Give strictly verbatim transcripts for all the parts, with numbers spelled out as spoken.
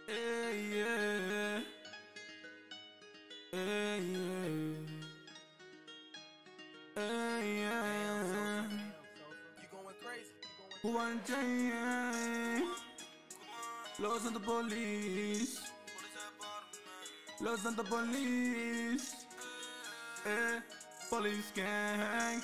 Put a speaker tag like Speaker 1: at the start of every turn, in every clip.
Speaker 1: Hey, yeah. Hey, yeah. Hey, yeah.
Speaker 2: You going crazy?
Speaker 1: One day, Los Santos Police, Los Santos Police, eh, Police Gang.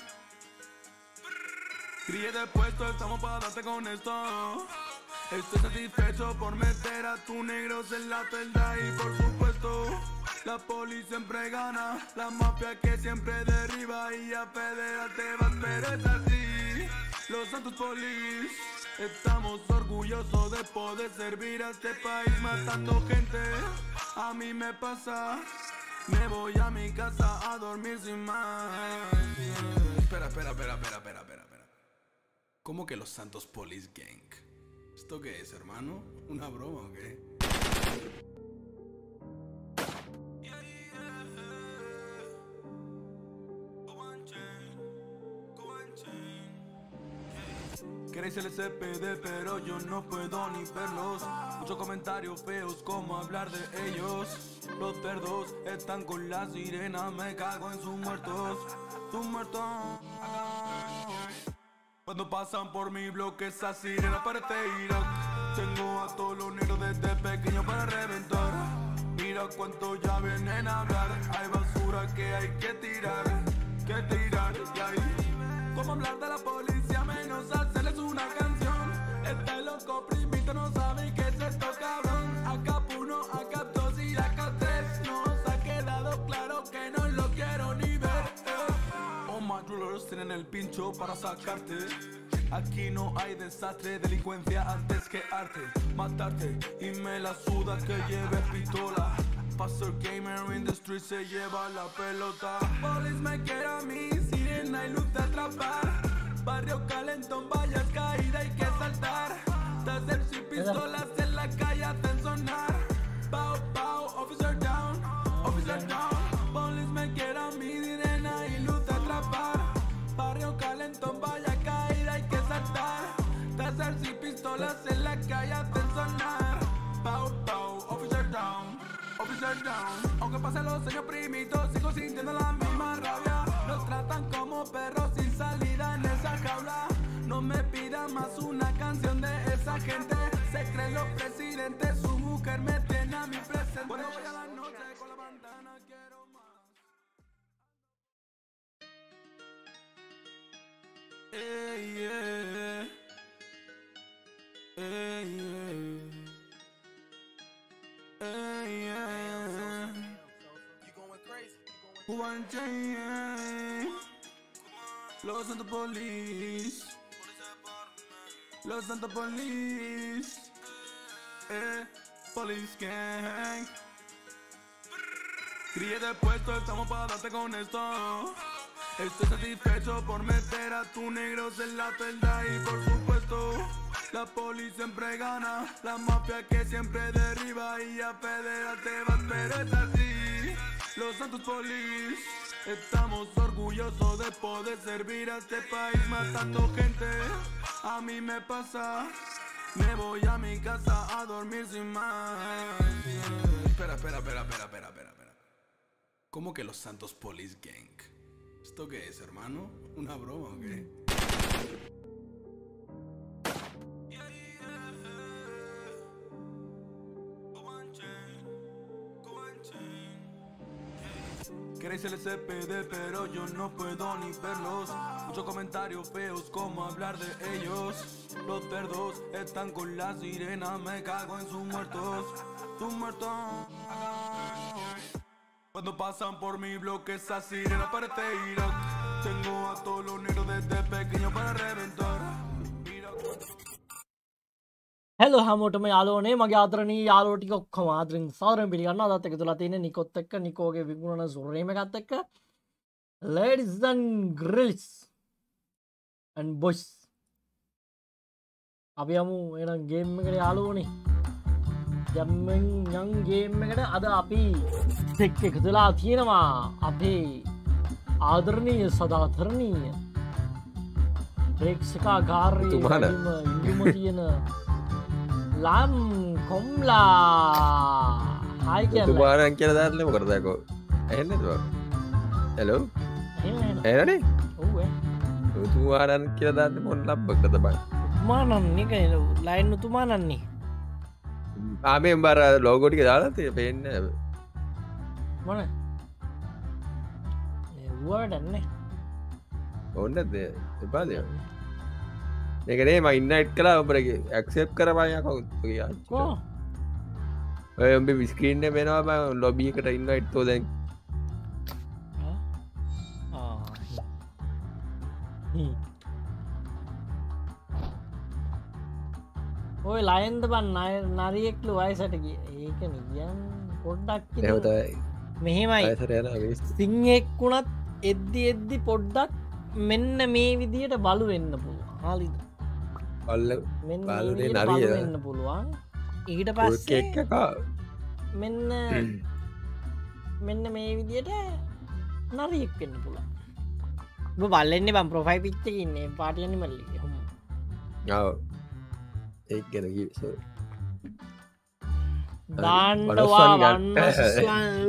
Speaker 1: Crié de puesto, estamos para darte con esto. Estoy satisfecho por meter a tu negros en la celda y por supuesto la poli siempre gana, la mafia que siempre derriba y a federal te vas, pero es así. Los Santos Police, estamos orgullosos de poder servir a este país matando gente. A mí me pasa, me voy a mi casa a dormir sin más. Espera, espera, espera, espera, espera, espera, espera. ¿Cómo que los Santos Police Gang? ¿Esto qué es, hermano? ¿Una broma o qué? Queréis el S P D, pero yo no puedo ni verlos. Muchos comentarios feos, como hablar de ellos. Los cerdos están con la sirena, me cago en sus muertos. Sus muertos. Cuando pasan por mi bloque, esa sirena parece Irak. Tengo a todos los negros desde pequeño para reventar. Mira cuánto ya vienen a hablar. Hay basura que hay que tirar, que tirar, y ahí. ¿Cómo hablar de la policía menos hacerles una canción? Este loco primito no sabe qué es esto, cabrón. Acá uno, acá dos y acá tres. Nos ha quedado claro que no lo quiero ni ver, eh. Oh my jewelers tienen el pincho para sacarte. Aquí no hay desastre, delincuencia antes que arte. Matarte y me la suda que lleve pistola. Pastor gamer in the street se lleva la pelota. Police me quiere a mí, sirena y luz de atrapar. Barrio calentón, vallas caída, hay que saltar. Taser y pistolas en la calle hacen sonar. Pow, pow, officer down, officer down. Police me quiere a mí, sirena y luz de atrapar. Barrio calentón, valla caída, hay que saltar. Taser y pistolas en la calle hacen sonar. Pow, pow, officer down, officer down. Aunque pasen los años primitos, sigo sintiendo la misma rabia. Nos tratan como perros sin salida en esa jaula. No me pidan más una canción de esa gente. Se creen los presidentes, su mujer me tiene a mi presente. Cuando voy a la noche con la bandana quiero más. Hey, yeah. Hey, yeah. Hey, yeah.
Speaker 2: You going crazy?
Speaker 1: One day, Los Santos Police, Los Santos Police, eh, Police Gang. Crié de puesto, estamos para darte con esto. Estoy satisfecho por meter a tu negros en la celda y por supuesto la poli siempre gana, la mafia que siempre derriba y a federal te vas, pero es así. Los Santos Police, estamos orgullosos de poder servir a este país matando gente. A mí me pasa, me voy a mi casa a dormir sin más. Espera, espera, espera, espera, espera, espera, espera. ¿Cómo que los Santos Police Gang? ¿Esto qué es, hermano? ¿Una broma o qué? Queréis el S P D, pero yo no puedo ni verlos. Muchos comentarios feos, como hablar de ellos. Los cerdos están con la sirena, me cago en sus muertos. Sus muertos. Cuando pasan por mi bloque, esa sirena parece Irak. Tengo a todos los negros desde pequeño para reventar.
Speaker 3: Hello හැමෝටම යාළුවනේ මගේ ආදරණීය යාළුවෝ ටික ඔක්කොම ආදරෙන් සාදරයෙන් පිළිගන්නවා. අදත් එකතු වෙලා තියෙන්නේ නිකොත් එක්ක නිකෝගේ විකුණන සුරේම එකත් එක්ක. Ladies and girls and boys. අපි යමු එහෙනම් ගේම් එකට යාළුවෝනේ. දැන් මං ගේම් එකට අද අපි එක්ක එකතු වෙලා තියෙනවා අපේ ආදරණීය සදාතරණීය ප්‍රේක්ෂකාගාරයේ ඉන්දුම තියෙන ලම් කොම්ලා හායි කියන්න
Speaker 4: තුමාරන් කියලා දාන්නේ මොකටද යකෝ ඇහෙන්නේ නැතුව හෙලෝ ඇහෙනනේ
Speaker 3: ඔව්
Speaker 4: තුමාරන් කියලා දාන්නේ මොන ලබ්බකද බං
Speaker 3: උතුමානන්නේ ක ලයින් උතුමානන්නේ
Speaker 4: ආමෙන් බර ලෝගෝ ටික දාලා තියෙන්නේ පේන්නේ
Speaker 3: මොන එව්වටන්නේ
Speaker 4: ඕන්නද එපා දෙයක් මේකනේ මම ඉන්වයිට් කළා ඔබට ඇක්සෙප්ට් කරපන් යකෝ
Speaker 3: කො
Speaker 4: ඔය උඹේ ස්ක්‍රීන් එකේ වෙනවා මම ලොබි එකට ඉන්වයිට් තෝ දැන්
Speaker 3: ඔය ලයන්ද බන් නරියෙක්ලු වයසට ගිය ඒක නියන් පොඩ්ඩක් මෙහෙමයි සිංහෙක්කුණත් එද්දි එද්දි පොඩ්ඩක් මෙන්න මේ විදියට බලු වෙන්න පුළුවන් හාලිද
Speaker 4: බල්ල
Speaker 3: බලු වෙන්න පුළුවන් ඊට පස්සේ මෙන්න මෙන්න මේ විදියට නරියෙක් වෙන්න පුළුවන් බලන්නේ බම් ප්‍රොෆයිල් පික්චර් එකේ ඉන්නේ පාටි ඇනිමල් එකේ හොම
Speaker 4: ඔව් ඒක ගැන කිව්ව
Speaker 3: දාන්නවා වන්න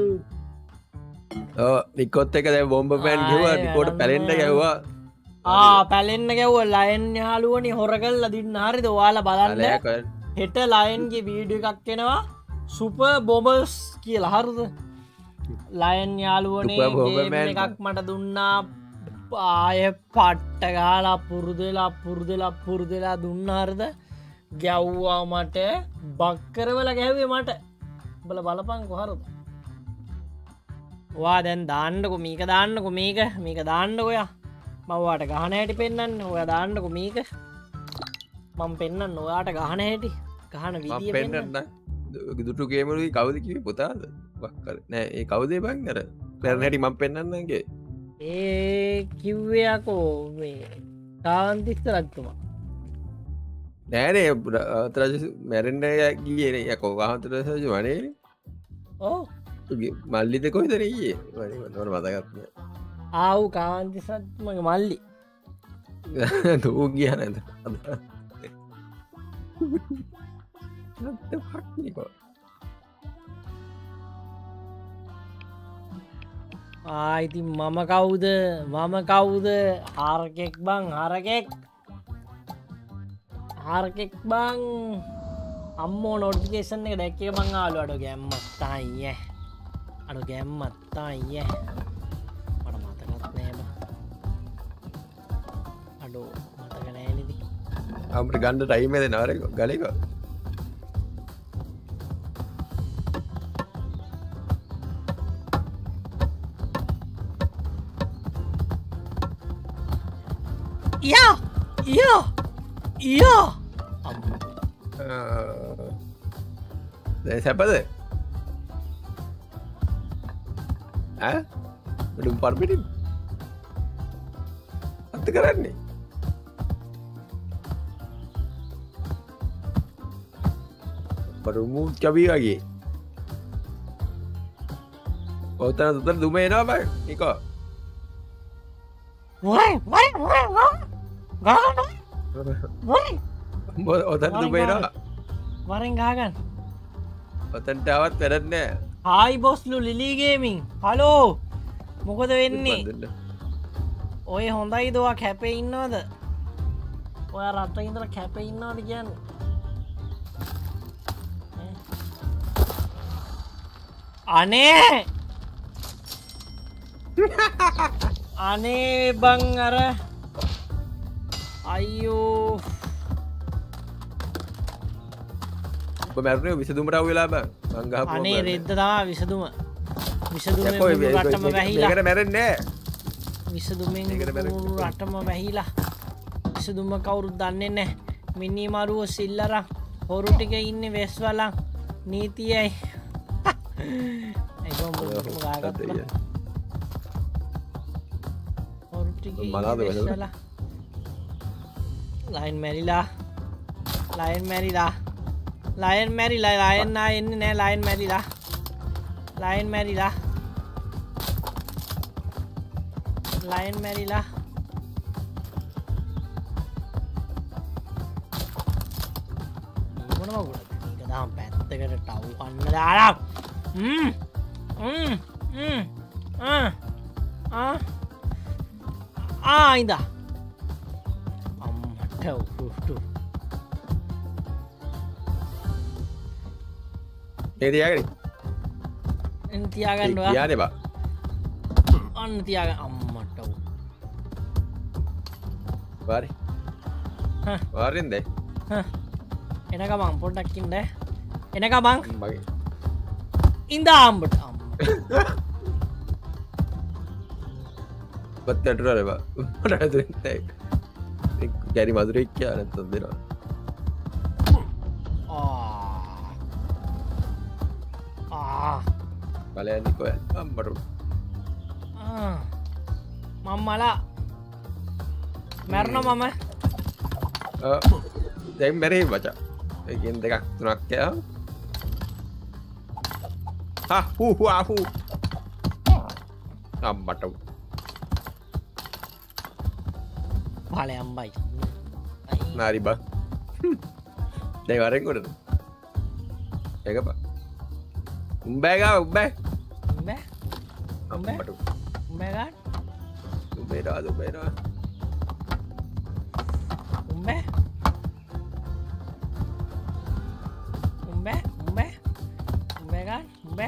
Speaker 4: ඕ නිකොත් එක දැන් බොම්බ පෑන් කිව්වා නිකොට පැලෙන්න ගැව්වා
Speaker 3: ආ පැලෙන්න ගැව්ව ලයන් යාළුවනි හොර කරලා දින්න හරිද ඔයාලා බලන්න හෙට ලයන්ගේ වීඩියෝ එකක් එනවා සුපර් බොබල්ස් කියලා හරිද ලයන් යාළුවනේ ගේම් එකක් මට දුන්නා ආය පට්ට ගාලා පුරුදුලා පුරුදුලා පුරුදුලා දුන්න හරිද ගැව්වා මට බක්කරවල ගැහ්වේ මට බල බලපන් කොහරද වා දැන් දාන්නකො මේක දාන්නකො මේක මේක දාන්න ඔයා මව්වාට ගහන හැටි පෙන්න්න ඔය දාන්නකො මේක මම පෙන්න්න ඔයාට ගහන හැටි ගහන විදිිය
Speaker 4: පෙන්න්න දුටු ගේමරුයි කවදකිව පුතාද බක්කර නෑ ඒ කවදේ බංගර පැරණ හැටි මම පෙන්න්නගේ
Speaker 3: ඒ කිව්වයකෝ මේ කාන්තිස්ත රජතුමා
Speaker 4: නෑනේ අතරජ මැරෙන්ඩ කියන යකෝ ගහතරසජ වනේ
Speaker 3: ඕ
Speaker 4: මල්ලිත කොයිතරයේ වනට මතගත්න
Speaker 3: ආව් කාන්ති සත්මගේ මල්ලි
Speaker 4: දූ කියන ඇද
Speaker 3: ආයිතින් මම කවුද මම කවුද හරකෙක් බං හරකෙක් හරකෙක් බං අම්මෝ නොටිකේෂන් එක දැක්කේ බං ආලු අඩු ගැම්මත්තා අයිය අඩු ගැම්මත්තා අයිය මට මතකත් නෑම අඩෝ මතක නෑනිදි
Speaker 4: අපට ගණ්ඩ ටයිමද නාරක ගලක
Speaker 3: යා යා යා
Speaker 4: සැපද ඩුම් පර්පිටි අත්ත කරන්නේ පරුමු චබී වගේ ඔතන තුතර දුමේනවා බයි නිකෝ ඔතන් දුමේනවා
Speaker 3: වරෙන් ගාගන්න
Speaker 4: ඔතන්ටවත් පැරත්නෑ
Speaker 3: හායි බොස්ලු ලිලිගේමින් හලෝ මොකද වෙන්නේ ඔය හොඳයි දවා කැපේ ඉන්නවද ඔය රත්ත ඉදර කැප ඉන්නවාද කියන්න අනේ අනේ බං අර අයියෝ
Speaker 4: මැරණය විසදුමට වෙලා බ
Speaker 3: අනේ රෙද්ද තමා විසදුම විසදුම රටම වැහිලා
Speaker 4: මැරෙන්නේ
Speaker 3: විසදුමෙන් රටම වැහිලා විසදුම කවුරුත් දන්නේ නෑ මිනි මරුව සිල්ලර හොරු ටික ඉන්න වෙස්වලං නීතියයි ලයින් මැරිලා ලයින් මැරිලා ලයන් මැරිලා ලයන්නා එන්න නෑ ලයින් මැරිලා ලයින් මැරිලා ලයින් මැරිලා මොන මගුලද? ඒක දාම් පැත්තකට ටව් කන්න දාලා. හ්ම්. හ්ම්. හ්ම්. ආ. ආ. ආ ඉඳා. අම්මට උටු.
Speaker 4: ඒ තියාගනි.
Speaker 3: එන් තියාගන්න ඔයා.
Speaker 4: තියානේ බා.
Speaker 3: අන්න තියාගන්න අම්මට උ.
Speaker 4: වාරි.
Speaker 3: හා.
Speaker 4: වාරින්ද?
Speaker 3: හා. එනකම් මං පොඩ්ඩක් ඉන්න. එනකම් මං
Speaker 4: මගේ.
Speaker 3: ඉඳා අම්බට අම්ම.
Speaker 4: බත් ඇටරල බා. මට ඇතුලේ කැරි මధుරෙක් කියලා නැත්තම් දෙනවා. බලයන් කොය අම්මට
Speaker 3: මම්මලා මැරණ මම
Speaker 4: දැන් මැරේ මචං එකෙන් දෙකක් තුනක් කෑ හා හූ හූ ආහූ අම්මට
Speaker 3: පලයම් බයි
Speaker 4: නාරි බා දැන් වරෙන් කොටද ඒක බා උඹේ ගා උඹේ
Speaker 3: උඹේ
Speaker 4: අම්මට
Speaker 3: උඹේ ගා
Speaker 4: උඹේ රාද උඹේ රාද
Speaker 3: උඹේ උඹේ උඹේ උඹේ ගා උඹේ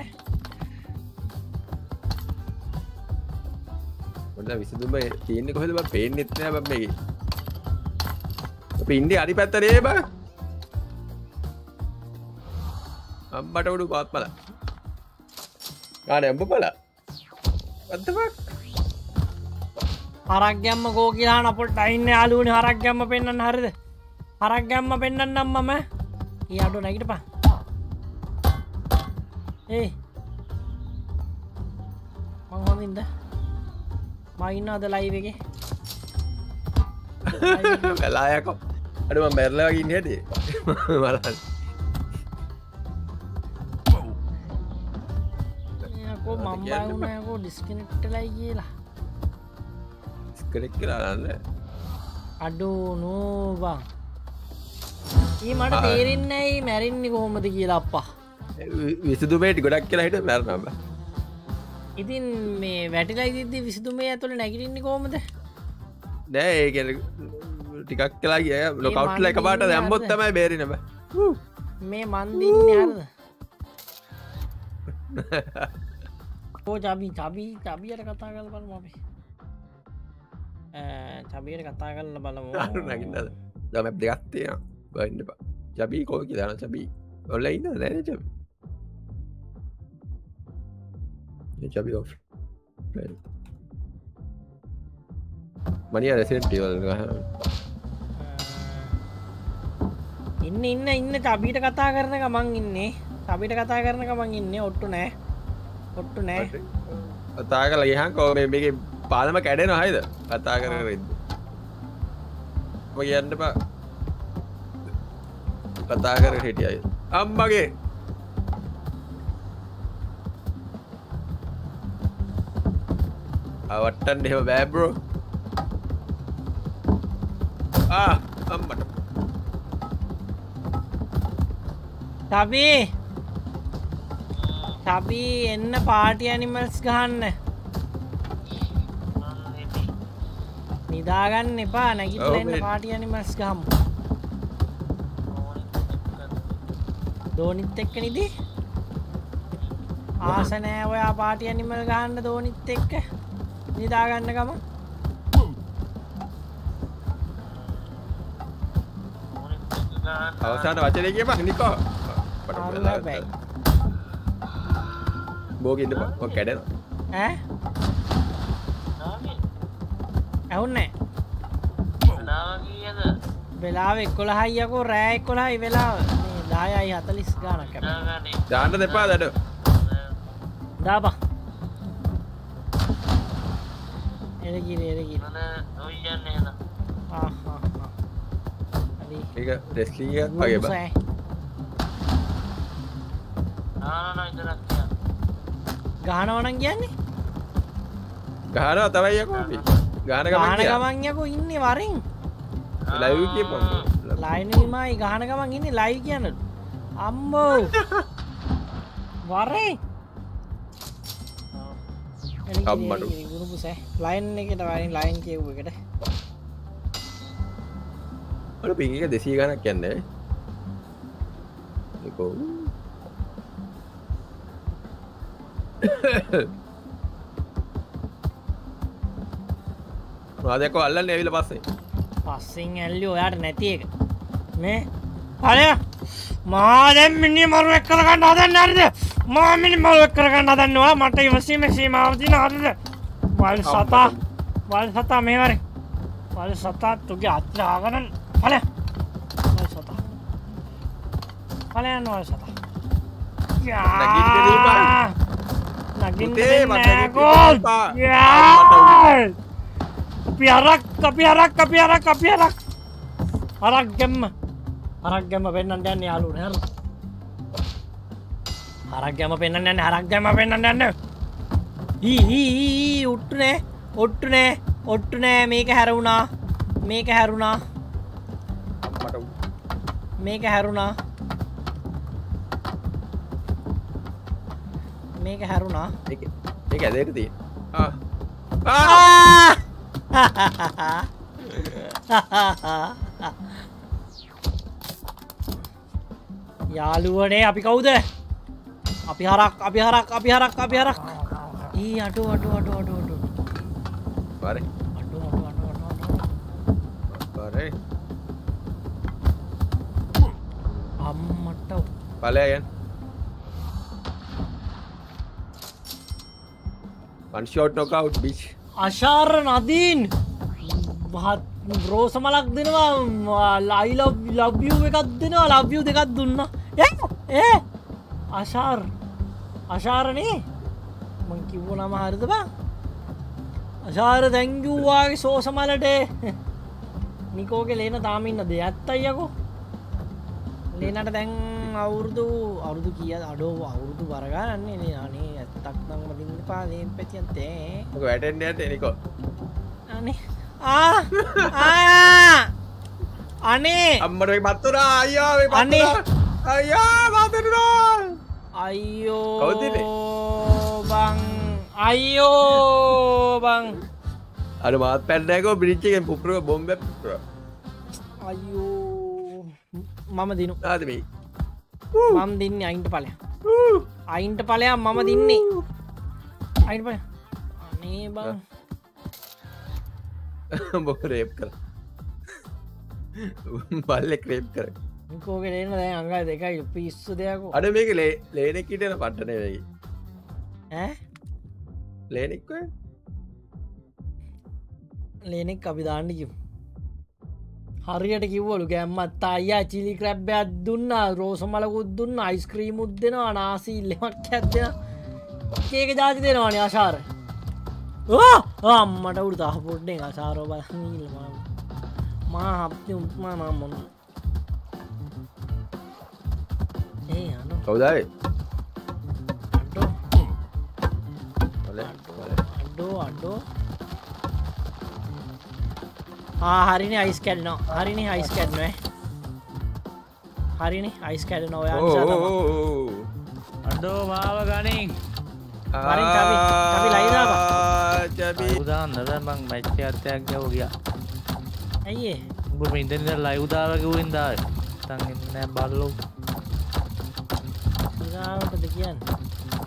Speaker 4: මොකද විසඳුම තියෙන්නේ කොහෙද බං පේන්නෙත් නෑ බං මේකේ අපි ඉන්නේ අරි පැත්තේ බං අම්මට උඩු පාත්මල ගානේ උඹ බලා what the fuck
Speaker 3: හරක් ගැම්ම කෝ කියලා අපොට අයින්නේ යාළුවනේ හරක් ගැම්ම පෙන්නන්න හරිද හරක් ගැම්ම පෙන්නන්නම් මම ඊ අඩෝ නැගිටපන් ඒ මං හොඳින්ද මම ඉන්නවද ලයිව් එකේ
Speaker 4: වෙලායකෝ අර මම මැරලා වගේ ඉන්නේ හැටි බලන්න
Speaker 3: යකෝ මම බයුණා යකෝ ඩිස්කනෙක්ට් වෙලයි කියලා
Speaker 4: ඩිස්කනෙක්ට් කියලා නෑ
Speaker 3: අඩෝ නෝ බං ඊ මට තේරෙන්නේ නැහැ මැරෙන්නේ කොහොමද කියලා අප්පා
Speaker 4: විසඳුමේට ගොඩක් කියලා හිටු මැරෙනවා බං
Speaker 3: ඉතින් මේ වැටිලා ඉදිද්දි විසඳුමේ ඇතුළේ නැගිටින්නේ කොහොමද
Speaker 4: නෑ ඒ කියන්නේ ටිකක් කියලා ගියා ලොකවුට්ලා එකපාරට දැම්මොත් තමයි බේරෙන්නේ බං
Speaker 3: මේ මන් දින්නේ හරිද ඕ චබි චබි චබියට කතා කරලා බලමු අපි ඈ චබියට කතා කරලා බලමු
Speaker 4: අර නැගින්නද දැන් මැප් දෙකක් තියෙනවා බලන්න එපා චබි කෝ කියලා යන චබි ඔල්ලා ඉන්නද නෑ චබි ये चाबी ऑफ मनिया रेसिडेंट ईवल का
Speaker 3: ඉන්න ඉන්න ඉන්න චබීට කතා කරන එක මං ඉන්නේ චබීට කතා කරන එක මං ඉන්නේ ඔට්ටු නෑ ඔට්ටු නෑ
Speaker 4: කතා කරලා ගියහන් කො මේ මේකේ පාලම කැඩෙනවා හයිද කතා කර කර ඉන්න ඔය යන්න බා කතා කර හිටියයි අම්මගේ අවට්ටන්න එහෙම බෑ බ්‍රෝ ආ අම්මට
Speaker 3: චබී චබී එන්න පාටි ඇනිමල්ස් ගහන්න නිදාගන්න එපා නැගිටලා එන්න පාටි ඇනිමල්ස් ගහමු දෝනිත් එක්ක නිදි ආස නෑ ඔයා පාටි ඇනිමල් ගහන්න දෝනිත් එක්ක නිදාගන්න ගම
Speaker 4: අවසාන වචනේ කියපන් නිකෝ බෝග ඉන්න බා කැඩෙන
Speaker 3: ඈ ඇහුන්නේ
Speaker 5: වෙලාව කීයද
Speaker 3: වෙලාව එකොළහයි යකෝ රෑ එකොළහයි වෙලාව මේ දහයයි හතළිස් ගානක් හැබැයි
Speaker 4: දාන්න දෙපා දඩ
Speaker 3: දාපන් එරගිරි එරගිරි
Speaker 5: මම ඔය යන්නේ එහෙනම්
Speaker 3: ආ ආ ආ හරි
Speaker 4: ඒක රෙස්ලිං එකක් වගේ බා
Speaker 5: ආ නෝ ඉතලක්
Speaker 3: ගහනවා නම් කියන්නේ
Speaker 4: ගහනවා තමයි යකෝ අපි ගහන ගමන්
Speaker 3: ගහන ගමන් යකෝ ඉන්නේ වරින්
Speaker 4: ලයිව් කියපන්
Speaker 3: ලයිව් නෙමෙයි ගහන ගමන් ඉන්නේ ලයිව් කියන්නලු අම්බෝ වරේ
Speaker 4: අම්මඩු.
Speaker 3: ගුරුපුසේ ලයින් එකට වරින් ලයින් කියව් එකට
Speaker 4: අර පින් එක දෙසීය ගණක් යන්නේ ඒකෝ මොනවදකෝ අල්ලන්නේ ඇවිල්ලා පස්සේ
Speaker 3: පස්සෙන් ඇල්ලි ඔයාට නැති එක මේ හරි මා දැන් මිනිහ මරු එක් කරගන්න හදන්නේ හරිද මා මිනිහ මරු එක් කරගන්න හදන්නවා මට ඉවසීමේ සීමාව තියෙන හරිද වල් සතා වල් සතා මේ වරේ වල් සතා තුගේ අත්‍ර ආගන්න හරි වල් සතා හරි යන්න වල් සතා නගින්න නෑ අපි අරක් අපි අරක් අපි අරක් අපි අරක් අරක් ගැම්ම අරක් ගැම්ම පෙන්නන්න යන්නේ යාළුවනේ හරි අරක් ගැම්ම පෙන්නන්න යන්නේ අරක් ගැම්ම පෙන්නන්න යන්නේ ඊ ඊ ඊ ඔට්ටුනේ ඔට්ටුනේ ඔට්ටුනේ මේක හැරුණා මේක හැරුණා මේක හැරුණා මේක හැරුණා
Speaker 4: ඒක ඒක ඇදෙට තියෙන ආ
Speaker 3: යාළුවනේ අපි කවුද අපි හරක් අපි හරක් අපි හරක් අපි හරක් ඊ අඩු අඩු අඩු අඩු අඩු
Speaker 4: බරේ
Speaker 3: අඩු අඩු අඩු අඩු
Speaker 4: බරේ
Speaker 3: අම්මට
Speaker 4: බලයන් one shot knockout bitch
Speaker 3: අශාර නදීන් රෝස මලක් දෙනවා I love love you එකක් දෙනවා love you දෙකක් දුන්නා ඒ ඒ අශාර් අශාරනේ මං කිව්ව නම හරිද බං අශාර thank you වාගේ සෝස මලට නිකෝගේ ලේන තාම ඉන්නද ඇත්ත අයියකෝ ලේනට දැන් අවුරුදු අවුරුදු කීයද අඩෝ අවුරුදු වරගානන්නේ නේ අනේ ඇත්තක් නම් මදින්න පා ලේන් පැතියන් තේ
Speaker 4: ඔක වැටෙන්න යන්නේ නිකෝ
Speaker 3: අනේ ආ ආ අනේ
Speaker 4: අම්මට මේ මත්තුනා අයියා මේ මත්තුනා අයියා මත්තුනා
Speaker 3: අයියෝ
Speaker 4: කවුද ඉන්නේ?
Speaker 3: බං අයියෝ බං
Speaker 4: අර මාත් පැන්නෑකෝ බ්‍රිජ් එකෙන් පුපුරුව බොම්බයක් පුපුරුවා
Speaker 3: අයියෝ මම දිනු
Speaker 4: ආද මේ
Speaker 3: මම දින්නේ අයින්ට ඵලයක් අයින්ට ඵලයක් මම දින්නේ අයින්ට ඵලයක් අනේ බං
Speaker 4: මොක රේප් කර බල්ලෙක් රේප් කර
Speaker 3: නිකෝගේ ලේන දැන් අංගල් දෙකයි පිස්සු දෙයක්කෝ
Speaker 4: අඩ මේක ලේනෙක් හිටන පට්ටනේ වෙයි
Speaker 3: ඈ
Speaker 4: ලේනෙක් ඔය
Speaker 3: ලේනෙක් අපි දාන්න කිව්ව හරියට කිව්වලු ගැම්මත් අයියා චිලි ක්‍රැබ්බයක් දුන්නා රෝස මලකුත් දුන්නා අයිස්ක්‍රීමුත් දෙනවා නාසි ඉල්ලමක් දෙනවා කේක ජාති දෙනවානේ අශාර අම්මට උඩ තහ පොඩ්ඩෙන් අශාරෝ බලන්න ඉල්ල මා හප්ති උත්මා නම් මොන ඒ අනෝ
Speaker 4: කවුදායි
Speaker 3: අඩෝ අඩෝ අඩෝ ආ හරිනේ අයිස් කැඩෙනවා හරිනේ අයිස් කැඩෙනවා හරිනේ අයිස් කැඩෙනවා ඔයා නිසා තමයි
Speaker 5: අඩෝ මාව ගනින්
Speaker 3: වරින් කවි කවි ලයිව් දාපන්
Speaker 4: ජබි
Speaker 5: උදාන්න දැන් මං මැච් එකක් ගියව ගියා
Speaker 3: ඇයි ඒ
Speaker 5: උඹ මේ ඉඳන් ඉඳන් ලයිව් දාලා කිව්වෙන් දාවේ නැත්තම් එන්නේ නෑ බල්ලෝ
Speaker 3: ඉරාවටද කියන්නේ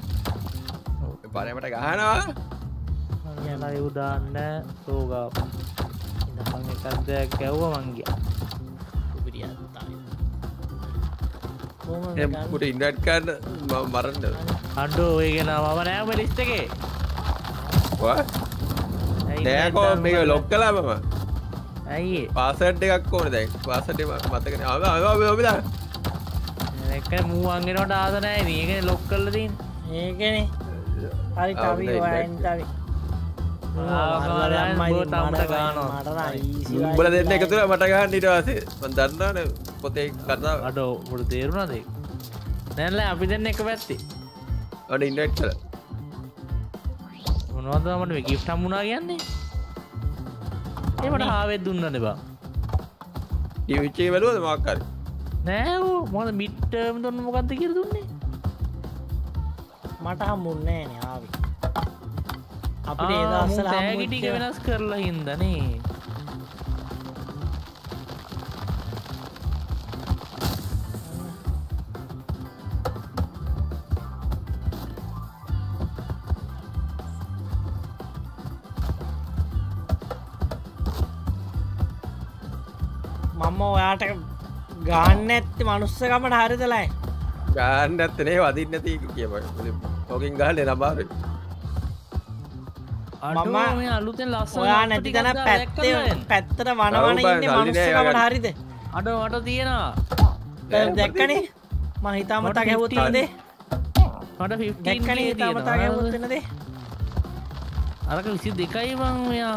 Speaker 4: පරමට ගහනවා
Speaker 5: මං ලයිව් දාන්න සෝගා ඉඳන් එකක් දැක් ගැව්වා මං ගියා
Speaker 3: උපිරියක් තායි කොහොමද
Speaker 4: එම්පුට ඉන්ඩට් කරන්න මම මරන්න
Speaker 5: අඩෝ ඔය ගෙන මම නෑ ඔබ ලිස්ට් එකේ
Speaker 4: නෑකෝ මේක ලොක් කලා මම
Speaker 5: ඇයි
Speaker 4: පාසට් එකක් ඕන දැන් පාසට මතකන
Speaker 5: එක මූවන්ගෙනට ආදනෑ මේක ලොක් කරල තින්
Speaker 3: ඒකනේ හරි තවි ඔයන් තවි
Speaker 4: උඹල දෙන්න එකතුර මට ගහන්න ඉටවාසේ මන් දන්නන පොතේ කතා
Speaker 5: අඩෝ ොට තේරුණාද නැල්ල අපි දෙන්න එක පැත්ති
Speaker 4: අඩ ඉන්ඩට් කර
Speaker 5: මොනවදමට ගිෆ් හම්මුණා කියන්නේ ඒමට හාවෙත් දුන්න නෙබා
Speaker 4: ඉවිච්චේ වැලුවද මාක්කර
Speaker 5: නෑ මොකද මිට්ටර්ම් දුන්න මොකක්ද කියලා දුන්නේ
Speaker 3: මට හම්බුන්නේ නෑනේ ආවේ අපිට ඒ දවස්වල
Speaker 5: තෑගි ටික වෙනස් කරලා හින්දානේ
Speaker 3: මම ඔයාට ගාන්න ඇත්ති මනුස්සකමට හරිදලයි
Speaker 4: ගාන්න ඇත්තනේ වදින්න නැති කියව ඕකින් ගහන්නේ නබාර
Speaker 5: මම අලුතෙන් ලස්සන
Speaker 3: ඔයා නැති තැන පැත්තේ පැත්තට වනවන ඉන්නේ මනුස්සකමට හරිද
Speaker 5: අඩ මට තියෙනවා
Speaker 3: දැක්කනේ මම හිතාමතා ගැහුවොත් වෙනදේ
Speaker 5: මට
Speaker 3: දැක්කනේ හිතාමතා ගැහුවොත් වෙනදේ
Speaker 5: අරක විසි දෙකයි මං මෙයා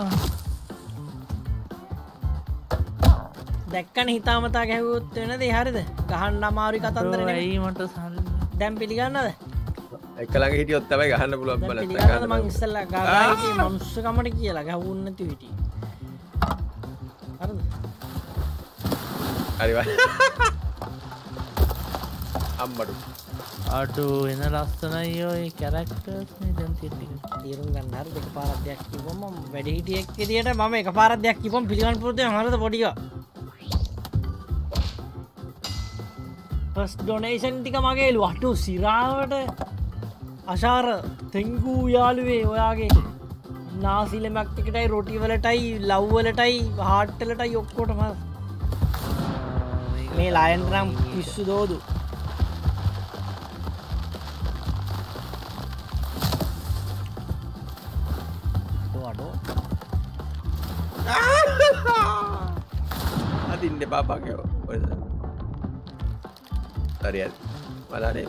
Speaker 3: දැක්කන හිතාමතා ගැහුවොත් වෙනදේ හරිද ගහන්න අමාරුයි කතන්දරනේ
Speaker 5: ඇයි මට සල්ලි
Speaker 3: දැන් පිළිගන්නද
Speaker 4: එක ළඟ හිටියොත් තමයි ගහන්න පුළුවන්
Speaker 3: දැන්
Speaker 4: බලන්න
Speaker 3: පිළිගන්නද මං ඉස්සෙල්ලා ගා හිටියේ මනුස්සකමට කියලා ගැහුන්නේ නැති හිටියේ හරිද
Speaker 4: හරි වා අම්මඩු
Speaker 5: අඩු එන ලස්සනයි ඔය කැරක්ටර්ස් නේ දැන් තියෙන්නේ
Speaker 3: තීරුම් ගන්න හරි දෙක පාරක් දෙයක් කිව්වම මම වැඩි හිටියෙක් විදියට මම එක පාරක් දෙයක් කිව්වම පිළිගන්න පුරුදු වෙනවා හරිද පොඩිකා ෆස්ට් ඩොනේෂන් ටික මගේලු අටු සිරාවට අශාර තෙංගූ යාළුවේ ඔයාගේ නාසිලමක් ටිකටයි රොටි වලටයි ලව් වලටයි හාට් වලටයි ඔක්කොටම මේ ලයන් නම් පිස්සු දෝදු
Speaker 4: අදින්න පාපාගේ ඔය හරි හරි බලන්නේ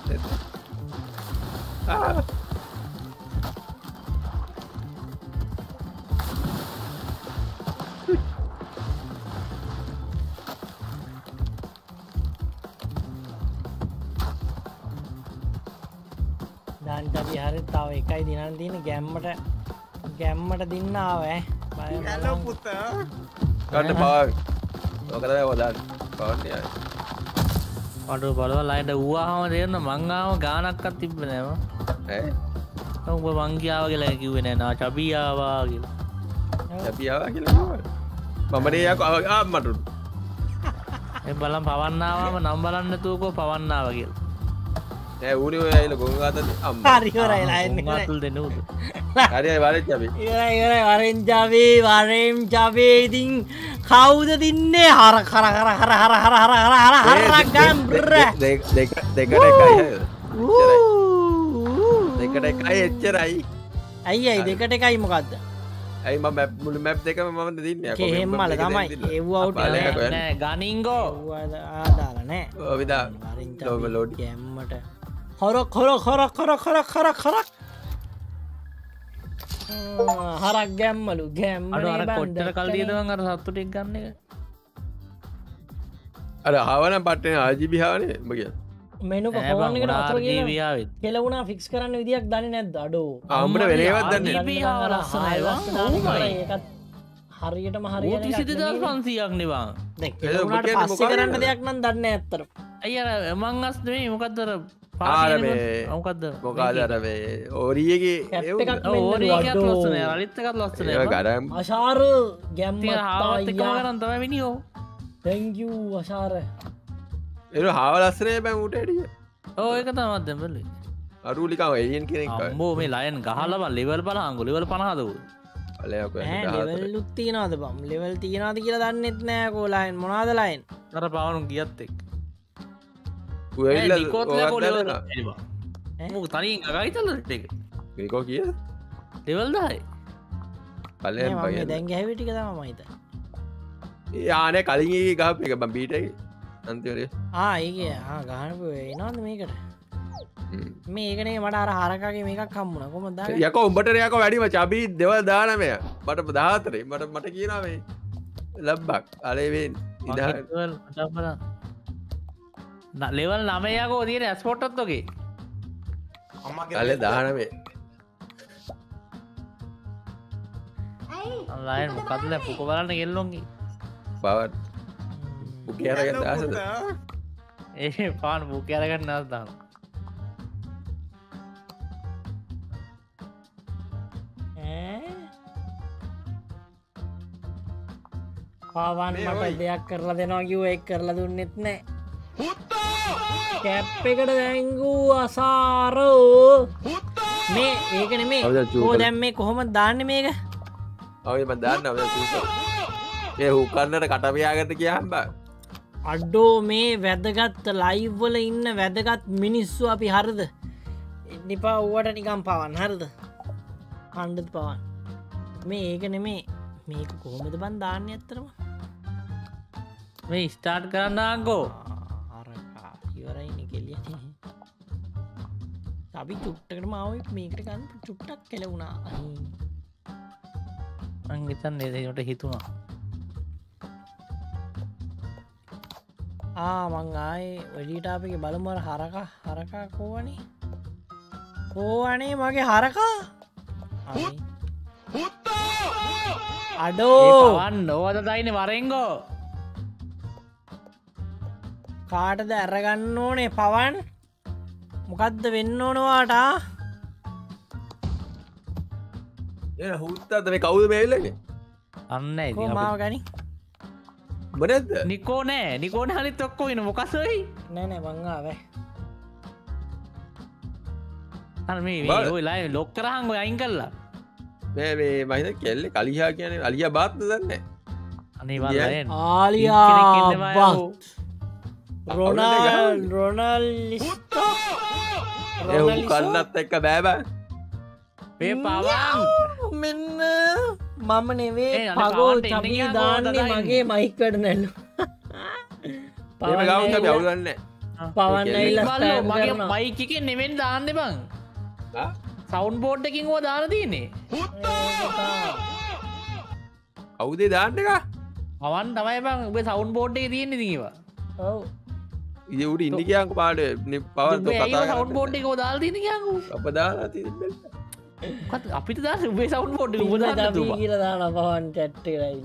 Speaker 4: ආ
Speaker 3: දාන්ට අපි හරි තව එකයි දිනන්න තියෙන ගැම්මට ගැම්මට දින්න ආවේ
Speaker 1: Hello පුතා.
Speaker 4: ගන්න පාව ඔක තමයි වදාන්න පාවන්නේ ආයේ
Speaker 5: අඩු බලව ලයින්ට ඌවාම දෙන්න මං ආව ගානක්වත් තිබ්බේ නෑ මම
Speaker 4: ඈ
Speaker 5: උඹ මං ගියාව කියලා කිව්වේ නෑ නා චබි ආවා කියලා
Speaker 4: අපි ආවා කියලා කිව්වා මම නේ යකෝ ආ මට
Speaker 5: ඒ බලන් පවන්න ආවම නම් බලන්න නැතුවකෝ පවන්න ආවා කියලා
Speaker 4: නෑ ඌනේ ඔය ඇයිල ගොංග අතට අම්මා
Speaker 3: හරි ඉවරයි ලයින් එක
Speaker 5: මාතුල් දෙන්න උද
Speaker 4: හරි හරි වරෙච්ච අපි
Speaker 3: ඉවරයි ඉවරයි වරෙන් ජාවේ වරෙන් ජාවේ ඉතින් කවුද දින්නේ හර කර කර කර හර හර හර හර හර හර ගම්බ්‍ර
Speaker 4: දෙක දෙක දෙකට එකයි දෙකට එකයි එච්චරයි
Speaker 3: ඇයි ඇයි දෙකට එකයි මොකක්ද
Speaker 4: ඇයි මම මැප් මුළු මැප් දෙකම මම දෙන්නේ යකෝ
Speaker 3: කෙහෙම්මල තමයි ඒව අවුට්
Speaker 5: නෑ ගනින්ගෝ
Speaker 3: ආදාලා නෑ
Speaker 4: ඔය විදා ලෝබ ලෝඩ්
Speaker 3: ගැම්මට හොරක් හොරක් හොරක් හොරක් හොරක් හොරක් හොරක් හරක් ගැම්මලු ගැම්ම
Speaker 5: අඩු අර කොච්චර කල් තියෙනවද අර සත්තු ටික ගන්න එක
Speaker 4: අර ආවන පට්ටේ ආජීබී ආවනේ උඹ කියන්නේ
Speaker 3: මෙනුක ෆෝන් එකට අතර ගිහලා
Speaker 5: ජීවියාවෙත්
Speaker 3: කෙලවුණා ෆික්ස් කරන්න විදියක් දන්නේ නැද්ද අඩෝ
Speaker 4: ආ උඹට වෙන ඒවත් දන්නේ
Speaker 5: ආ, ජී බී ආව ලස්සනයි වා.
Speaker 3: ඒකත් හරියටම හරියන
Speaker 5: ඌ සිදදාස් පන්සීයක් නෙවා
Speaker 3: දැන් කෙලවුණාට
Speaker 4: ඔබ කියන්නේ
Speaker 3: පස්සේ
Speaker 4: මොකක්ද?
Speaker 3: කරන්න දෙයක් නම් දන්නේ නැහැ අත්තර
Speaker 5: අයි අර එමන් අස් නෙමෙයි මොකද්ද අර
Speaker 4: ආර මේ
Speaker 5: මොකද්ද
Speaker 4: මොකාද අර මේ ඕරියගේ
Speaker 3: කැප්
Speaker 4: ඒව
Speaker 3: එකක්
Speaker 5: ඔව් ඕනේ
Speaker 3: මෙන්න
Speaker 5: එකත්
Speaker 3: අඩෝ.
Speaker 5: ලස්සනයි අලිත් එකත් ලස්සනයි
Speaker 4: ඒව ගරම්
Speaker 3: අශාර ගැම්මත්
Speaker 5: තිය හාවත් එකම
Speaker 3: අයියා
Speaker 5: කරන් තමයි මිනිහෝ
Speaker 3: thank you අශාර
Speaker 4: ඒක හාව ලස්සනේ බෑ ඌට ඇඩිය
Speaker 5: ඔව් ඒක තමයි දැන් බැලුවේ
Speaker 4: අරුලිකම එලියන් කෙනෙක් වගේ
Speaker 5: අම්බෝ මේ ලයන් ගහලා බං ලෙවල් බලහංගු ලෙවල් පනහද ඌ
Speaker 4: අලයක්
Speaker 3: ඈ ලෙවල්ලුත් තියනවාද බම් ලෙවල් තියනවාද කියලා දන්නෙත් නෑ කෝලායින් මොනවාද ලයින්
Speaker 5: අර පවණු ගියත් එක්ක
Speaker 4: ඌ
Speaker 5: නිකෝත් ලැබෝ ලෙවල්
Speaker 4: ඇවිල්ලා
Speaker 5: මූ තනියෙන් අගයිතල එක
Speaker 4: නිකෝ කිය
Speaker 5: ලෙවල් දහයි
Speaker 4: පල්ලෙන්
Speaker 3: මම
Speaker 4: පගේ
Speaker 3: දැන් ගැහුවේ ටික තමයි මම හිතන්නේ
Speaker 4: යානේ කලින් ඒ ගහපු එක බම් බීටයි අන්තිමට
Speaker 3: ආ ඒකේ ආ ගහනපු එනවද මේකට මේකනේ මට අර හරකාගේ මේකක් හම්බුණා කොහමද දාන්නේ
Speaker 4: යකෝ උඹට යකෝ වැඩිම චබී දෙවල් දානමය මට දහතරේ මට මට කියනවා මේ ලබ්බක් අලේවෙන් ඉදහ
Speaker 5: ලෙවල් නමයකෝ තියෙන ඇස්පොට්ටත් වගේ
Speaker 4: අලේ දානමේ
Speaker 5: ලයන් මොකද්ද පුක බලන්න ගෙල්ලොන්ගේ
Speaker 4: බවත් උකේ අරගෙන දාසද
Speaker 5: ඒ පාන් බුක අරගන්න නැත්නම්
Speaker 3: පාවන් මට දෙයක් කරලා දෙනවා කිව්ව ඒක කරලා දුන්නෙත් නෑ කැප් එකට දැංගූ අසාරෝ මේ ඒක නෙමේ ඕ දැම් මේ කොහොම දාන්න මේක
Speaker 4: ඔය මම දාන්න ඔය ඒ හුකන්නට කටපියාගට කියහම් බා
Speaker 3: අඩ්ඩෝ මේ වැදගත් ලයිව් වල ඉන්න වැදගත් මිනිස්සු අපි හරිද නිපා ඌවට නිකම් පවන් හරිද කණ්ඩත් පවන් මේ ඒක නෙමේ මේක කොහොමද බන් දාන්න ඇත්තරම
Speaker 5: මේ ස්ටාර්ට් කරන්න අංගෝ
Speaker 3: හරකා ඉවරයින කෙලිය අපි චුට්ටකට මාව මේකට ගන්න චුට්ටක් කෙල වුණා
Speaker 5: අංගිතන් නේදට හිතුණා
Speaker 3: ආමං ආය වැඩිටාපික බලමර හරකා හරකා කෝවනේ කෝවනේ මගේ හරකා අඩෝ
Speaker 5: වන් නෝවද දයින වරෙන්ගෝ
Speaker 3: කාටද ඇරගන්න ඕනේ පවන් මොකක්ද වෙන්න ඕනවාට
Speaker 4: එ හුත්තද මේ කවුද මේල්ලගේ
Speaker 5: අන්න
Speaker 3: මාව ගනි
Speaker 4: බනද
Speaker 5: නිකෝ නෑ නිකෝන හලිත් ඔක්කෝ වෙන මොකසයි
Speaker 3: නෑනෑ මංගාවෑ
Speaker 5: මේ ලයි ලොක් කරහන්ගො අයින් කරලා
Speaker 4: මේ මේ මහිත කෙල්ල කලිහා කියන අලිය බාත්න දන්න
Speaker 5: අනිවාර්යෙන්
Speaker 3: ආලියා රොනල් රොනල්
Speaker 4: එහු කන්නත් එක්ක බෑබෑ
Speaker 5: මේ පවන්
Speaker 3: මෙන්න මම නෙවේ පගෝ චබී දාන්නේ මගේ මයික් වැඩ නැල්ලු
Speaker 4: ගවුත බැවුලන්න
Speaker 3: පවන්න
Speaker 5: මගේ මයිකක නෙවෙන් දාන්න බං සෞන්් බෝඩ්ඩකින් හෝ දාන තියන්නේ
Speaker 4: අවුදේ දාන්න එක
Speaker 5: පවන් තමයි බං ඔබ සෞන්් බෝඩ්ඩේ තියන්න දීවා
Speaker 3: ඔව්
Speaker 4: ඉද උට ඉන්දිකයන්ක පාඩ පව
Speaker 5: සෞන්් බෝඩ්ඩ කෝ දාල් තින කියකු
Speaker 4: අප දාලා ති
Speaker 5: අපිට දා උබේ සෞන්් බෝඩ්
Speaker 3: කියල දාන පවන් චැට්ටරයිල්ල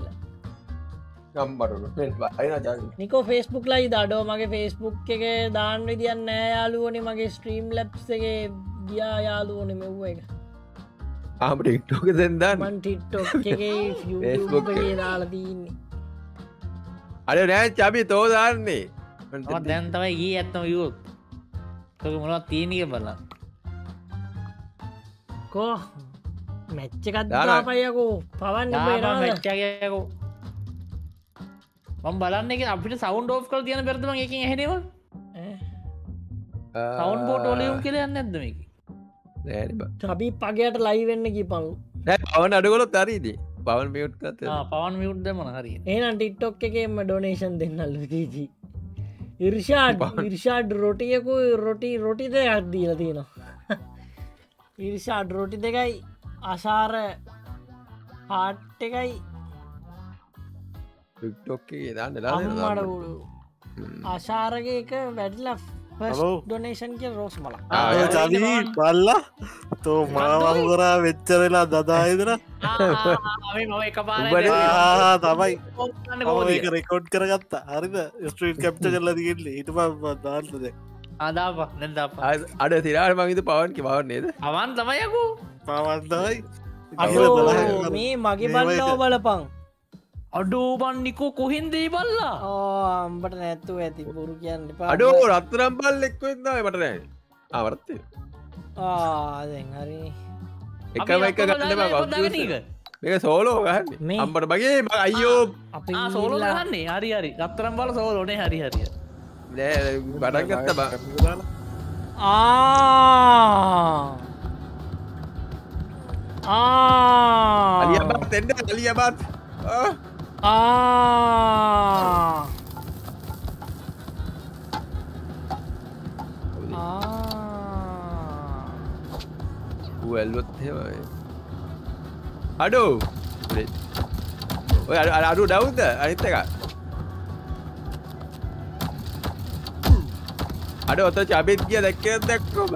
Speaker 3: නිකෝ ෆෙස්බුක් ලයි දඩෝ මගේ ෆෙස්බුක් එක දාන්න විදිියන්න නෑ යාලුවනේ මගේ ස්ට්‍රීම් ලැප්ස එක ගියා යාලුවන මෙව්ව එක
Speaker 4: ආමට ඉක්ටෝක දෙදන්න
Speaker 3: මන් ටිට්ටොක් එක දාලදන්නේ
Speaker 4: අඩ නෑ චබි තෝදාන්නේ
Speaker 5: දැන් තමයි ගී ඇත්තම යුත් මොනත් තියනක බලන්න
Speaker 3: කෝ මැච්ච එකත් දාපයකෝ පවන්න
Speaker 5: මච්චකයකෝ මම් බලන්න එක අපිට සෞන්් ෝ් කල් තියන පෙරතම එක හැනව සෞන්් බෝට ඔලියුම් කියල යන්න ඇදම එක
Speaker 3: චබී පගේට ලයිවෙන්න කිපලු
Speaker 4: පවන් අඩගොලොත් තරීදී පවන් මියුට් කත
Speaker 5: පවන් මියුට්ද මොන හරි
Speaker 3: ඒනම් ටික්ටොක් එකෙම ඩොනේෂන් දෙන්නල්ල තීජී ඉර්ෂාඩ් ඉර්ෂාඩ් රොටියකු රොටි රොටි දෙයක් දීල තියෙනවා ඉර්ෂාඩ් රොටි දෙකයි අසාර පාට් එකයි
Speaker 4: ටික්ටොක්කේ දාන්න
Speaker 3: අම්මඩගුඩු ආශාරග එක වැඩිල ඩොනේෂන් කිය රෝස් මල
Speaker 6: චලී බල්ලා තෝ මාවහු කරා වෙච්චරලා දදායිදර තමයි ඒක රෙකෝඩ් කරගත්තා හරිද ස්ට්‍රීට් කැප්ච කරලා දිගෙල්ල හිට දාල්තද
Speaker 5: අදාප නැදා
Speaker 4: අඩ තිරාට මගේත පවන්කි පවන්නේද
Speaker 5: අවන් තමයකු
Speaker 6: පවන්තයි
Speaker 3: මේ මගේ බල්ලෝ බලපං
Speaker 5: අඩෝබන්නිකෝ කොහින්දේ බල්ලා
Speaker 3: අම්බට නැත්තු ඇති පුරු කියන්න
Speaker 4: අඩෝ රත්තරම් බල් එක්වෙදදාව මටනෑ ආවරත්තය
Speaker 3: ආදැන් හරි
Speaker 4: එකම එක ගන්න මේක සෝලෝ ගන්න අම්බට බගේ අයියෝ
Speaker 5: අපි සෝලෝ ගන්නේ හරි හරි රත්තරම් බල සෝලෝනේ හරි හරිය
Speaker 4: බඩගත්ත බ
Speaker 3: ආ
Speaker 4: අලියබත් එන්න අලියබත්
Speaker 3: ආ
Speaker 4: ඇල්ලොත් හෙමයි අඩෝ ඔය අඩු ඩවුද අනිත් එක අඩ ඔත චබිත් කිය දැක්ක දැක්කොම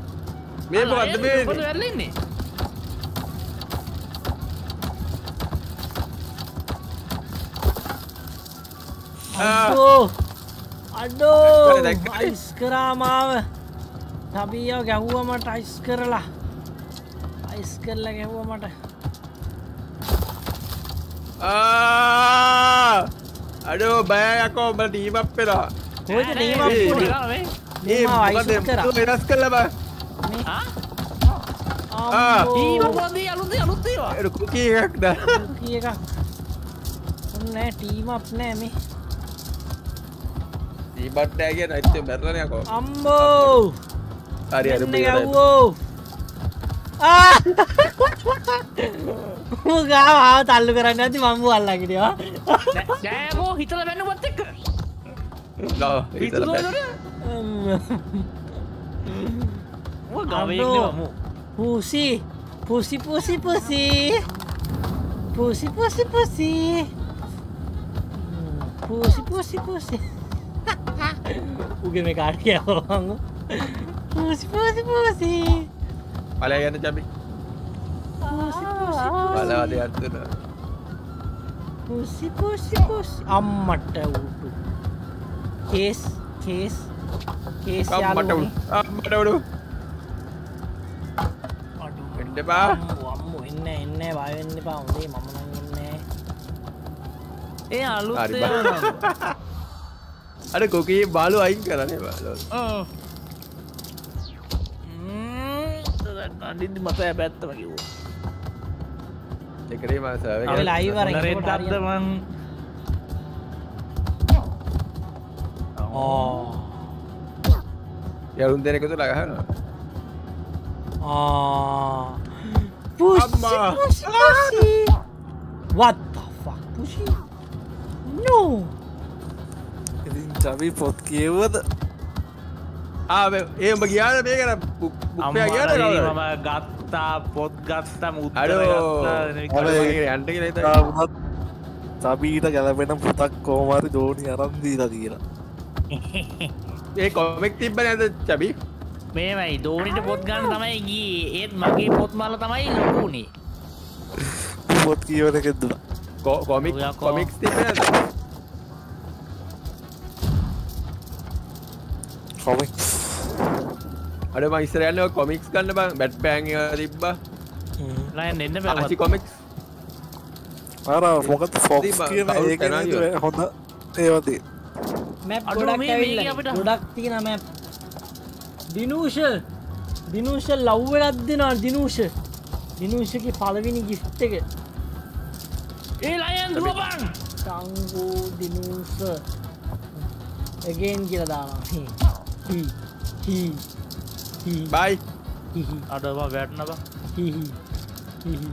Speaker 4: මේ මොකද්ද මේ
Speaker 5: වෙන්නේ
Speaker 3: අඩෝ අඩෝ
Speaker 4: දැක්කද?
Speaker 3: අයිස් කරා මාව තබියෝ ගැහුවා මට අයිස් කරලා අයිස් කරලා ගැහුවා මට
Speaker 4: ආ අඩෝ බය යකෝ උඹ ටීම් අප් වෙලා
Speaker 3: කොහෙද ටීම් අප්
Speaker 4: ඒ,
Speaker 3: උනේ
Speaker 4: ඒ
Speaker 3: මාව අයිස්
Speaker 4: මොකද
Speaker 3: කරා
Speaker 4: මුතු වෙනස් කළා බා ආ.
Speaker 3: අම්මෝ
Speaker 4: ඒක කුකී එකක් දා
Speaker 3: කී එකක් ඔන්නේ ටීම් අප් නෑ මේ
Speaker 4: ටීම් අප් නෑ කියන අයිත් මැරලා යකෝ
Speaker 3: අම්මෝ
Speaker 4: හරි හරි
Speaker 3: මෙන්න ගැව්වෝ ආ මුගා ආව තල්ලු කරන්නේ නැති මම මු අල්ලන් හිටියා
Speaker 5: ජයකෝ හිතලා වෙන්නවත් එක්ක
Speaker 4: ලා ඉතල බෑ
Speaker 5: ඔය ගාවේ ඉන්නේ මම
Speaker 3: පුසි පුසි පුසි පුසි පුසි පුසි පුසි පුසි පුසි පුසි උගේ මේ කාඩ් කියවංග පුසි පුසි පුසි
Speaker 4: පලය යන්න ජබි
Speaker 3: පුසි පුසි
Speaker 4: බලවද යන්න
Speaker 3: පුසි පුසි පුසි අම්මට උඩු කේස් කේස් කේස්
Speaker 4: අම්මට
Speaker 3: යාළුවනේ
Speaker 4: උඩු අම්මට උඩු එන්න බා
Speaker 3: අම්මෝ අම්මෝ එන්න එන්න බය වෙන්න එපා හොඳේ මම නම් එන්නේ
Speaker 5: ඒ අලුත්
Speaker 4: හරි
Speaker 5: ඒවා
Speaker 4: බා අර කොකී බාලු අයින් කරන්නේ බාලු
Speaker 5: අඩින්දි මත පැත්තම කිව්වා
Speaker 4: ඒකේ මම සර්වර්
Speaker 3: අපි ලයිව් අර
Speaker 5: රෙද්දක්ද
Speaker 3: එතකොට
Speaker 5: මං
Speaker 3: ආ
Speaker 4: යරුන් දෙනෙකුට ලගහනවා
Speaker 3: Ah, pussy,
Speaker 4: Amma.
Speaker 3: pussy, pussy. What the fuck, pussy? No.
Speaker 6: ඉතින් චවි පොත් කියවද
Speaker 4: ආ මේ ඒ උඹ ගියාද මේකට බුක්පයා ගියාද
Speaker 5: අම්මා
Speaker 4: කවුද
Speaker 5: මම ගත්තා පොත් ගත්තාම උත්තර
Speaker 4: අඩෝ
Speaker 5: ගත්තා
Speaker 4: අර යන්න කියලා හිතයි
Speaker 6: තාමත් සබීට ගැලපෙන පුතක් කොහොමරි දෝනි අරන් දීලා තියෙනවා
Speaker 4: ඒ කොමික් තිබ්බනේ නේද චබි
Speaker 5: මේමයි දෝනිට පොත් ගන්න තමයි ගියේ ඒත් මගේ පොත් මාලා තමයි ලොකු උනේ
Speaker 6: පොත් කියවන එකෙත් දුනා
Speaker 4: කොමික්
Speaker 5: ඔයා කෝ-
Speaker 4: කොමික්ස් තිබ්බනේ නේද
Speaker 6: කොමික්ස්
Speaker 4: අර මම ඉස්සර යන්නේ කොමික්ස් ගන්න බං බැට්මෑන් ඒවා තිබ්බා
Speaker 5: ලයන් එන්න
Speaker 4: ආසි
Speaker 5: බෑ
Speaker 4: කොමික්ස්
Speaker 6: අර මොකද ෆොක්ස්
Speaker 4: ඉතින්
Speaker 6: කියන
Speaker 4: කවුරුත්
Speaker 6: ඒක
Speaker 4: කරනවා
Speaker 6: නේද හොඳ ඒවදී
Speaker 3: Map
Speaker 5: අඩෝ
Speaker 3: ගොඩක්
Speaker 5: මේ- මේක
Speaker 3: ඇවිල්ලා
Speaker 5: අපිට-
Speaker 3: ගොඩක් තියෙන map. දිනූෂ දිනූෂ ලව් එකක් දෙනවා දිනූෂ දිනූෂගේ පළවෙනි gift එක
Speaker 5: ඒ ලයන් දුවපන්
Speaker 3: සංගෝ දිනූෂ again කියලා දානවා හි හි හි හි
Speaker 4: බයි
Speaker 3: හි හි
Speaker 5: අඩෝ මම වැටෙන බං
Speaker 3: හි හි හි හි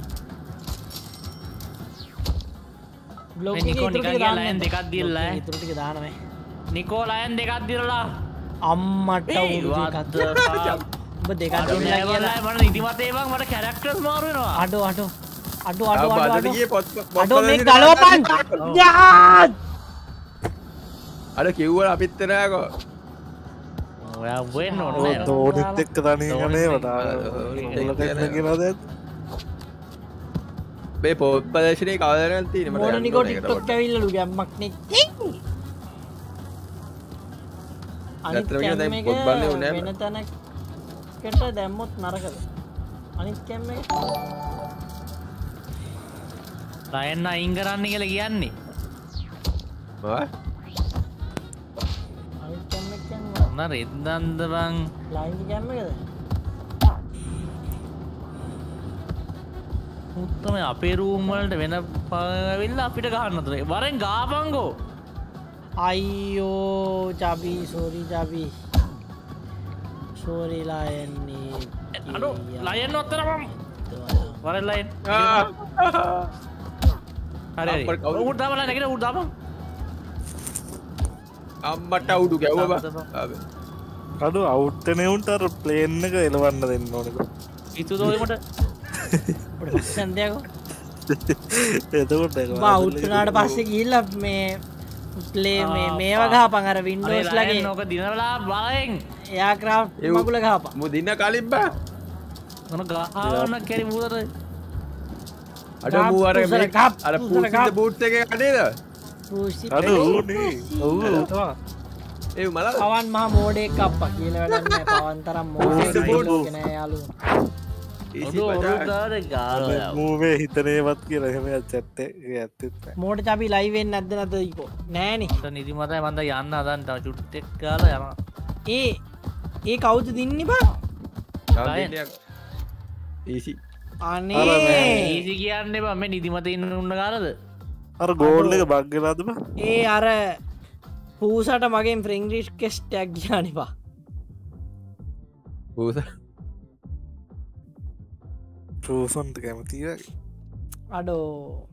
Speaker 3: බ්ලොග්
Speaker 5: මේ නිකෝ නිකන් ගියා ලයන් දෙකක් දීලා ඈ.
Speaker 3: ඉතුරු ටික දාන්න මේ
Speaker 5: නිකෝ ලයන් දෙකක් දිරලා
Speaker 3: අම්මට
Speaker 5: ඒ
Speaker 3: උරු දෙකක්
Speaker 5: what the fuck?
Speaker 3: ඔබ දෙකක්
Speaker 5: අඩෝ
Speaker 3: දීලා
Speaker 5: නෑ
Speaker 3: කියලා
Speaker 5: වලයි මට නිදිමතේ බං මට කැරක්ටර්ස් මාරු වෙනවා
Speaker 3: අඩෝ අඩෝ අඩෝ අඩෝ
Speaker 4: ආ
Speaker 3: අඩෝ
Speaker 4: බඩට
Speaker 3: අඩෝ
Speaker 4: ගියේ පොත්
Speaker 3: අඩෝ මේ ගලවපන් යාත්
Speaker 4: අර කිව්වල අපිත් එනකෝ
Speaker 5: ඔයා වෙන්න ඕන
Speaker 6: ඔය
Speaker 5: නෑ
Speaker 6: දෝනිත් එක්ක තනියනේ වටා
Speaker 4: දෝනිත් එක්ක
Speaker 6: එලකෙන්න කියලාද
Speaker 4: මේ පොත් ප්‍රදර්ශනයේ කවදාද තියෙන්නේ මට
Speaker 3: මොන
Speaker 4: යන්න
Speaker 3: නිකෝ
Speaker 4: ඕනේ ඒකට
Speaker 3: ටික්ටොක් ඇවිල්ලාලු ගැම්මක් නේ අනිත්
Speaker 4: ඇත්තටම කියනවා දැන්
Speaker 3: කැම් එක
Speaker 4: පොත් බලන්නේ ඕනේ නෑ
Speaker 3: වෙන තැනකට දැම්මොත් නරකද අනිත් කැම් එක
Speaker 5: ලයන් අයින් කරන්න කියලා කියන්නේ
Speaker 4: මොකක්ද
Speaker 3: අනිත් කැම් එක කියන්නේ
Speaker 5: මොන රෙද්දන්ද බං
Speaker 3: ලයින් කැම් එකද
Speaker 5: මුත්තම අපේ රූම් වලට වෙන පවෙල්ලා අපිට ගහන්න තුනේ වරෙන් ගාපංගෝ
Speaker 3: අයියෝ චබි සෝරි චබි සෝරි ලයන්නේ
Speaker 5: අඩෝ ලයන් ඔත්තරපම් වරෙන් ලයන් හරි හරි
Speaker 4: අපර කවුද?
Speaker 5: උඩ දාපන් නැගිට උඩ දාපන්
Speaker 4: අම්මට අවුඩු ගැව්වා බං
Speaker 6: අඩු අවුට්ටනේ උන්ට අර ප්ලේන් එක එලවන්න දෙන්න ඕනක
Speaker 5: ඉතු දෝමට
Speaker 3: ඔඩ සන්දයකෝ
Speaker 6: එතකොට ඒක
Speaker 3: බෞද්ධනාට පස්සේ ගිහිල්ලා මේ ප්ලේ මේ මේවා ගහපන් අර වින්ඩෝස් ලගේ
Speaker 5: නොක දිනලා බලයෙන්
Speaker 3: එයා ක්‍රාෆ්ට්
Speaker 4: එව්.
Speaker 3: මගුල ගහපන්
Speaker 4: මු දින කලින් බා
Speaker 5: මොන ගහන්න කැරි මුදට
Speaker 4: අඩ මූ අර
Speaker 3: උසර
Speaker 4: මේ
Speaker 3: කප්,
Speaker 4: අර
Speaker 3: උසර
Speaker 4: පූසින්ද
Speaker 3: කප්.
Speaker 4: බූට්ස් එකේ කඩේද
Speaker 3: පූසි
Speaker 6: අඩු ඌනේ ඔව් තමයි
Speaker 4: ඒ මල
Speaker 3: පවන් මහ මෝඩෙක් අප්පා කියලා වැඩක් නෑ පවන් තරම් මෝඩෙක් නෑ යාළුවා
Speaker 6: මූවේ හිතනේවත් කියලා එහෙම චැට් එකේ ඇත්තෙත් නෑ
Speaker 3: මෝඩ අපි ලයිව් වෙන්නේ නැද්ද නැද්ද ඊකෝ නෑනේ
Speaker 5: නිදිමතයි මන්ද යන්න හදන්න තව චුට්ටෙක් කාලා යනවා
Speaker 3: ඒ ඒ කවුද දින්නේ බා
Speaker 4: ඊසි
Speaker 3: අනේ
Speaker 5: ඊසි කියන්න එපා මේ නිදිමත ඉන්න උන්න කාලද
Speaker 6: අර ගෝල් එක බග් වෙලාද බා
Speaker 3: ඒ අර පූසට මගෙන් ෆ්‍රෙන්ඩ් රික්වෙස්ට් එකක් ගියානේ බා
Speaker 4: පූස
Speaker 6: ට්‍රූසන්ට කැමති වගේ
Speaker 3: අඩෝ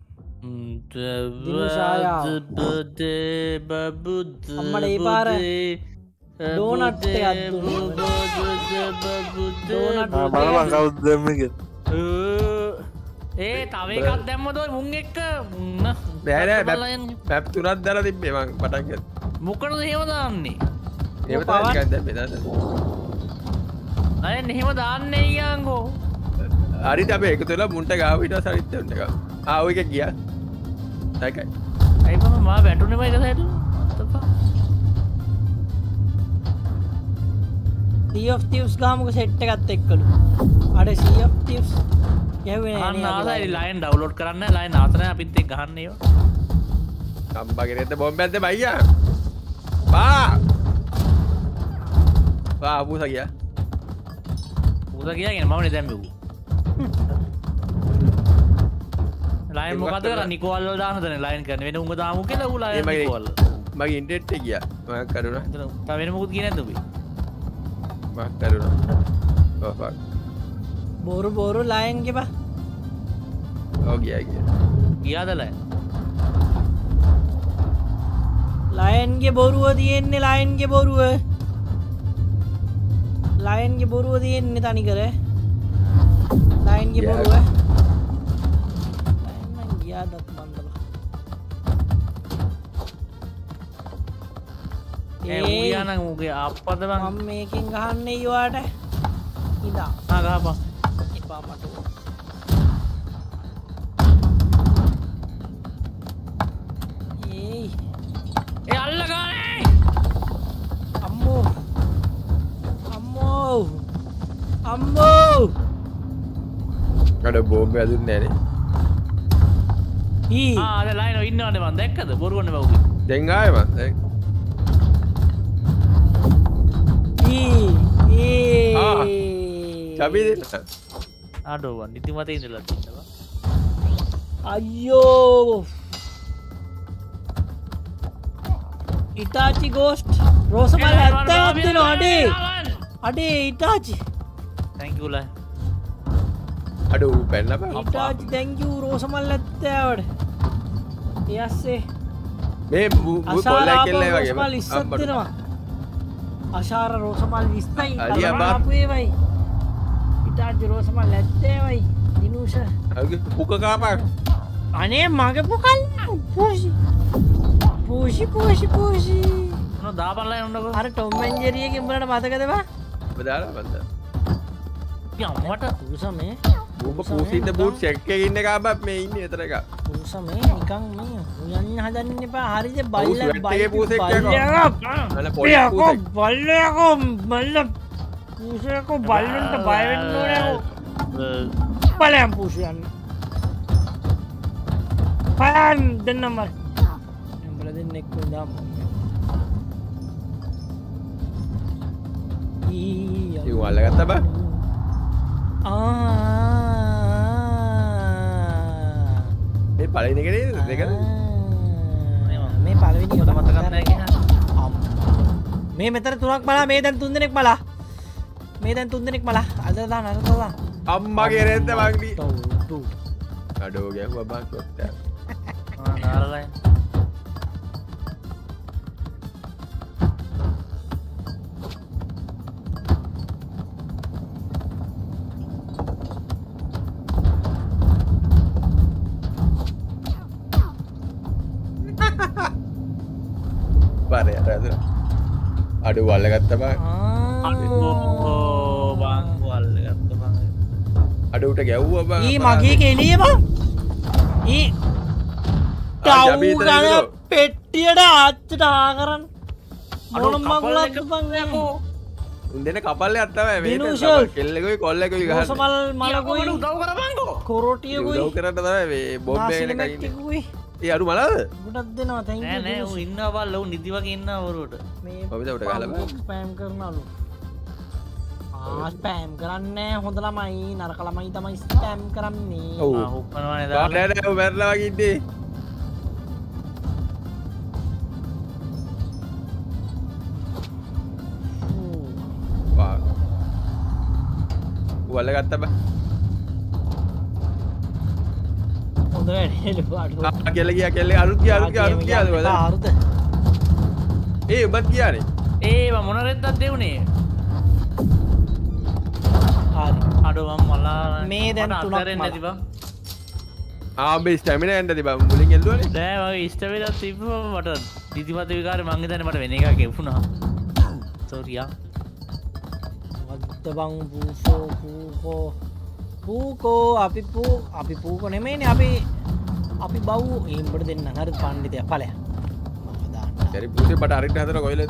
Speaker 3: අම්මට ඒ පාර ඩෝනට් එකක් දුන්නා ඩෝනට්
Speaker 6: බලවන් කවුද දැම්මක
Speaker 5: ඒ තව එකක් දැම්මද මුං එක්ක
Speaker 4: බෑනෑ පැප් තුනත් දර තිබ්බේ මං පටන්ග
Speaker 5: මොකටද එහෙම දාන්නේ
Speaker 4: ඒ දැ
Speaker 5: අය එහෙම දාන්නේ යාංගෝ
Speaker 4: හරි අප එක තුළ මුන්ට ගාවිට සරිත්තන්න එක ආව එක ගිය දැකයි
Speaker 5: ඇයිම මා වැටුනම එක සැට
Speaker 3: Sea of Thieves ගාමක සෙට් එකත් එක්කලු අර Sea of Thieves ගැහුවේ නෑ
Speaker 5: නේ ලයින් ඩවුන්ලෝඩ් කරන්න ලයින් ආතන අපිත් එක්ක ගහන්න ඒවා
Speaker 4: කම්බගෙනද බොම්බ ඇද්ද බයියා බා බා අපූස ගියා
Speaker 5: පූස ගියාගෙන මම නේ දැම්මේ ඌ ලයින් මොකද කරන්නේ නිකෝල් වල දාන්න දන්නේ ලයින් කරන්න වෙන උඹ දාමු කියලා ඌ ලයින් නිකෝල්
Speaker 4: මගේ ඉන්ටර්නෙට් එක ගියා මම කරුණා
Speaker 5: තව වෙන මොකුත් ගියේ නැද්ද උඹේ
Speaker 4: මම කරුණා ඔව් ෆක්
Speaker 3: බොරු බොරු ලයින් ගේ බා
Speaker 4: ඔව් ගියා ගියා
Speaker 5: ගියාද ලයින්
Speaker 3: ලයින් ගේ බොරුව තියෙන්නේ ලයින් ගේ බොරුව ලයින් ගේ බොරුව තියෙන්නේ තනි කර ලයින් ගේ බොරුව දත් බන්දල
Speaker 5: ඒ ඌයාන ඌගේ අප්පද බං
Speaker 3: මම මේකෙන් ගහන්නේ ඊවාට ඉදා
Speaker 5: ආ ගහපන්
Speaker 3: එපා මට ඒයි
Speaker 5: ඒ අල්ල ගානේ
Speaker 3: අම්මෝ අම්මෝ අම්මෝ
Speaker 4: අර බෝම්බ ඇදුන්නේ නෑනේ
Speaker 3: ඊ
Speaker 5: ආ අද ලයින් ඉන්නවනේ මං දැක්කද බොරුවනේ බවුගේ
Speaker 4: දැන් ආයේ මං දැන්
Speaker 3: ඊ ඒ
Speaker 4: ආ චබි දෙන්න
Speaker 5: ආඩෝ වන් නිදිමතේ ඉඳලා තින්නවා
Speaker 3: අයියෝ ඉතාචි ගෝස්ට් රෝසමල් හැත්තෑවක් දෙනවා අඩේ අඩේ ඉතාචි
Speaker 5: thank you ලයින්
Speaker 4: අඩු පැන්න බෑ
Speaker 3: ඉතාචි thank you රෝසමල් හැත්තෑවට යස්සේ
Speaker 4: මේ බොල්ලා කෙල්ලේ වගේ
Speaker 3: රෝසමල් ඉස්සත් දෙනවා අශාර රෝසමල් විස්සයි
Speaker 4: අලියා බා.
Speaker 3: ආපු ඒවයි ඉතාචි රෝසමල් හැත්තෑවයි දිනුෂ
Speaker 4: අගේ පුක කාපක්
Speaker 3: අනේ මගේ පුකල් පූෂි පූෂි පූෂි පූෂි
Speaker 5: මොන දාපන් ලයින් උන්නකෝ
Speaker 3: අර ටොම් ඇන්ඩ් ජෙරියගේ උඹලට මතකද බා
Speaker 4: බදාලා බන්ද
Speaker 5: යම්මට
Speaker 3: පූසමේ
Speaker 4: බූම පූසින්ද බූට් චෙක් එකේ ඉන්න කාබක් මේ ඉන්නේ එතන එක
Speaker 3: පූසමේ නිකන් මේ උයන්න හදන්න එපා හරිද බල්ල
Speaker 4: එකේ පූසෙක් යකෝ. අන පොඩි
Speaker 3: බල්ලයකෝ
Speaker 4: පූසෙක්
Speaker 3: බල්ලයකෝ බල්ල පූසයකෝ බල්ලන්ට බය වෙන්න ඕනේ බලයන් පූසු යන්න පයන් දෙන්නම උඹලා දෙන්නෙක් වුණාම ඊ
Speaker 4: ඉතින් වල්ලගත්තා බා මේ පළවෙනි එකේ නේද දෙකද
Speaker 3: මේ පළවෙනි එක
Speaker 5: මතක නැහැ කියලා
Speaker 3: මේ මෙතන තුනක් බලා මේ දැන් තුන් දෙනෙක් බලා මේ දැන් තුන් දෙනෙක් බලා අද දාන අද දාන
Speaker 4: අම්මගේ රෙද්ද වග්ඩි
Speaker 3: ටෝ ටෝ
Speaker 4: අඩෝ ගැහුවා බං කොට්ට
Speaker 5: ආ නාර ලයින්
Speaker 4: බරේ අර අඩු වල්ලගත්තා බං
Speaker 5: ඕ බං වල්ල ගත්ත බං
Speaker 4: අඩුට ගැව්වා බං
Speaker 3: ඊ මගේ කෙලිය බං ඊ
Speaker 4: ආ, ජබී
Speaker 3: ටව්
Speaker 4: එතන
Speaker 3: ගන
Speaker 4: ඉන්නකෝ.
Speaker 3: පෙට්ටියට ආච්චට ආකරන්න මොන මගුලක්ද බං
Speaker 4: උන්දෙන කපල්ලයක් තමයි මේ
Speaker 3: දිනුෂල්.
Speaker 4: කෙල්ලෙකුයි කොල්ලෙකුයි ගහන්නේ.
Speaker 3: රෝසමල් මලකුයි
Speaker 7: උදව් කරපන්කෝ.
Speaker 3: කොරෝටියකුයි
Speaker 4: උදව් කරන්න තමයි මේ බොම්බේ එන කයින්.
Speaker 3: නාසිලමැට්ටිකුයි
Speaker 4: ඒ අඩු මලද?
Speaker 3: ගොඩක් දෙනවා thank
Speaker 5: නෑ
Speaker 3: you
Speaker 5: නෑ ඌ ඉන්නවා බල්ල ඌ නිදි වගේ ඉන්නවා වරුවට.
Speaker 3: මේ
Speaker 4: ඔබ උඩ ගහලා බලන්න.
Speaker 3: ස්පෑම් කරනලු ආ ස්පෑම් කරන්නේ හොඳ ළමයි නරක ළමයි තමයි ස්පෑම් කරන්නේ
Speaker 4: ඔව්.
Speaker 5: ආ හුක්කනවනේ දාලා.
Speaker 4: නෑ නෑ ඔය මැරලා වගේ ඉන්නේ. වා. වල ගත්තා බා.
Speaker 3: හොඳ වැඩේලු අඩු
Speaker 4: ආ කෙල්ල ගියා කෙල්ල අරුත් ගියා අරුත් ගියා අරුත් ගියාද බලන්න.
Speaker 3: අරුත
Speaker 4: ඒ ඔබත් ගියානේ.
Speaker 5: ඒ මම මොන රෙද්දක් දෙවුනේ?
Speaker 3: හරි
Speaker 5: අඩෝ මම මලා
Speaker 3: මේ දැන්
Speaker 5: මට
Speaker 3: තුනක්
Speaker 5: අත්හැරෙන්න
Speaker 3: මලා.
Speaker 5: ඇති බං.
Speaker 4: ආ මේ ස්ටැමිනා එන්න තිබා මුලින් එල්ලුවනේ.
Speaker 5: නෑ මගේ ඉෂ්ට වෙලා තිබ්බම මට නිදිමත විකාරේ මං හිතන්නේ මට වෙන එකක් එවුණා. සෝරි යා.
Speaker 3: වද්ද බං පූකෝ පූකෝ පූකෝ අපි පූ අපි පූකෝ නෙමෙයිනේ අපි අපි බව් එම්බට දෙන්න හරි පණ්ඩිතයා ඵලයක් මම දාන්න
Speaker 4: හරි පුතේ බට අරිට හදන කොයිල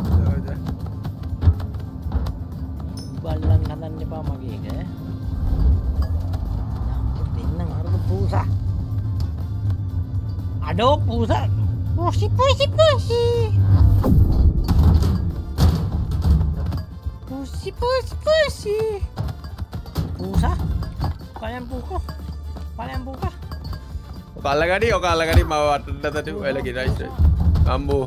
Speaker 3: බල්ලන් හදන්න එපා මගේ එක දෙන්න හරිද පූසා අඩෝ පූසා පූසි පූසි පූසි Pussy, pussy, pussy. Pusa? Kalian buka? Kalian buka?
Speaker 4: කල්ලගඩි ඔක අල්ලගඩි මව වටට ඔයල ගිරයිස් අම්බෝ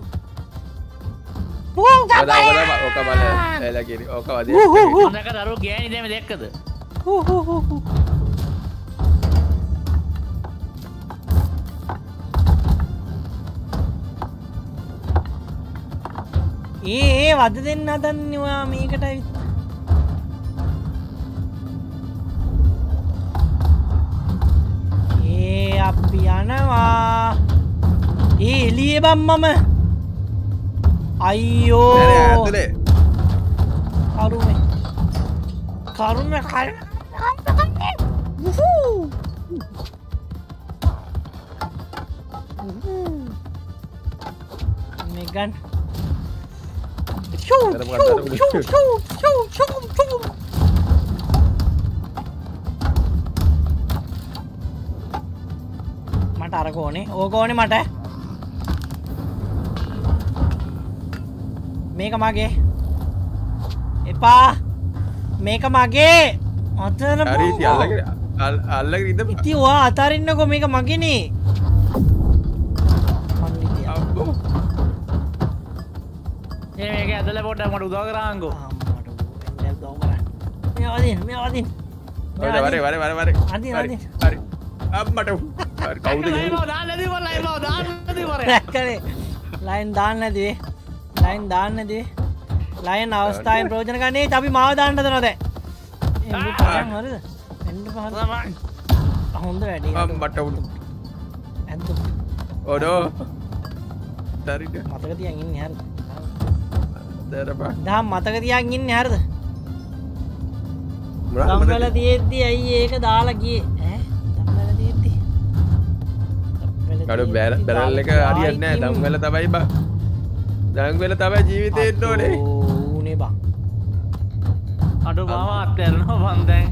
Speaker 3: Buka
Speaker 4: ඔක ඔක ඔක බල එල ගිරි ඕක වදේ
Speaker 5: අනක දරුවෝ ගෑණි දැම දැක්කද?
Speaker 3: ඒ ඒ වද දෙන්න හදන්නේ ඔයා මේකට ඇවිත්. ඒ අපි යනවා. ඒ එළියේ බම් මම. අයියෝ.
Speaker 4: නෑ ඇතුලේ
Speaker 3: කරුමේ. කරුමේ කර. වුහූ. මෙගන් Shoo,
Speaker 4: Ada bukan,
Speaker 3: shoo,
Speaker 4: ada bukan.
Speaker 3: shoo, shoo, shoo, shoo, shoo. මට අරක ඕනේ ඕක ඕනේ මට මේක මගේ එපා මේක මගේ අතර
Speaker 4: හරි ඉතින් අල්ලගෙන අල්- අල්ලගෙන ඉඳපන්
Speaker 3: ඉතින් ඔයා අතරින්නකෝ මේක මගේනේ මන්නිතිය
Speaker 4: අම්බෝ
Speaker 5: ඒ මේක ඇදලා පොඩ්ඩක් මට උදව් කරාංගෝ.
Speaker 3: අම්මට එන්න දව කරන්න මේ වදින් මේ වදින්
Speaker 4: වරේ වරේ වරේ වරේ වරේ
Speaker 3: අදින්,
Speaker 4: හරි,
Speaker 3: අදින්.
Speaker 4: හරි අම්මට හරි කවුද
Speaker 5: ලයින්
Speaker 4: ගිහින්
Speaker 5: බව දාන්න නැති බල ලයින් බව දාන්න නැති බර.
Speaker 3: රැක්කනේ ලයින් දාන්න නැතිවේ ලයින් දාන්න නැතිවේ ලයින් අවස්ථාවෙන් ප්‍රයෝජන ගන්නේ අපි මාව දාන්න හදනවා දැන් එන්න පටන් හරිද එන්න පහර හොඳ වැඩේ
Speaker 4: අම්මට උඩු
Speaker 3: ඇද්දු
Speaker 4: ඔඩෝ හරිද
Speaker 3: මතක තියන් ඉන්නේ හරිද
Speaker 4: දරපා
Speaker 3: දහම් මතක තියන් ඉන්නේ හරිද
Speaker 4: මොනවද
Speaker 3: දම්වල තියෙද්දි ඇයි ඒක දාලා ගියේ ඈ දම්වල තියෙද්දි
Speaker 4: කඩු බැරල් එක හරියන්නේ නැහැ දම් වල තමයි බා දම් වල තමයි ජීවිතේ ඉන්න ඕනේ
Speaker 3: ඌනේ බං
Speaker 5: අඩෝ මාව අත්හැරනවා මං දැන්.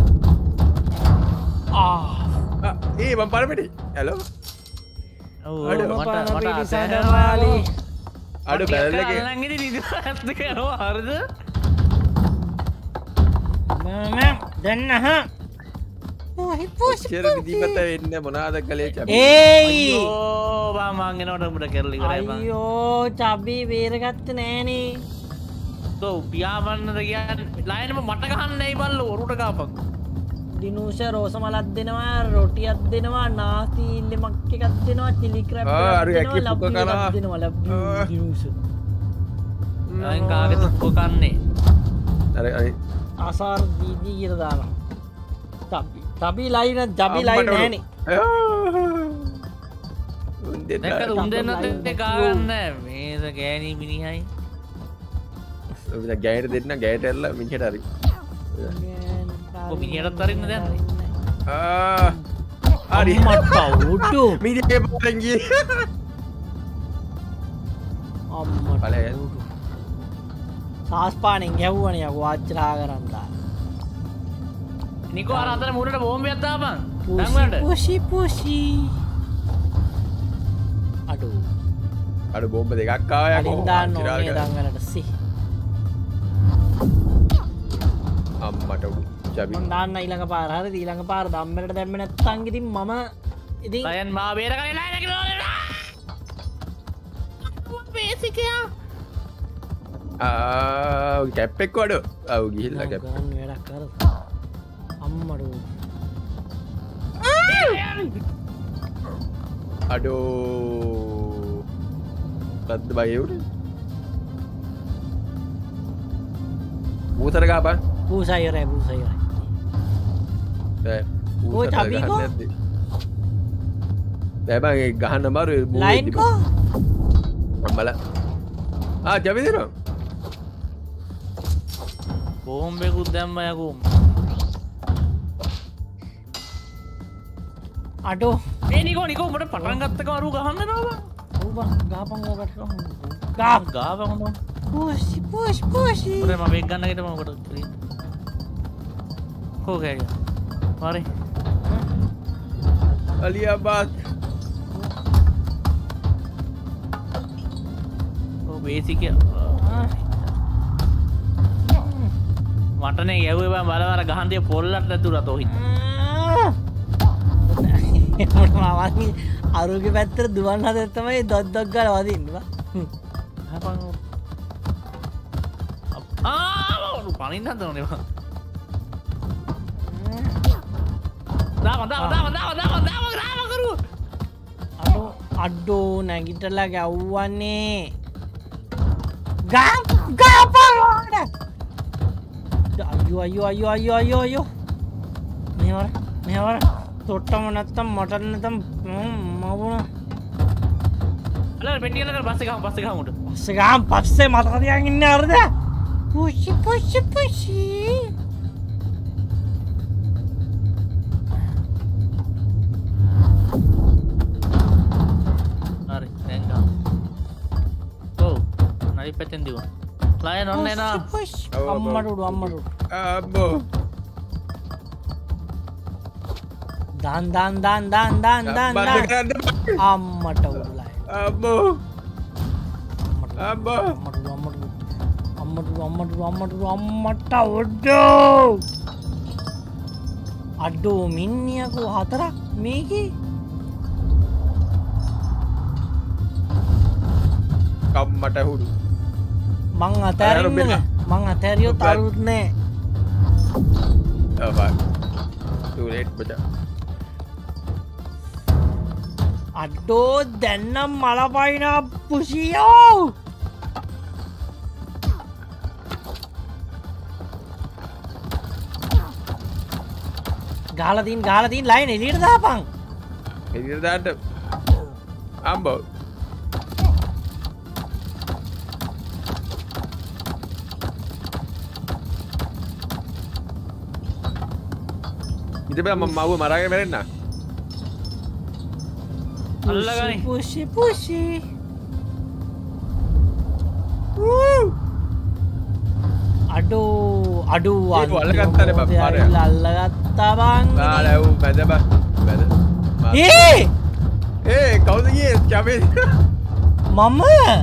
Speaker 3: ආ
Speaker 4: ආ, ඒ මම පරපෙටි හෙලෝ
Speaker 5: ඔව්
Speaker 4: අඩෝ,
Speaker 5: මට මට
Speaker 3: පිටිසඳ
Speaker 5: අත්හැරනවා.
Speaker 3: මාලි
Speaker 4: අඩු බැරල් එක
Speaker 5: අල්ලන් ඉඳි නිදිමත කරනවා හරිද?
Speaker 3: මම දෙන්න හා ඔහි පොස්
Speaker 4: චෙර විදිපත වෙන්න මොනවාද කලේ චබි
Speaker 3: ඒයි
Speaker 5: අයියෝ බා මං එනකොට උඹට කරලි කරයි බං.
Speaker 3: අයියෝ චබි බේරගත්තේ නෑනේ
Speaker 5: තෝ පියාඹන්නද කියන්නේ ලයින්ම මට ගහන්නයි බල්ලෝ ඔරුට ගාපන්.
Speaker 3: දිනුෂ රෝස මලක් දෙනවා රොටියක් දෙනවා නාස්ති ඉල්ලමක් එකක් දෙනවා චිලි ක්‍රැබ්
Speaker 4: ආ,
Speaker 3: එකක්
Speaker 4: අර
Speaker 3: දෙනවා
Speaker 4: ඇකි පුක
Speaker 3: ලබ්බි එකක්
Speaker 4: කනවා.
Speaker 3: දෙනවා ලබ්බි
Speaker 4: ආ.
Speaker 3: දිනුෂ
Speaker 5: ලයින් කාගේ තුප්ප කන්නේ.
Speaker 4: අර අර
Speaker 3: අසාර දීදී කියලා දානවා චබි චබි ලයින චබි ලයින් නෑනේ
Speaker 5: දැක්කද උන් දෙන්නත් එක්ක කාගන්න මේද ගෑණි මිනිහයි.
Speaker 4: ගෑයට දෙන්න ගෑයට එල්ල මිනිහට හරි
Speaker 5: ඔබ මිනිහටත් අරින්න දැන්.
Speaker 4: ආ හරි
Speaker 3: මට උඩු
Speaker 4: මිනිහේ පාරෙන් ගියේ
Speaker 3: අම්මට
Speaker 4: බලය
Speaker 3: සාස්පානෙන් ගැව්වනේ යකෝ ආච්චිලා කරන් දාලා.
Speaker 5: නිකෝ අර අතර මුරට බෝම්බයක් දාපන්. දැන්
Speaker 3: පුෂි පුෂි. අඩෝ.
Speaker 4: අර බෝම්බ දෙකක් ආවා යකෝ.
Speaker 3: අලින් දාන්න ඕනේ දංගලට සි.
Speaker 4: අම්මට ජබි.
Speaker 3: මම දාන්න ඊළඟ පාර හරිද ඊළඟ පාර ධම්මලට දැම්මේ නැත්තම් ඉතින් මම ඉතින්
Speaker 5: ලයන් මා බේරගන්නේ නැහැ කියලා. බේසිකයා.
Speaker 4: ආ කැප් එක වඩ. ආව් ගිහිල්ලා කැප්.
Speaker 3: ගන්න වැඩක් කරලා. අම්මඩෝ.
Speaker 4: අඩෝ. තත් බයි උඩ. ඌතර ගාපන්.
Speaker 3: පූසයිරේ පූසයිරේ.
Speaker 4: දැන්
Speaker 3: ඔය ටබිකෝ
Speaker 4: බෑ ගහන්න මාරු
Speaker 3: ලයින් කෝ
Speaker 4: බල ආ ජබි දෙනවා
Speaker 5: බෝම්බෙකුත් දැම්ම යකෝ.
Speaker 3: අඩෝ
Speaker 5: මේ නිකෝ නිකෝ උඹට පටන් ගත්තක අරු ගහන්න නවා.
Speaker 3: ඔව් බං ගාපන් ඔකට ගා
Speaker 5: ගාපන් උඹ.
Speaker 3: පුෂි පුෂි පුෂි.
Speaker 5: උරේ මම වෙක් ගන්න ගිටම ඔකට. කෝකේ. Mari.
Speaker 4: අලියාබාද්.
Speaker 5: ඔව් බේසික් මටනේ යවුවේ බං බලවර ගහන් දිය පොල්ලට ඇතුළත ඔහි.
Speaker 3: මම අරුගේ පැත්තට දුවන්න හදලා තමයි දොත් දොත් ගාලා වදින්නේ බං.
Speaker 5: අපන් ආ පණින්න හදනනේ බං. දාම දාම දාම දාම දාම දාම දාම කරු.
Speaker 3: අඩෝ අඩෝ නැගිටලා ගැව්වනේ. ගා ගාපරෝඩ. අයියෝ අයියෝ අයියෝ අයියෝ අයියෝ අයියෝ. මෙවර මෙවර තොට්ටම නැත්තම් මට නැත්තම් මම වුණා.
Speaker 5: අල පෙට්ටිය නේද බස් එක ගහමු බස් එක ගහමු උඩ.
Speaker 3: බස් එක ගහමු පස්සේ මතක තියන් ඉන්නේ අරද. පුෂි පුෂි පුෂි.
Speaker 5: පැත්තෙන් දියුණා. ලයන් ඔන්න එනවා.
Speaker 3: අම්මට උඩු අම්මට උඩු.
Speaker 4: අබ්බෝ.
Speaker 3: දාන් දාන් දාන් දාන් දාන් දාන් දාන්. අම්මට උඩු ලයන්.
Speaker 4: අබ්බෝ. අබ්බෝ.
Speaker 3: අම්මට උඩු අම්මට උඩු. අම්මට උඩු අම්මට උඩු අම්මට උඩු අම්මට උඩු. අඩෝ මිනිහකෝ හතරක් මේකේ.
Speaker 4: කම්මට හුඩු.
Speaker 3: මං අතෑරින්න මං අතෑරියොත් අලුත් නෑ.
Speaker 4: Oh fuck. Too late බචා.
Speaker 3: අඩෝ දැන්නම් මල පයිනා පුෂියෝ. ගාලා තින් ගාලා තින් ලයින් එළියට දාපන්.
Speaker 4: එළියට දාන්න. අම්බෝ. ඉතින් මම මව්ව මරාගෙන මැරෙන්න.
Speaker 5: අල්ලගනි.
Speaker 3: පුෂි පුෂි. අඩෝ අඩෝ
Speaker 4: ඒක අල්ලගත්තානේ බං පාරේ.
Speaker 3: අල්ලගත්තා බං.
Speaker 4: බාලා ඌ මැද බං. මැද.
Speaker 3: ඒ
Speaker 4: ඒ කවුද ගියේ කැමේ?
Speaker 3: මම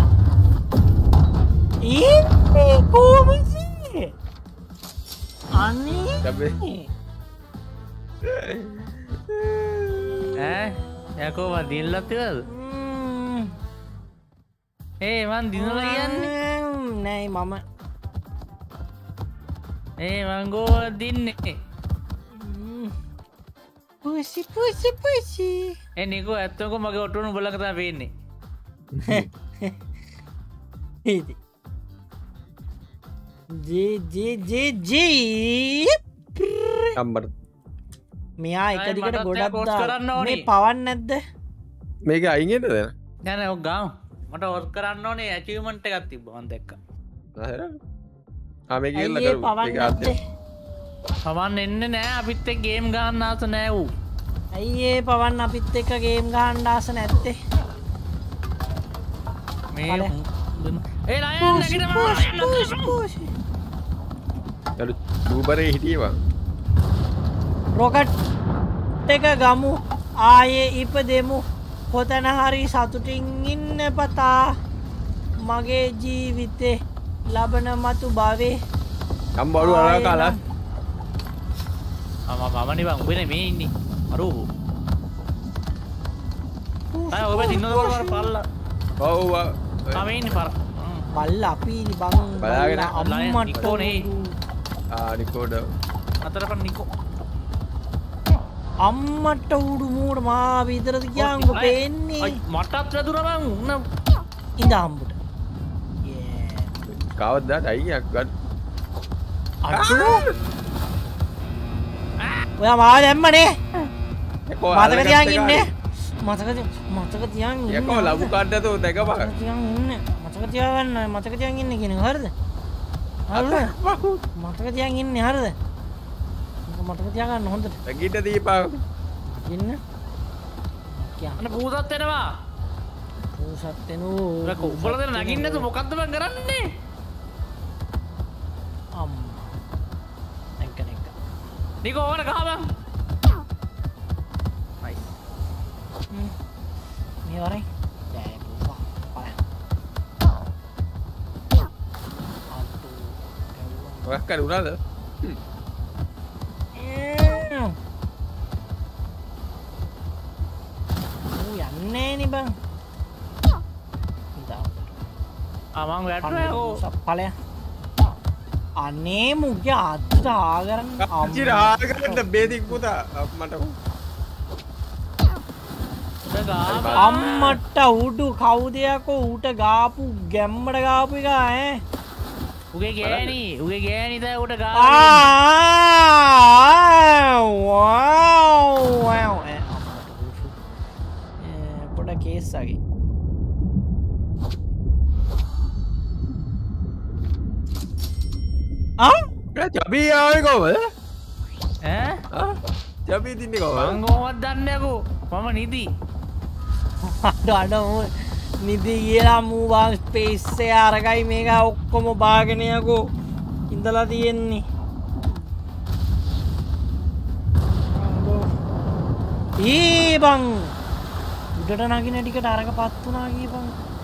Speaker 3: ඒ කොහොමද? අනේ
Speaker 4: කැමේ.
Speaker 5: ඈ යකෝ මන් දිනලත් තියද? ඒ මන් දිනලා කියන්නේ
Speaker 3: නෑ මම
Speaker 5: ඒ මං ගෝල දින්නේ.
Speaker 3: පුෂි පුෂි පුෂි.
Speaker 5: ඒ නිකෝ ඇත්තකෝ මගේ ඔටුන උඹලක තමයි පේන්නේ.
Speaker 3: ඉතින් ජී ජී ජී ජී
Speaker 4: අම්බර
Speaker 3: මෙයා එක දිගට ගොඩක්
Speaker 5: post කරන්න
Speaker 3: දාලා
Speaker 5: ඕනේ.
Speaker 3: මේ පවන්න නැද්ද?
Speaker 4: මේක අයින් එන්නද?
Speaker 5: නෑ නෑ ඔක් ගාමු. මට වර්ක් කරන්න ඕනේ achievement එකක් තිබ්බා මන් දැක්කා.
Speaker 4: නේද? ආ මේක ඉල්ල
Speaker 3: අයියේ
Speaker 4: කරු.
Speaker 3: පවන්න නැත්තේ?
Speaker 5: පවන් එන්නේ නෑ අපිත් එක්ක ගේම් ගහන්න ආස නෑ ඌ.
Speaker 3: අයියේ පවන්න අපිත් එක්ක ගේම් ගහන්න ආස නැත්තේ?
Speaker 5: මේ
Speaker 3: බලය.
Speaker 5: ඒ ලයන් නැගිටලා
Speaker 4: යලු චූබරේ හිටියේ බං.
Speaker 3: රොකට් එක ගමු ආයේ ඉපදෙමු කොතන හරි සතුටින් ඉන්න පතා මගේ ජීවිතේ ලබන මතු භවයේ
Speaker 4: කම්බඩු අරලා කාලා.
Speaker 5: මම මම නේ බං උඹනේ මේ ඉන්නේ අරෝ අය ඔබ දිනන වර පල්ලා
Speaker 4: ඔව්
Speaker 5: ආ මේ ඉන්නේ පර
Speaker 3: බල්ල අපි බං
Speaker 4: බලාගෙන
Speaker 3: අම්මට
Speaker 5: නිකෝනේ
Speaker 4: ආ නිකෝඩ
Speaker 5: අතරපන් නිකෝ
Speaker 3: අම්මට උඩු මූඩ මා විතරද කියන් ඔබ පේන්නේ
Speaker 5: මටත් වැදුනා බං උන්න
Speaker 3: ඉඳ අම්බුට
Speaker 4: කවද්දාට අයියක් ගන්න
Speaker 3: අඩෝ ඔයා මාව දැම්මනේ මතක තියන් ඉන්නේ මතක මතක තියන් ඉන්නේ
Speaker 4: යකෝ ලබු කාඩ් එක දැකපන්
Speaker 3: මතක තියන් ඉන්නේ මතක තියාගන්න මතක තියන් ඉන්නේ කියන එක හරිද හරිද මතක තියන් ඉන්නේ හරිද මතක තියාගන්න හොඳට
Speaker 4: නැගිට දීපන්
Speaker 3: ඉන්න
Speaker 5: අන්න පූසත් වෙනවා
Speaker 3: පූසත් වෙනෝ
Speaker 5: ඒක උඹලා දැන් නගින්න නැතු මොකද්ද බං කරන්නේ
Speaker 3: අම්මා නැග්ග නැග්ග
Speaker 5: නිකෝ ඕන ගහ බං
Speaker 3: මේ වරේ දැන් පූසා බලන්න
Speaker 4: ඔයක් කර උනාද
Speaker 3: යන්නේ නේ බං
Speaker 5: ආ මං වැටුණා
Speaker 3: සප්පලය අනේ මුගේ අද්දට ආගරන්
Speaker 4: අම්චි රාගන්න බේදික් පුතා මට
Speaker 3: අම්මට උඩු කවුදයකෝ ඌට ගාපු ගැම්මට ගාපු එක ඈ
Speaker 5: උගේ ගෑණි උගේ ගෑණි දැන් උට ගා
Speaker 3: ආ වව් වව් පොඩ කේස් වගේ ආ
Speaker 4: චබී ආවේ කොහමද
Speaker 5: ඈ
Speaker 4: ආ චබී දින්නේ කොහමද
Speaker 5: මං කොහොමද දන්නේ අකෝ මම නිදි
Speaker 3: අඩ අඩ නිදි කියලා මූවන් ස්පේස් එක අරගයි මේක ඔක්කොම බාගෙන යකෝ ඉඳලා තියෙන්නේ ඊ බං උඩට නගින ටිකට අරක පත් වුණා කීපන්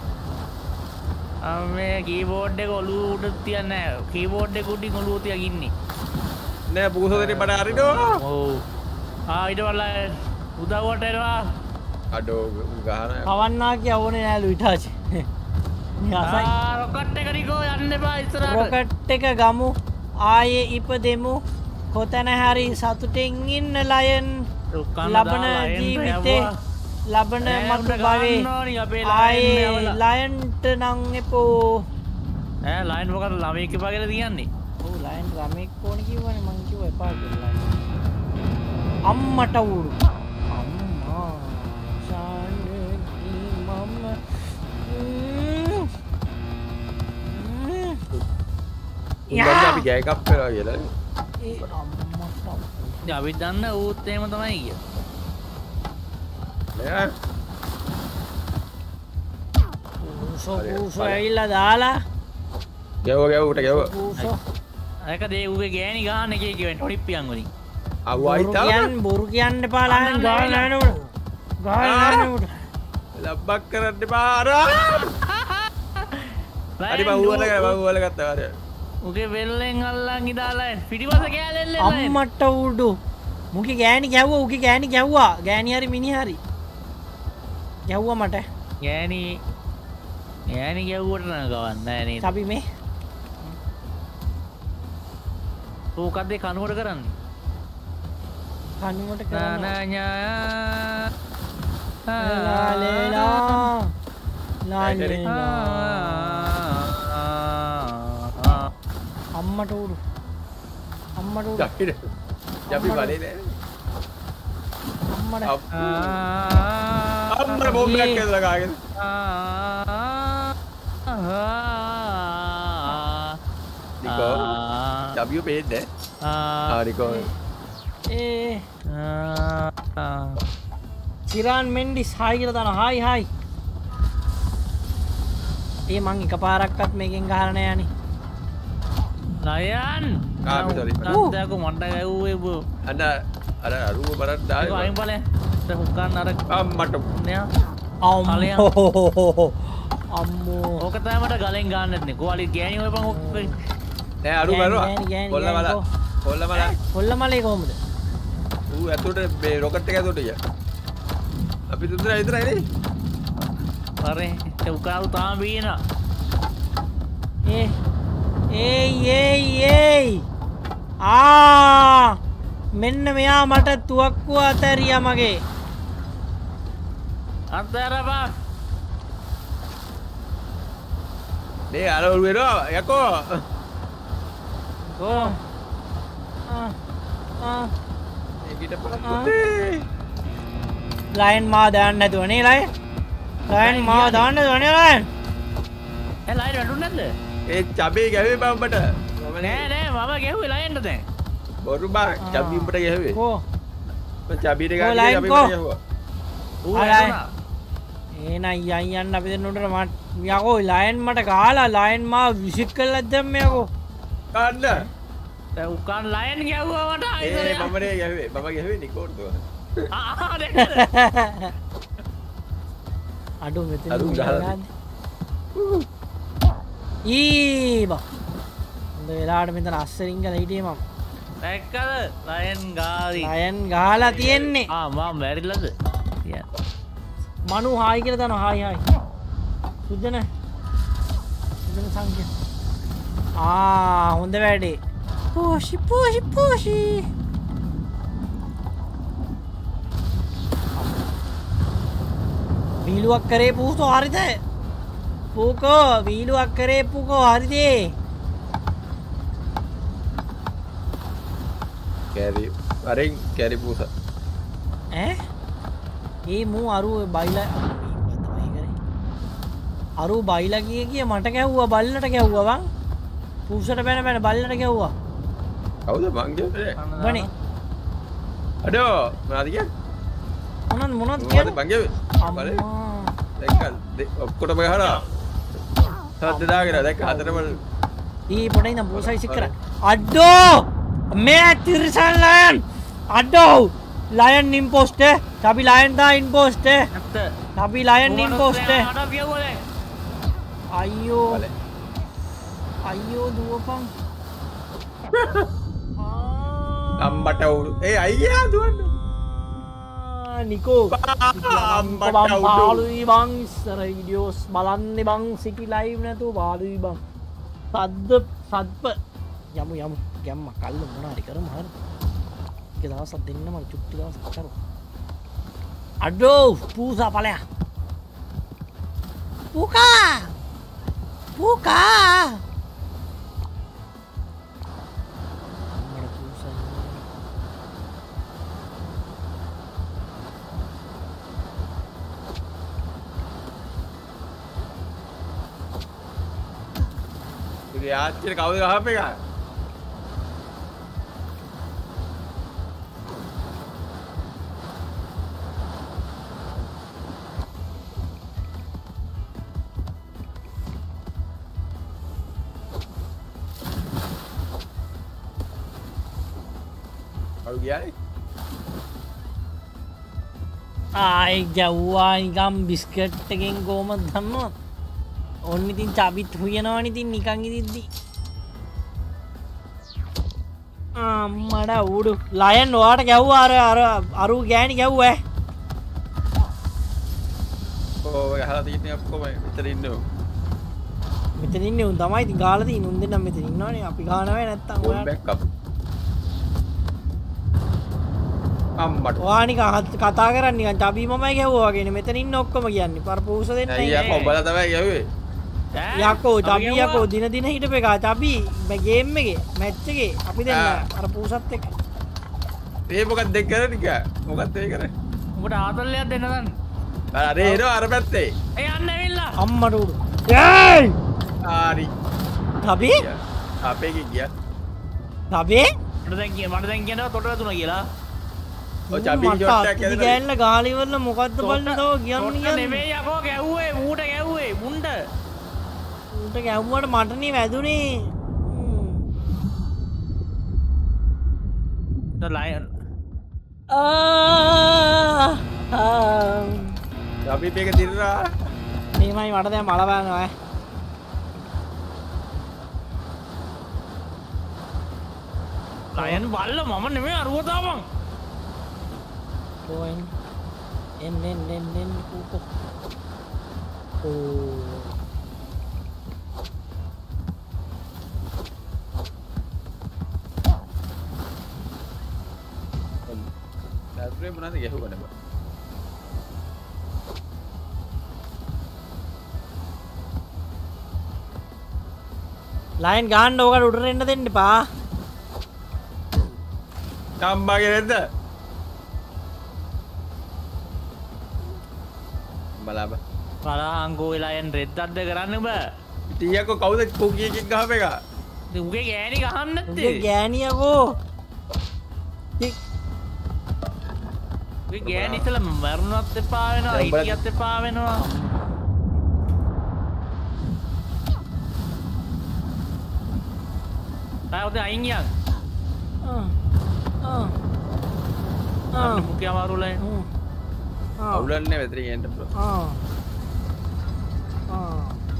Speaker 5: මේ කීබෝඩ් එක ඔලුව උඩ තියන්නේ නැහැ කීබෝඩ් එක උඩින් ඔලුව තියන් ඉන්නේ
Speaker 4: නෑ පූසෝදේ බඩ අරිනවා
Speaker 5: ඔව් ආ ඊට වල්ලා උදව්වට එනවා
Speaker 4: අඩෝ ගහන
Speaker 3: පවන්නා කියවනේ නෑලු ඉටාචි
Speaker 5: ආ රොකට් එක නිකෝ යන්න එපා ඉස්සරහට
Speaker 3: රොකට් එක ගමු ආයේ ඉපදෙමු කොතන හරි සතුටින් ඉන්න ලයන් ලබන ජීවිතේ ලබන මතු භවයේ ආයේ ලයන්ට නං එපෝ
Speaker 5: ඈ ලයන් මොකද ළමෙක් එපා කියලා කියන්නේ
Speaker 3: ඔව් ලයන් ළමෙක් ඕන කිව්වනේ මං කිව්වා එපා කියලා අම්මට උරු අම්මා ශානේ මම
Speaker 4: උඹට අපි ගෑ එකක් කරා කියලා
Speaker 3: ඒ අම්මා
Speaker 5: ඉතින් අපි දන්න ඌත් එහෙම තමයි කිය
Speaker 4: නෑ
Speaker 3: පූසෝ පූසෝ ඇවිල්ලා දාලා
Speaker 4: ගැව ගැව උට ගැව
Speaker 3: පූසෝ
Speaker 5: ඒක දේ ඌගේ ගෑණි ගහන්න එකේ කියවෙන ටොනිප්පියන් වලින්
Speaker 4: අවයි තා
Speaker 3: කියන්න බොරු කියන්න එපා ලයන් ගාලා යනකොට ගාලා යනකොට
Speaker 4: ලබ්බක් කරන්න එපා අර හරි බං ඌවල ගා බං ඌවල ගත්තා අර
Speaker 5: උගේ වෙල්ලෙන් අල්ලන් ඉදාලා පිටිපස්ස කෑලෙල්ලේ
Speaker 3: අම්මට උඩු මුගේ ගෑණි ගැව්වා උගේ ගෑණි ගැව්වා ගෑණි හරි මිනි හරි ගැව්වා මට
Speaker 5: ගෑණි ගෑණි ගැව්වට නම් ගවන්නේ නැහැ නේද
Speaker 3: අපි මේ
Speaker 5: ඌකද්ද කනුවට කරන්නේ
Speaker 3: කනුවට කරනවා
Speaker 5: නානඤා
Speaker 3: ලාලේලා ලාලේලා අම්මට උඩු අම්මට උඩු
Speaker 4: ජපි ජපි බලේ නෑ
Speaker 3: අම්මට
Speaker 4: අම්මට බෝම්බයක් කියලා ගාගෙන නිකෝ ජපියෝ පේන්නේ ආ නිකෝ
Speaker 3: ඒ සිරාන් මෙන්ඩිස් හායි කියලා දාන හායි හායි ඒ මං එකපාරක්වත් මේකෙන් ගහලා නෑ යන්නේ.
Speaker 5: Lion
Speaker 4: Ah, sorry.
Speaker 5: තත්දයක මන්ට ගැව්වේ බෝ
Speaker 4: අන්න අර අරුව බරත් දායි
Speaker 5: අයින් බලය හුක්කන්න අර
Speaker 4: අම්මට
Speaker 3: අම්මෝ අම්මෝ
Speaker 5: ඕකතෑමට ගලෙන් ගන්නත්න කොලි ගෑනි ඔය පන් ඔක්
Speaker 4: නෑ අරු බැලුවා කොල්ල මල කොල්ල මල
Speaker 3: කොල්ල මලේ කොහොමද
Speaker 4: ඌ ඇතුලට මේ රොකට් එක ඇතුලට ගියා අපි තුන්දෙනා විතරයි නේ
Speaker 5: අරේ ඒ උකාරු තාම බීනා
Speaker 3: ඒ ඒයි ඒයි ඒයි ආ මෙන්න මෙයා මට තුවක්කුව අතැරියා මගේ
Speaker 5: අත්තරපා
Speaker 4: නේ අර වෙනවා යකෝ
Speaker 5: කෝ
Speaker 3: ආ ආ
Speaker 4: ඒකිට පොතේ
Speaker 3: ලයන් මාව දාන්න නැතුව නේ ලයන් ලයන් මාව දාන්න නැතුව නේ ලයන්
Speaker 5: ඒ ලයින් වැටුන්නේ නැද්ද
Speaker 4: ඒ චබේ ගැහුවේ බම්බට
Speaker 5: නෑ නෑ මම ගැහුවේ ලයින්ට දැන්
Speaker 4: බොරු බා චබිම්බට ගැහුවේ
Speaker 3: කෝ
Speaker 4: මම චබීට
Speaker 3: කෝ
Speaker 4: ගාලා
Speaker 3: ලයින්
Speaker 4: චබිම්බට
Speaker 3: කෝ?
Speaker 4: ගැහුවා
Speaker 5: ඌ
Speaker 3: අර
Speaker 5: වැටුණා
Speaker 3: ඒ නයි යන් යන්න අපි දෙන්නට මට යකෝ ලයන් මට ගාලා ලයන් මාව විසිට් කරලා දැම්ම යකෝ
Speaker 4: ගන්න
Speaker 5: දැන් උකාන් ලයින් ගැහුවා මට
Speaker 4: ඒ
Speaker 5: ආයිත්
Speaker 4: මම නේ ගැහුවේ මම ගැහුවේ නිකෝඩ් දුව
Speaker 5: ආ දැන්
Speaker 3: අඩු මෙතන
Speaker 4: අඩු ගහලා
Speaker 3: ගන්න. ඊ බා හොඳ වෙලාවට මෙතන අස්සරින් ගලා හිටියේ මම
Speaker 5: දැක්කද ලයින් ගාරි
Speaker 3: ලයන් ගහලා තියෙන්නේ
Speaker 5: ආ මම මැරිලාද
Speaker 3: මනු හායි කියලා දානවා හායි හායි සුජන සුජන සංඛ්‍ය ආ හොඳ වැඩේ පෝෂි පෝෂි පෝෂි වීලුවක් කරේ පූසෝ හරිද පූකෝ වීලුවක් කරේ පූකෝ හරිද
Speaker 4: කැරි අරෙන් කැරි පූස
Speaker 3: ඈ ඒ මූ අරු බයිලා තමයි කරේ අරු බයිලා කිය කිය මට ගැව්වා බල්ලට ගැව්වා වන් පූසට බැන බැන බල්ලට ගැව්වා
Speaker 4: කවුද මං කියන්නේ
Speaker 3: වනේ
Speaker 4: අඩෝ මොනවද කියන්නේ
Speaker 3: මොනවද මොනවද
Speaker 4: මොනවද
Speaker 3: කියන්නේ
Speaker 4: මං කියන්නේ බලේ
Speaker 3: අම්මා
Speaker 4: දැක්කද ඔක්කොටම ගහලා සද්ද දාගෙන දැක්ක හතරම
Speaker 3: ඊ පොඩේ ඉඳන් පූසයි සික් කරා අඩෝ මේ තිරසන් ලයන් අඩෝ ලයන් ඉම්පෝස්ට් අපි ලයන් දා ඉම්පෝස්ට්
Speaker 5: ඇත්ත
Speaker 3: අපි ලයන් ඉම්පෝස්ට්
Speaker 5: මට කියවුවා දැන්
Speaker 3: අයියෝ
Speaker 4: බලේ
Speaker 3: අයියෝ දුවපන්
Speaker 4: අම්බට උඩු ඒ අයියා දුවන්න
Speaker 3: නිකෝ
Speaker 4: අම්බට
Speaker 3: බං
Speaker 4: උඩු
Speaker 3: පාලුයි බං ඉස්සර වීඩියෝස් බලන්නේ බං සිටි ලයිව් නැතුව පාලුයි බං සද්ද සද්ප යමු යමු ගැම්ම කල්ල මොනා හරි කරමු හරි එක දවසක් දෙන්න මම චුට්ටි දවසක් කරමු අඩෝ පූසා ඵලයා පුකා පුකා අම්මට පූසා
Speaker 4: ඉතින් ආච්චිට කවුද ගහපු එක කවුද ගියානේ
Speaker 3: ආයි ගැව්වා නිකම් බිස්කට් එකෙන් කොහමද දන්නවද? ඔන්න ඉතින් චබිත් හුයනවනේ ඉතින් නිකන් ඉදිද්දි. අම්මඩ උඩු ලයන් ඔයාට ගැව්වා අර අර අරු ගෑණි ගැව්වා ඈ.
Speaker 4: ඔව් ගහලා තියෙන්නේ ඔක්කොම මෙතන ඉන්නවා
Speaker 3: මෙතන ඉන්නේ උන් තමයි ඉතින් ගාලා තියෙන්නේ උන් දෙන්නම් මෙතන ඉන්නවනේ අපි ගානවේ නැත්තම්
Speaker 4: ඕල්
Speaker 3: ඔයාට.
Speaker 4: බෑක් අප් අම්මට
Speaker 3: ඔයා නිකන් කතා කරන්නේ නිකන් චබි මමයි ගැව්වා වගේනේ මෙතන ඉන්න ඔක්කොම කියන්නේ පරපූස දෙන්නයි.
Speaker 4: අයියා කොබලා තමයි ගැහුවේ
Speaker 3: යකෝ චබි යකෝ දින දින හිටපු එක චබි මේ ගේම් එකේ මැච් එකේ අපි දෙන්න අර පූසත් එක්ක
Speaker 4: ඒ මොකක්ද දෙක කරන්නේ ටික මොකක්ද ඒ කරන්නේ
Speaker 5: උඹට ආතල්ලයක් දෙන්න දන්න
Speaker 4: අර එනවා අර පැත්තේ
Speaker 5: ඒ යන්න ඇවිල්ලා
Speaker 3: අම්මට උඩු ඒයි
Speaker 4: ආරි
Speaker 3: චබි
Speaker 4: අපේ ගියා
Speaker 3: චබි
Speaker 5: මට දැන් කිය මට දැන් කියනවා තොට වැදුනා කියලා
Speaker 4: ඔය චබි ජොට්ටක්
Speaker 3: ඇදලා ගෑල්ල ගාලි වල මොකද්ද බලන්න තව කියන්නේ
Speaker 5: තොට නෙමෙයි යකෝ ගැව්වේ මූට ගැව්වේ මුණ්ඩ
Speaker 3: උන්ට ගැව්වට මටනේ වැදුනේ.
Speaker 5: ලයන්
Speaker 4: අපි මේක දිරලා
Speaker 3: මේමයි මට දැන් මල බලනවා.
Speaker 5: ලයන් බල්ල මම නෙමෙයි අරුවතාවන්.
Speaker 3: Going in in in in oh oh
Speaker 4: දැස්රේ මොනවද ගැහුවනේ බා
Speaker 3: ලයින් ගහන්න ඕකට උඩට එන්න දෙන්න එපා.
Speaker 4: කම්බාගේ නැද්ද බලන්න
Speaker 5: බලංගෝ ලයන් රෙද්දක්ද කරන්න බෑ.
Speaker 4: ටීයකෝ කවුද කුකියකින් ගහප එක
Speaker 5: උගේ ගෑණි ගහන්න
Speaker 3: උගේ
Speaker 5: නැත්තේ.
Speaker 3: ගෑණියකෝ.
Speaker 5: උගේ ගෑණි ඉතල මරුණත් එපා වෙනවා
Speaker 4: දැන් බලන්න.
Speaker 5: හිටියත් එපා වෙනවා. තාවද අයින් යන්.
Speaker 3: ආ ආ
Speaker 5: අන්න මුඛය අමාරු ලයන්.
Speaker 3: ආ
Speaker 4: අවුලන්නේ මෙතනින් එන්න බ්‍රෝ
Speaker 3: ආ ආ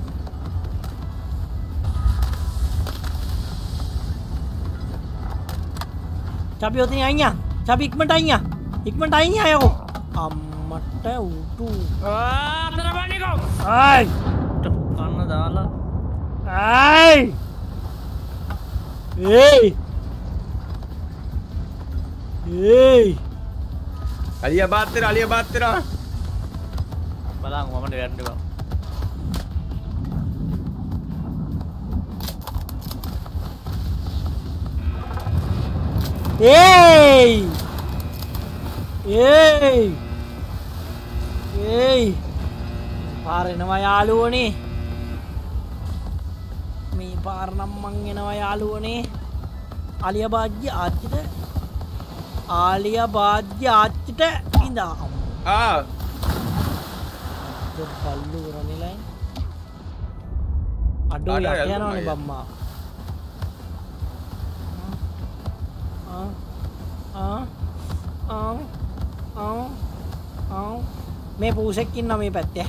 Speaker 3: Cabi otin aing ya. Cabi ikmට aing ya. Ikmට aing ya yako. අම්මට උටු.
Speaker 5: ආ අතර බණිකෝ.
Speaker 3: ආයි.
Speaker 5: කන්න දාලා.
Speaker 3: ආයි. ඒයි. ඒයි.
Speaker 4: අලියා බාත්තර අලියා බාත්තර
Speaker 5: බලං මමට වැරෙන්න බා.
Speaker 3: Hey! Hey! Hey! පාර එනවා යාළුවනේ. මේ පාර නම් මං එනවා යාළුවනේ. ආලියා බාජ්‍ය ආච්චිට ආලියා බාජ්‍ය ආච්චිට ඉඳා.
Speaker 4: ආ
Speaker 3: බල්ලු රනිලයි. අඩෝ යට යනවනේ බම්මා. ආ ආ ආ ආ මේ පූසෙක් ඉන්නවා මේ පැත්තේ.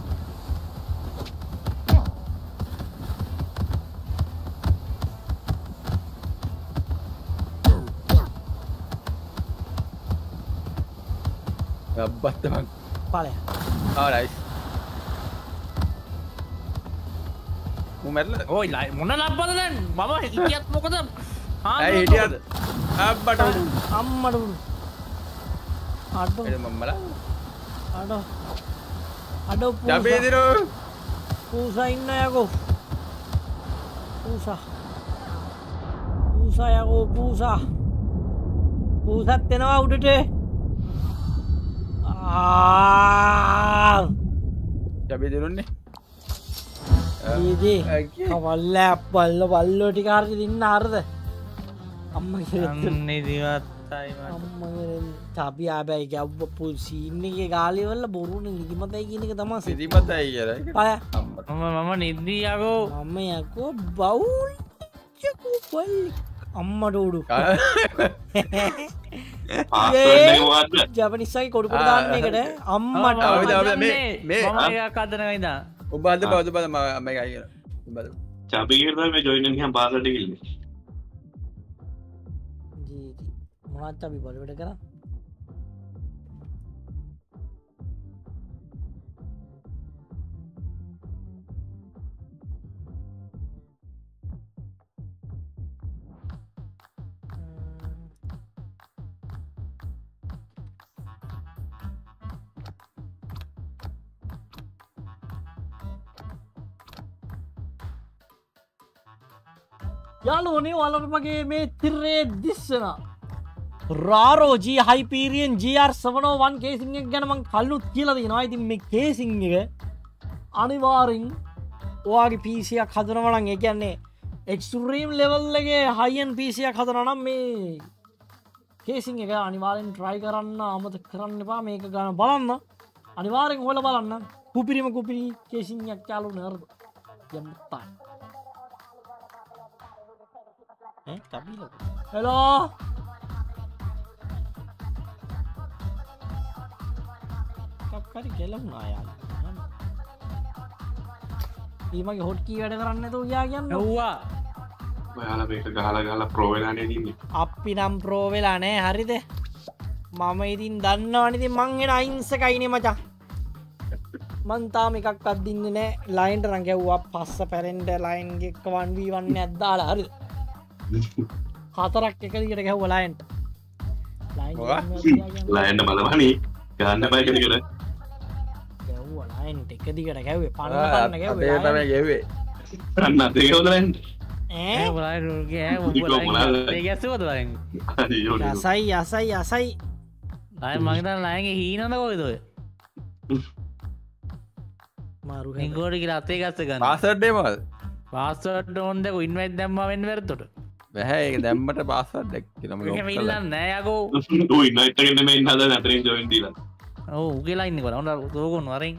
Speaker 4: ගබ්බත් මං
Speaker 3: ඵලය.
Speaker 4: ආ නයිස් මු මැරලා
Speaker 5: ඕයි ලයි මොන ලබ්බද දැන් මම හිටියත් මොකද
Speaker 4: ඇයි හිටියත් අබ්බට
Speaker 3: අම්මට උඩු. අඩෝ
Speaker 4: එද මම්මලා
Speaker 3: අඩෝ අඩෝ
Speaker 4: ජබේ දිරෝ
Speaker 3: පූසා ඉන්න යකෝ. පූසා පූසා යකෝ පූසා. පූසත් එනවා උඩට. ආ
Speaker 4: ජබේ දිරුන්නේ
Speaker 3: දීදී කවල්ල බල්ල බල්ලෝ ටික හරි දින්න හරිද අම්මගේ
Speaker 5: අන්නේ දිවත්තයි මට.
Speaker 3: අම්මගේ චාපි ආබැයි ගැව්ව පුල් සීන් එකේ ගාලේ වල බොරුනේ නිදිමතයි කියන එක තමයි සිද්ධ.
Speaker 4: සිරිමතයි කියලා
Speaker 3: පය
Speaker 4: අම්මට
Speaker 5: මම මම නිද්දී යකෝ.
Speaker 3: මම යකෝ බවුල් චකු බල් අම්මට උඩු. ජපනිස්සයි කොඩු කොඩු දාන්න එකට අම්මට
Speaker 4: ආ, ආ, ආ, මේ මේ
Speaker 5: මම එකක් අදන ඉදා.
Speaker 4: ඔබ අද බවද බල මම එකයි කියලා බල
Speaker 7: चाबी गिरता मैं जॉइन नहीं हम बाहर हटे गिरने
Speaker 3: ජී මොනවත් අපි බල වැඩ කරා. යාළුවනේ ඔයාලට මගේ මේ තිරේ දිස්සන රාරෝ G Hyperion G R seven oh one casing එක ගැන මං කලිනුත් කියලා තියෙනවා. ඉතින් මේ කේසින් එක අනිවාර්යෙන් ඔයාගේ P C එකක් හදනවා නම් ඒ කියන්නේ extreme level එකේ high end P C එකක් හදනවා නම් මේ කේසින් එක අනිවාර්යෙන් try කරන්න අමතක කරන්න එපා. මේක ගන්න බලන්න. අනිවාර්යෙන් හොයලා බලන්න. කුපිරිම කුපිරි කේසින් එකක් යාළුවනේ හරිද? jam depan. Eh, kami lo. Halo. කක්කරි ගැලුණා යාලා. ඊමගේ හොට් කී වැඩ කරන්නේ නැතුව ගියා කියන්නේ.
Speaker 5: ඇව්වා.
Speaker 7: ඔයාලා මේක ගහලා ගහලා ප්‍රෝ වෙලා නේද ඉන්නේ.
Speaker 3: අපි නම් ප්‍රෝ වෙලා නෑ හරිද? මම ඉතින් දන්නවනේ ඉතින් මං එන අහිංසකයිනේ මචං. මං තාම එකක් අද්දින්නේ නෑ. ලයින්ට නම් ගැව්වා පස්ස පැරෙන්න ලයින් එක one v one එකක් දාලා හරිද? හතරක් එක දිගට ගැහුවා ලයින්ට. ලයින්
Speaker 7: ලයින්ට බලවනේ ගන්න බෑ කියලා.
Speaker 3: ගැව්වා ලයින්ට එක දිගට ගැව්වේ පන්න පන්න ගැව්වේ.
Speaker 4: ඒ තමයි ගෙව්වේ.
Speaker 7: අන්න අතේ හොදලෙන්.
Speaker 3: ඈ
Speaker 5: බලන්නේ උගේ ගැස්සුවද බලන්න.
Speaker 3: යසයි යසයි යසයි.
Speaker 5: ලයින් මගේ දාන ලයින්ගේ හීනද කොහෙද ඔය?
Speaker 3: මාරු
Speaker 5: නිගෝඩ කියලා අතේ ගස්ස ගන්න.
Speaker 4: පාස්වර්ඩ් එක මොකද?
Speaker 5: පාස්වර්ඩ් ඕන් දෙක ඉන්වයිට් දැම්මා වෙන්න වැරද්දට.
Speaker 4: බෑ ඒක දැම්මට පාස්වර්ඩ් එක කියලා මම
Speaker 5: ඒක
Speaker 4: ලොක්
Speaker 5: මිල්ලන්නේ
Speaker 4: කළා.
Speaker 5: නෑ යකෝ.
Speaker 7: ඌ ඉන්නයිට් එකෙන් නෙමෙයි ඉන්න හදන අතරින් ජොයින් දීලා.
Speaker 5: ඔව් උගේ ලයින් එක බලන්න ඕගොන් වරෙන්.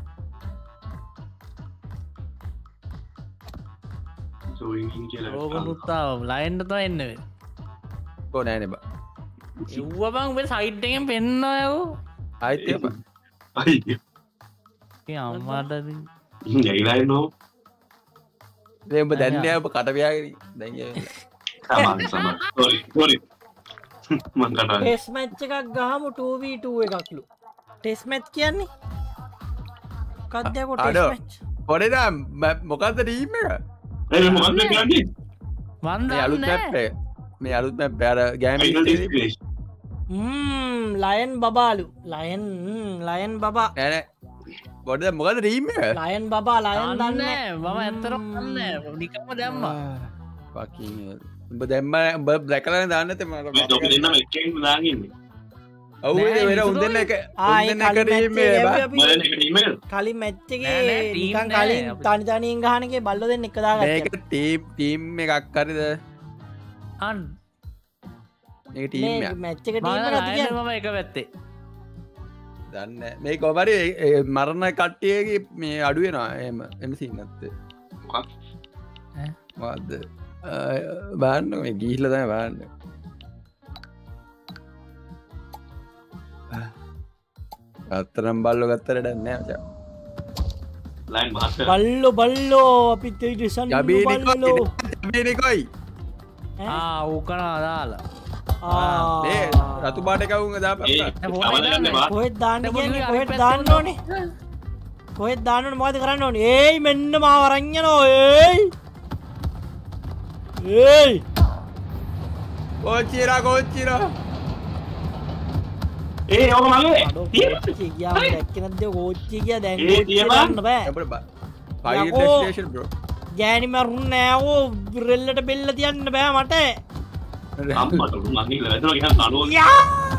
Speaker 7: ජොයින් ඉන් කියලා.
Speaker 5: ඕගොන් උත්තාව ලයින්ට තමයි එන්න වෙන්නේ.
Speaker 4: කො නෑනේ බා.
Speaker 5: එව්ව බං උඹේ සයිඩ් එකෙන් පෙන්නවා යකෝ.
Speaker 4: ආයිත් ඒක බා.
Speaker 7: අයියෝ.
Speaker 5: ඒ අම්මාට
Speaker 7: ඇයිලා එන්නෝ.
Speaker 4: දැන් ඔබ දැන් නෑ ඔබ කට පියාගෙන දැන් ඒ
Speaker 7: සමාන සමාන. Sorry sorry. මං කතා.
Speaker 3: ටෙස් මැච් එකක් ගහමු two v two එකක්ලු. ටෙස් මැච් කියන්නේ මොකක්ද යකෝ ටෙස්
Speaker 4: අඩෝ.
Speaker 3: මැච්?
Speaker 4: පොඩේදා මොකද්ද ටීම් එක?
Speaker 7: ඒ මොකක්ද කියන්නේ?
Speaker 5: මන්
Speaker 4: මේ අලුත්
Speaker 5: දන්නේ
Speaker 4: මැප් එක. මේ අලුත් මැප් එක අර ගෑමි
Speaker 7: ෆයිනල් ඩිස්ප්ලේ.
Speaker 3: ම්ම් ලයන් බබාලු. ලයන් ලයන් බබා.
Speaker 4: නෑ නෑ. පොඩේදා මොකද්ද ටීම් එක?
Speaker 3: ලයන් බබා ලයන් දන්නේ
Speaker 5: දන්නේ මම ඇත්තටම දන්නේ නිකම්ම දැම්මා.
Speaker 4: ෆකින් උඹ දැම්ම උඹ දැකලානේ දාන්න නැත්තේ මම
Speaker 7: මේ ඔබ දෙන්නම එක්කෙන් දාගෙන ඉන්නේ.
Speaker 4: ඔව්
Speaker 5: නෑ,
Speaker 4: ඒ වෙන උන්
Speaker 5: ඉතුරු
Speaker 4: දෙන්න එක
Speaker 3: ආ
Speaker 4: උන්
Speaker 3: ඒ
Speaker 4: දෙන්න එක
Speaker 3: කලින්
Speaker 4: ටීම්
Speaker 3: මැච්
Speaker 4: එක
Speaker 3: එකේ
Speaker 4: බා.
Speaker 3: අපි
Speaker 7: මම එක ටීම් එක.
Speaker 3: කලින් මැච්
Speaker 5: නෑ,
Speaker 3: එකේ
Speaker 5: නෑ, team
Speaker 3: නිකන්
Speaker 5: නෑ.
Speaker 3: කලින් තනි තනියෙන් ගහන එකේ බල්ලෝ දෙන්න එක දාගත්තා.
Speaker 4: මේක ටීම් ටීම් එකක් හරිද?
Speaker 5: අන්
Speaker 4: මේක ටීම්
Speaker 3: මේ
Speaker 4: එකක්.
Speaker 3: මැච් එක ටීම්
Speaker 5: මම
Speaker 3: එකක්
Speaker 5: ලයින්
Speaker 3: කියන්නේ.
Speaker 5: මම එක පැත්තේ.
Speaker 4: දන්නේ නෑ. මේ කොහමරි මරණ කට්ටියගේ මේ අඩු වෙනවා එහෙම එම සීන් නැත්තේ.
Speaker 7: මොකක්?
Speaker 4: මොකද්ද? බලන්න මේ ගිහිල්ලා තමයි බලන්න. අතරම් බල්ලෝ ගත්තට වැඩක් නෑ මචං.
Speaker 7: Line master.
Speaker 3: බල්ලෝ බල්ලෝ අපිත් ඉතිසන්
Speaker 4: යබීනිකෝ
Speaker 3: බල්ලෝ.
Speaker 4: යබීනිකෝයි.
Speaker 5: ආ ඌකන දාලා.
Speaker 3: ආ
Speaker 4: මේ රතු පාට එකවුන් දාපන්.
Speaker 7: ඒ කවල ගන්න වා.
Speaker 3: කොහෙද දාන්න
Speaker 5: දැන්
Speaker 3: කියන්නේ
Speaker 5: මුදුනේ
Speaker 3: කොහෙද
Speaker 5: අනිත්
Speaker 3: දාන්න
Speaker 5: පැත්තේ
Speaker 3: ඕනේ? කොහෙද දාන්න ඕනේ මොකද කරන්න ඕනේ? ඒයි මෙන්න මාව අරන් යනවා ඒයි. ඒයි
Speaker 4: කොච්චිරා කොච්චිරා.
Speaker 7: ඒ ඔක මගේ.
Speaker 3: අඩෝ කෝච්චි ගියාම දැක්කේ නැද්ද කෝච්චි ගියා දැන්
Speaker 7: ඒ
Speaker 3: කෝච්චි
Speaker 7: තියපන්.
Speaker 3: දාන්න බෑ.
Speaker 4: අපිට ෆයිල්
Speaker 3: යකෝ.
Speaker 4: Destination bro.
Speaker 3: ගෑණි මරුන් නෑවෝ රෙල්ලට බෙල්ල තියන්න බෑ මට.
Speaker 7: අම්මට මං ඉල්ල වැදුනා ගියන් අනුව.
Speaker 3: යා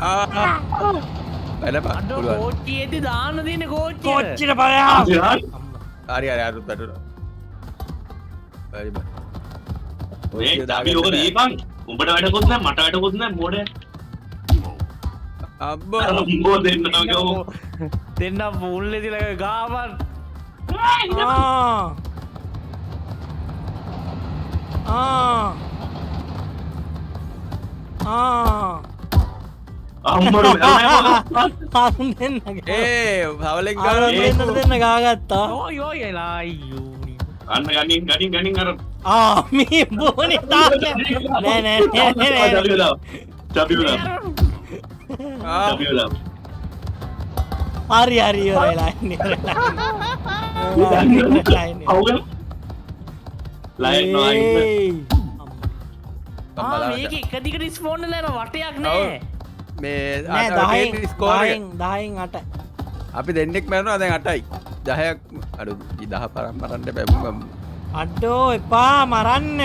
Speaker 4: බලපන්.
Speaker 5: අඩෝ
Speaker 4: පුළුවන්.
Speaker 5: කෝච්චියේදී දාන්න දෙන්නේ කෝච්චියට.
Speaker 3: කෝච්චිට බලයා.
Speaker 4: හරි හරි අරුත් වැටුණා. හරි බා.
Speaker 7: ඔය අපි ඔක දීපන්. උඹට වැඩකුත් නැහැ මට වැඩකුත් නැහැ මොඩේ.
Speaker 4: අම්බෝ.
Speaker 7: උඹ දෙන්න නෝ.
Speaker 5: දෙන්න මුල්ලේ තියලා ගාවන්.
Speaker 3: ආ ආ ආ
Speaker 7: අම්මර
Speaker 3: අරුන් දෙන්න ගා-
Speaker 4: ඒ සවලෙන්
Speaker 3: අරුන්
Speaker 4: ගන්න.
Speaker 3: දෙන්න දෙන්න ගාගත්තා.
Speaker 5: ඔය ඔය එලා අයියෝ.
Speaker 7: අන්න ගනින් ගනින් ගනින් අර
Speaker 3: ආ මේ බෝනේ තාන්නේ නෑ නෑ නෑ නෑ නෑ.
Speaker 7: ඩබ්ලියු ඩබ්ලියු
Speaker 4: ආ
Speaker 7: ඩබ්ලියු
Speaker 3: හරි හරි ඉවරයි ලයින් ඉවරයි.
Speaker 7: අවුල ලයින් නොයි
Speaker 3: ඒයි.
Speaker 5: ආ මේක එක දිගට ස්පෝන් වෙලා යන වටයක් නෑ.
Speaker 4: මේ
Speaker 3: නෑ
Speaker 4: අට-
Speaker 3: දහයෙන්
Speaker 4: ඔකේ ස්කෝර් එක.
Speaker 3: දහයෙන් දහයෙන් අට.
Speaker 4: අපි දෙන්නෙක් මැරුණා දැන් අටයි. දහයක් අඩු දහ පරම් මරන්න බැබුම්.
Speaker 3: අඩෝ එපා මරන්න.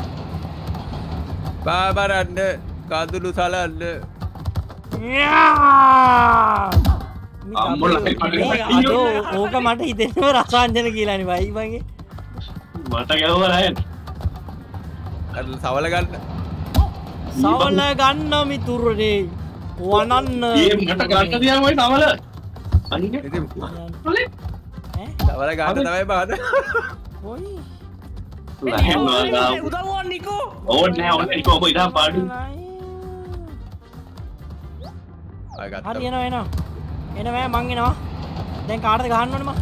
Speaker 4: පාබරන්න කඳුළු සලන්න.
Speaker 7: අම්මලා
Speaker 3: මේ අඩෝ ඕක මට හිතෙනව රසාංජන කියලානේ වයි වගේ.
Speaker 7: මට ගැවුවා ලයින්
Speaker 4: අර සවල ගන්න.
Speaker 3: සවල ගන්න මිතුරනේ වනන්න.
Speaker 7: ඒ මට ගන්න දියම ඔය නවල අනික
Speaker 4: ඉතින්
Speaker 3: ඈ?
Speaker 4: සවල ගන්න තමයි බාද.
Speaker 3: කොයි
Speaker 8: උදවන්න නිකෝ
Speaker 7: ඕන්න නෑ ඕන්න නිකෝ ඔබ ඉදා පාඩු
Speaker 3: හරි එනවා එනවා එනවා මං එනවා දැන් කාටද ගහන්න ඕනේ මං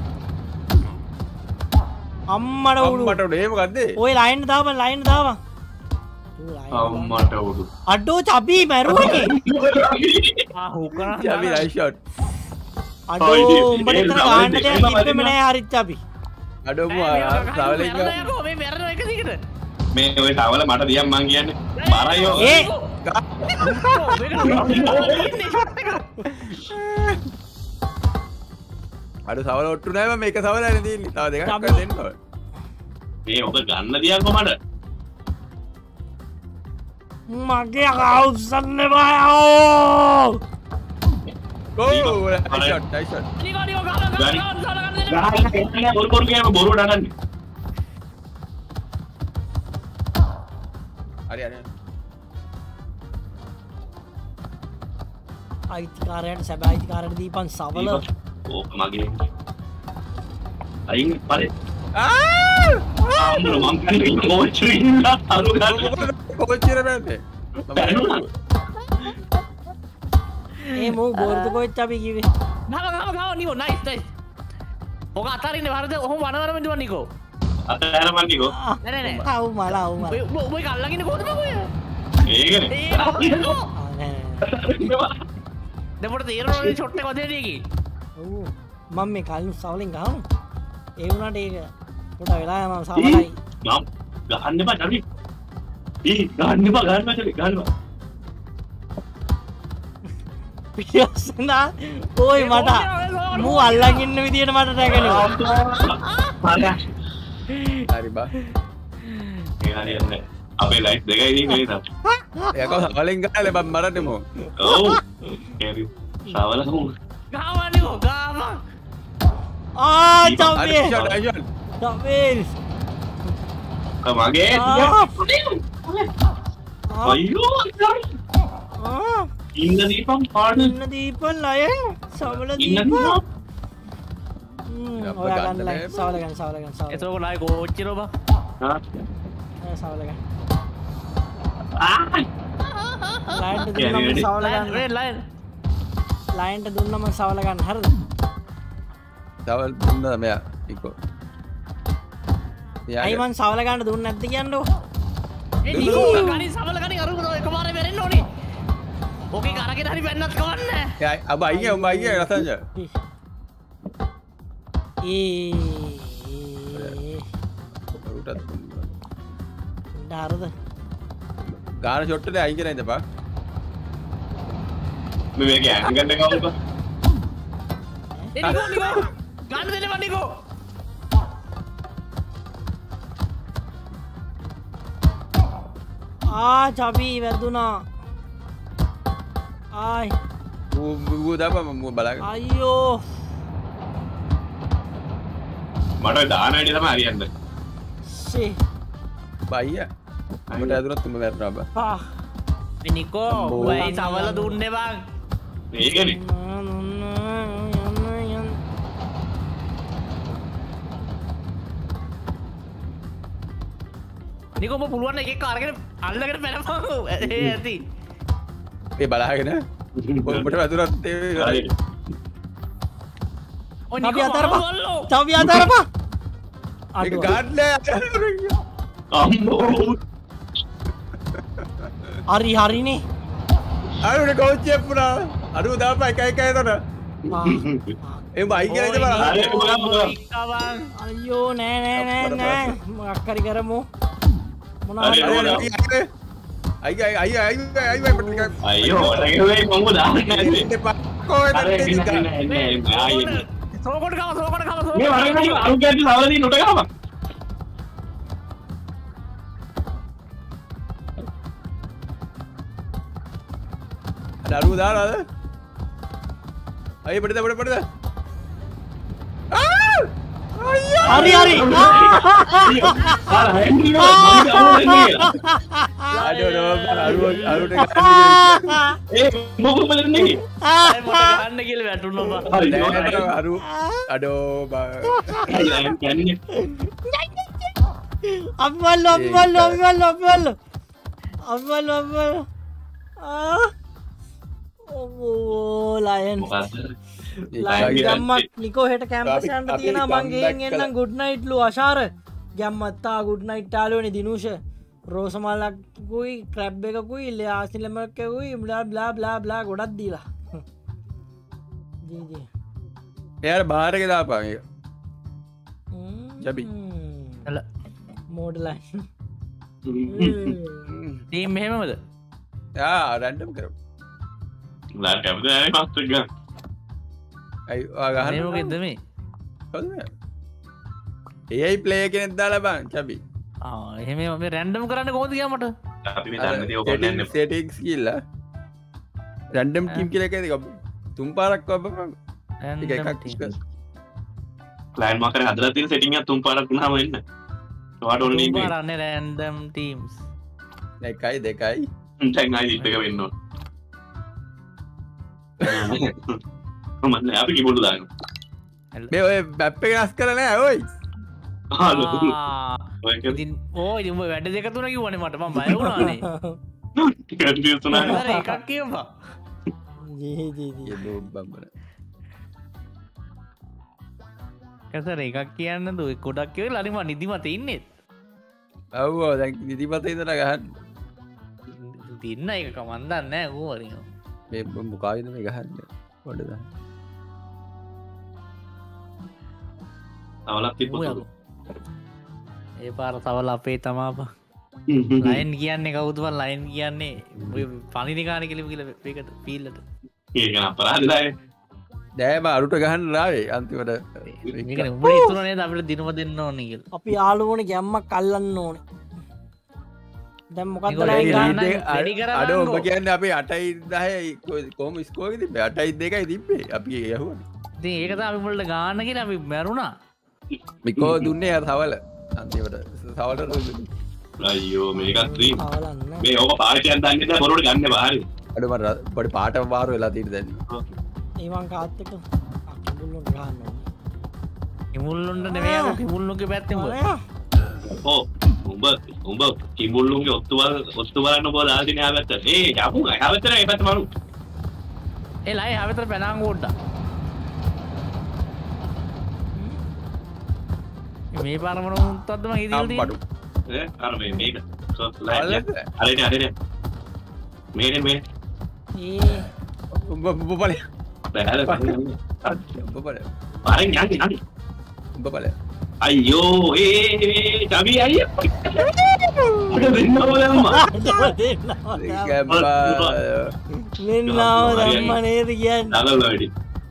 Speaker 3: අම්මට උඩු
Speaker 4: මට උඩ එහෙම ගත්තේ
Speaker 3: ඔය ලයින් දාපන් ලයින් දාපන්
Speaker 7: අම්මට උඩු
Speaker 3: අඩෝ චබි මැරුවනේ
Speaker 5: ආ හුකරා
Speaker 4: චබි නයිස් ෂොට්
Speaker 3: අඩෝ උඹට ඉතන ගහන්න දෙයක් තිබ්බෙම නෑ හරි චබි
Speaker 4: අඩෝ මු සවලෙන්
Speaker 8: මේ මැරෙන එක දිගට
Speaker 7: මේ ඔය සවල මට දියම් මං කියන්නේ බරයෝ
Speaker 3: ඒ
Speaker 4: අඩ සවල ඔට්ටු නෑ මම මේක සවලනේ තියෙන්නේ තව දෙකක්
Speaker 3: චබි.
Speaker 4: දෙන්න ඕන
Speaker 7: මේ ඔබ ගන්න දියම්කෝ මට
Speaker 3: මගේ අවුස්සන්න බයෝ
Speaker 4: oh nice shot nice shot
Speaker 8: නිකෝ නිකෝ ගහලා ගහලා ගහලා
Speaker 7: ගහන්න බොරු බොරු කියම බොරු නඩන්නේ
Speaker 4: හරි හරි
Speaker 3: අයිතිකාරයට සැබෑ අයිතිකාරයට දීපන් සවල
Speaker 7: ඕක මගේ අයින් පරේ
Speaker 4: ආ
Speaker 7: ආම්බල මං කියන්නේ කෝච්චි ඉන්න අරු ගන්න
Speaker 4: කොච්චර බෑනේ
Speaker 7: බැලුණා
Speaker 3: ඒ මෝ බෝර්දු කොච්ච අපි කිව්වේ
Speaker 8: ගහලා ගහලා ගහලා නිකෝ නයිස් නයිස් ඔක අතරින්නේ වරද ඔහොම වනවරම දුවන් නිකෝ
Speaker 7: අතෑර මන් නිකෝ
Speaker 8: නෑ නෑ නෑ
Speaker 3: ආව් මලා ආව් මලා
Speaker 8: ඔය ඔබ ඔය කල්ලාගෙන කොහොමද ඔය
Speaker 7: ඒකනේ
Speaker 8: ඒ නිකෝ
Speaker 3: ආ, නෑ, නෑ.
Speaker 8: දෙපොට තීරණවල ෂොට් එක වදේ දෙකි
Speaker 3: ඔව් මම මේ කලින් සවලෙන් ගහමු ඒ වුණාට ඒක පොඩ වෙලා මම සවලයි
Speaker 7: මම ගහන්න එපා චබි ඊ ගහන්න එපා ගහන්න චබි ගහන්න
Speaker 3: පියස්සනා ඕයි මට මූ අල්ලන් ඉන්න විදියට මට නැගෙනවා
Speaker 4: හරි බා
Speaker 7: ඒ හරියන්නේ අපේ ලයිට් දෙකයි තියෙන්නේ නේද
Speaker 4: ඒක සවලෙන් ගහලා බම් මරන්නේ මො
Speaker 7: ඔව් කැරි සවල හො
Speaker 8: ගහවා නිකෝ ගහවා
Speaker 3: ආ
Speaker 4: හරි
Speaker 3: චම්පේ
Speaker 4: ෂොට් නයිස් ෂොට්
Speaker 3: චම්පේ
Speaker 7: මගේ
Speaker 3: ආ
Speaker 7: අයියෝ
Speaker 3: ආ
Speaker 7: ඉන්න දීපම් පාඩු
Speaker 3: ඉන්න දීපන් ලයන් සවල
Speaker 7: ඉන්න
Speaker 3: දීපන්
Speaker 7: දීපම්
Speaker 3: හ්ම් ඔයා ගන්න ලයි සවල ගන්න සවල ගන්න සවල
Speaker 8: එතකොට නයි කෝච්චිරෝ බා
Speaker 7: ආ
Speaker 3: ගන්න සවල ගන්න
Speaker 7: ආ
Speaker 3: ලයින්ට දුන්නම සවල
Speaker 8: ලයින්
Speaker 3: ගන්න
Speaker 8: රෙඩ් ලයින්
Speaker 3: ලයින්ට දුන්නම සවල ගන්න හරිද
Speaker 4: සවල් දුන්නා මෙයා ඉක්කෝ
Speaker 3: ඇයි මං සවල ගන්න දුන්නේ නැද්ද කියන්නෝ
Speaker 8: ඒ නිකෝ ගනි සමල ගනි අරු එකපාරේ වෙරෙන්න ඕනේ ඕකේ කරගෙන හරි වෙන්නත් කවන්නේ
Speaker 4: යා අබ අයියේ උඹ අයියේ රසංජ
Speaker 3: ඒ
Speaker 4: උටත්
Speaker 3: ඩාරද
Speaker 4: ගාන ෂොට් එකේ අයින් කරලා ඉඳපන්
Speaker 7: මේ මේක ඇංගල් එක අවුල්පා
Speaker 8: ඒ නිකෝ නිකෝ ගන්න දෙන්න බා නිකෝ
Speaker 3: ආ චබි වැදුනා ආයි
Speaker 4: ඌ ඌ දාපන් මම බලන්න
Speaker 3: අයියෝ
Speaker 7: මට දාන වැඩි තමයි හරියන්නේ
Speaker 3: ෂේ
Speaker 4: බයියා අපිට ඇදුනත් තුම වැටෙනවා බා
Speaker 3: ආ
Speaker 8: මේ නිකෝ ඔය සමල දුන්නේ බං
Speaker 7: ඒකනේ
Speaker 8: නිකෝ ඔබ පුළුවන් එකෙක් අරගෙන අල්ලගෙන පැනපන් ඒ ඇති
Speaker 4: ඒ බලාගෙන ඔබට වැදුනත් ඒ
Speaker 7: හරි
Speaker 8: ඔය
Speaker 3: චබි
Speaker 8: නිකෝ
Speaker 3: අතරපා
Speaker 8: වල්ලෝ
Speaker 3: චබි අතරපා
Speaker 4: ඒක ගන්න
Speaker 7: අම්මෝ
Speaker 3: හරි හරිනේ
Speaker 4: අරුනේ කෝච්චිය පුරා අරු දාපන් එක එක එතන
Speaker 3: ආ,
Speaker 4: ඒ බයි කියලා ඉඳ බලන්න
Speaker 7: හරි බලන්න බලන්න
Speaker 8: ඉක්කවන්
Speaker 3: අයියෝ නෑ නෑ නෑ නෑ මොකක් හරි කරමු මොනවා
Speaker 7: හරි,
Speaker 3: හරි
Speaker 7: හරි.
Speaker 4: අයියා අයියා අයියා අයියා මට නිකන්
Speaker 7: අයියෝ ඔලගේ මම දාන්නේ නැද්ද
Speaker 4: ඉන්න පක්කෝ
Speaker 7: අර
Speaker 4: එතන
Speaker 7: එන්න
Speaker 4: ඉන්න
Speaker 7: එන්න එන්න ආයේ
Speaker 8: සෝකොට ගම සෝකොට ගම
Speaker 7: මේ
Speaker 8: සෝකොට
Speaker 7: වරගෙන අරු ගැටි සවලදී නොට ගම
Speaker 4: දරුව දානවද අයියා පිටද පිටද පිටද
Speaker 3: හරි හරි
Speaker 7: ආ හෙන්ඩි නෝ මම ගාවෙන්නේ
Speaker 4: අඩෝ නෝ අරුව අරුට ගන්න කියලා
Speaker 7: ඒ මොකද දෙන්නේ
Speaker 8: අය මොට ගන්න කියලා වැටුණා බා
Speaker 7: හරි
Speaker 4: නෑ නෑ අරු අඩෝ බා
Speaker 7: නෝ කියන්නේ
Speaker 3: අපි බලන්න අපි බලන්න අපි බලන්න අපි බලන්න අපි බලන්න අපි බලන්න ආ ඕ ලයන් ලයන් ගම්මත් නිකෝ හෙට කැම්පස් යන්න තියෙනවා මං ගෙයින් එන්නම් good night ලු අශාර ගම්මත් තා good night ටාලුවනේ දිනුෂ රෝසමලක්කුයි ක්‍රැබ් එකකුයි ල්‍යාසිලමකකුයි බ්ලා බ්ලා බ්ලා බ්ලා ගොඩක් දීලා ජී ජී
Speaker 4: එයාට බාහිර එක දාපන් ඒක ජබි
Speaker 3: හල මෝඩලයින්
Speaker 8: ටීම් මෙහෙමද
Speaker 4: යා රැන්ඩම් කරමු
Speaker 7: ලා කැමති නැහැ මාස්ටර් ගන්න
Speaker 4: අයි ඔයා ගහන්න
Speaker 8: මොකෙන්ද මේ
Speaker 4: ඒයි ප්ලේ කෙනෙක් දාලා බං චබි
Speaker 8: ආ එහෙම මේ රැන්ඩම් කරන්න කොහොමද ගියා මට
Speaker 7: අපි මේ දන්නේ තියෙ ඔයගොල්ලෝ නෑ
Speaker 4: සෙටින්ග්ස් කියලා රැන්ඩම් ටීම් කියලා එකද තුන් පාරක් වබපන් ඒක එකක්
Speaker 7: ක්ලයන්ට් මාකරේ හදලා තියෙන සෙටින්ග් එක තුන් පාරක් වුණාම එන්න ඔයාට ඕන ලින්ක් එක
Speaker 8: කරන්නේ රැන්ඩම් ටීම්ස්
Speaker 4: එකයි දෙකයි
Speaker 7: දැන් ආයි ලිස්ට් එක වෙන්න ඕන මම අපි කිබෝඩ් දානවා
Speaker 4: මේ ඔය මැප් එක රස් කරලා නෑ ඔයි
Speaker 8: ඉතින් ඕ ඉතින් උඹ වැඩ දෙක තුන කිව්වනේ මට මම බය වුණානේ
Speaker 7: කන්ෆියුස් වුණා
Speaker 8: අර එකක් කියපන්
Speaker 3: ජී ජී ජී
Speaker 4: ඒ බම්බර
Speaker 8: කසර එකක් කියන්න දු ගොඩක් කියලා අනිවා නිදිමත ඉන්නේ
Speaker 4: ඔව් දැන් නිදිමත ඉඳලා ගහන්න
Speaker 8: තින්න එක කමන්දන්නේ නැහැ ඌ වරින්
Speaker 4: මේ මොකාවිද මේ ගහන්නේ පොඩ දාන්න
Speaker 7: අවලක් තිබ්බොත්
Speaker 8: ඒ පාර තවල අපේ තමාප ලයින් කියන්නේ කවුද බං ලයින් කියන්නේ ඔය පණිනි ගාන කියලා කියලා මේකට පීල්ලට
Speaker 7: ඒක නම් අපරාධයි
Speaker 4: දැන් මම අරුට ගහන්න ආවේ අන්තිමට
Speaker 8: මේක උඹේ ඉතුරු නේද අපිට දිනම දෙන්න ඕනේ කියලා
Speaker 3: අපි යාළුවෝනේ ගැම්මක් අල්ලන්න ඕනේ දැන් මොකක්ද
Speaker 8: ඒගොල්ලෝ
Speaker 3: ලයින්
Speaker 8: ඒ
Speaker 3: ගන්න
Speaker 8: ගන්න- වැඩි කරගන්නකෝ.
Speaker 4: අඩ ඔබ කියන්නේ අපේ අටයි දහයි කොහොම ස්කෝර එකද තිබ්බේ අටයි දෙකයි තිබ්බේ අපි යහුවනේ
Speaker 8: ඉතින් ඒක තමයි අපි මුලට ගාන්න කියලා අපි මැරුණා
Speaker 4: මිකෝ දුන්නේ යා තවල අන්තිමට තවලට දුන්නේ
Speaker 7: අයියෝ මේකත් ත්‍රී
Speaker 3: අවලන්න
Speaker 7: මේ ඕක පාටියක් දන්නේ නැහැ බොරුවට ගන්න බාහිර
Speaker 4: අඩ මට පොඩි පාටම වාරු වෙලා තියෙන දැන්
Speaker 3: ඒවන් කාත් එක අකිබුල්ලො ගහන්න
Speaker 8: කිමුල්ලුන්ට නෙමෙයි අර කිමුල්ලුන්ගේ පැත්තෙන් උඹ
Speaker 7: ඕ උඹ උඹ කිඹුල්ලුන්ගේ ඔත්තු වල ඔත්තු බලන්න බෝ දාගෙන ආවත්ත ඒ යපු ආවත්තර ඒ පැත්ත මරු
Speaker 8: ඒ ලයි හැවතර පැනංග උඩ්ඩා මේ පාර මොන උන්ටද මම ඉදිරියට
Speaker 4: අම්බඩු
Speaker 7: ඈ අර මේ මේක ලයිට් අරේනේ අරේනේ මේනේ මේ
Speaker 3: ඒ
Speaker 4: උඹ උඹ බලය
Speaker 7: බෑල
Speaker 4: උඹ බලය
Speaker 7: පාරෙන් යන්නේ යන්නේ
Speaker 4: උඹ බලය
Speaker 7: අයියෝ ඒ චබි අයියෝ අද දෙන්නව දැම්මා
Speaker 3: මෙන්නාව දැම්ම නේද කියන්න
Speaker 7: නලල වැඩි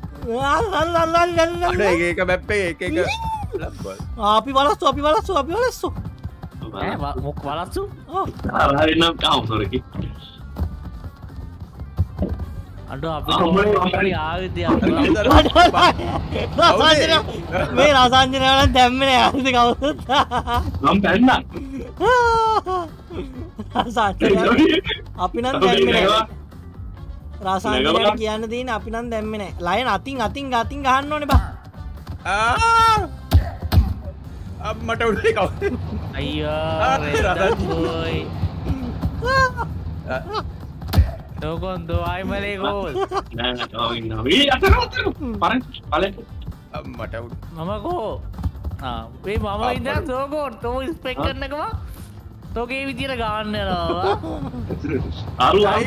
Speaker 4: අඩ එක එක මැප් එක එක එක ලබ්බල්
Speaker 3: අපි බලස්සු අපි බලස්සු අපි බලස්සු
Speaker 8: ඈ ව- මොක් වලස්සු
Speaker 7: හරිනම් කවුරුරකි
Speaker 8: අඩෝ අපි
Speaker 7: අම්මේ
Speaker 8: අපි ආවිද්‍ය
Speaker 3: මේ රසංජනවලන් දැම්මන ඇති කවුත්
Speaker 7: නම් පැන්න
Speaker 3: අපි නම් දැම්මන රසංජනයට කියන්න දීන අපි නම් දැම්මන ලයන අතින් අතින් ගතින් ගහන්න ඕන බා
Speaker 4: මට උඩේ කව
Speaker 8: අයියා රෙද්දෝයි තෝකොන්දෝ ආයිමලේ ගෝල්
Speaker 7: නෑ නෑ ඉන්න මේ අතර අතර පරන් පලෙන්
Speaker 4: මට උඩ
Speaker 8: මම කෝ ආ මේ මම ඉඳන් තෝකෝ තෝ ස්පෙක් කරනකම තෝගේ විදියට ගන්න යනවා
Speaker 7: අරු අරු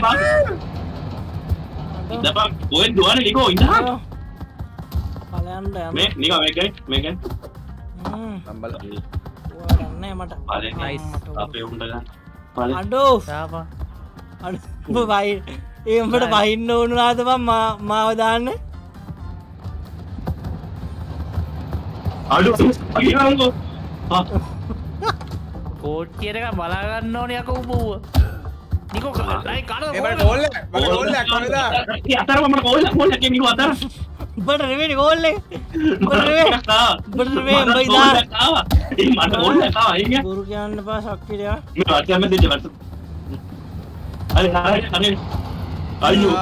Speaker 7: ඉඳපන් ඔය දුවන්නේ නිකෝ ඉඳහන්
Speaker 3: පලයන්ට
Speaker 7: මේ නිකෝ මේකයි මේකයි
Speaker 4: සම්බල
Speaker 3: යන්න මට
Speaker 7: පලෙන් අපේ උන්ට ගන්න පලෙන්
Speaker 3: අඩෝ
Speaker 8: තාපා
Speaker 3: අඩ බයි ඒම්ට බහින්න ඕනු නාද බම් මාවදාන්න
Speaker 7: අඩු අගිනංගෝ
Speaker 8: කෝට් කියන එක බලාගන්න ඕනේ යකෝ උඹව නිකෝ ලයි කන
Speaker 4: ඒකට ගෝල් එක මට ගෝල් එකක් කොහෙද
Speaker 7: අතර මම කෝල් කෝල් එකේ නිකෝ අතර
Speaker 3: බට රෙවෙනි ගෝල්ලේ බට රෙවේ බයි දා
Speaker 7: ඒ මට ගෝල් එකක් ආවා ඒක
Speaker 3: ගුරු කියන්න පා ශක්තිරයා
Speaker 7: මේ අතම දෙන්න මට අර හරි හරි අයියෝ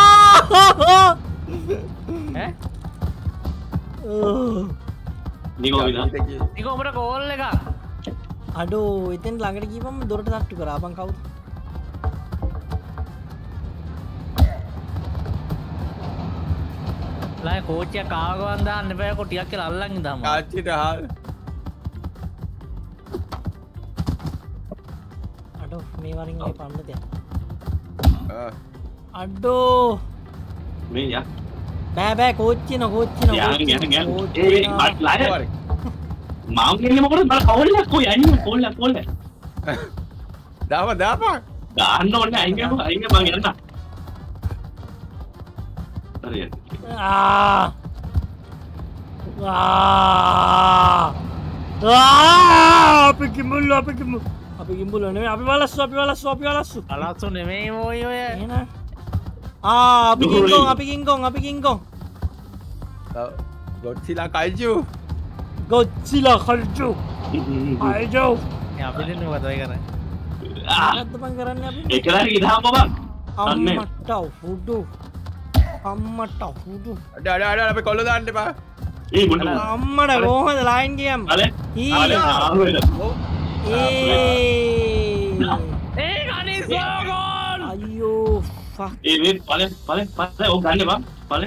Speaker 8: ඈ
Speaker 7: නිකෝ විනා
Speaker 8: නිකෝ උඹට කෝල් එක
Speaker 3: අඩෝ එතෙන් ළඟට ගිහම දොරට තට්ටු කරා බං කවුද?
Speaker 8: ලයි කෝච්චිය කාගවන් දාන්න බෑ කොටියක් කියලා අල්ලන් ඉඳාම.
Speaker 4: කාච්චිට හාල්.
Speaker 3: අඩෝ මේ වරින් මේ පන්න දෙන්න.
Speaker 4: ආ.
Speaker 3: අඩෝ
Speaker 7: මේ යා
Speaker 3: බෑ බෑ කෝච්චිය නෝ කෝච්චිය නෝ.
Speaker 7: යාන් යාන් යාන් ඒ මත් ලයි මාම් කියන්නේ මොකටද බල කවුල්ල කොයි අයින් කොල්ල කොල්ල
Speaker 4: දාපන් දාපන්.
Speaker 7: දාන්න ඕනේ අයින් ගම අයින් ගම මං යන්න හරියට
Speaker 3: ආ ආ ආ අපි කිඹුල් අපි කිඹුල් අපි කිඹුල් නෙමෙයි අපි වලස්සු අපි වලස්සු අපි වලස්සු
Speaker 8: අලස්සු නෙමෙයි මොයි ඔය.
Speaker 3: එහෙනම් ආ අපි කිංගොන් අපි කිංගොන් අපි කිංගොන්
Speaker 4: ගොඩ්සිලා කයිජු.
Speaker 3: ගොඩ්සිලා කයිජු කයිජු
Speaker 8: අපි දෙන්න මොකද ඔය කරන්නේ?
Speaker 3: මොකද්ද බං කරන්නේ අපි?
Speaker 7: ඒකලා ඉදහම බං අන්නේ
Speaker 3: අම්මට හුඩු අම්මට හුඩු
Speaker 4: අඩ අඩ අඩ අපි කොල්ල දාන්න එපා.
Speaker 7: ඒ මොන
Speaker 3: අම්මට කොහොමද ලයින් ගියම්
Speaker 7: අලේ අලේ ආවෙල
Speaker 3: ඒ
Speaker 8: ඒ ගණේ සෝගෝල්.
Speaker 3: අයියෝ ෆක්
Speaker 7: ඒ මේ පලේ පලේ පලේ ඕක ගන්න බං පලේ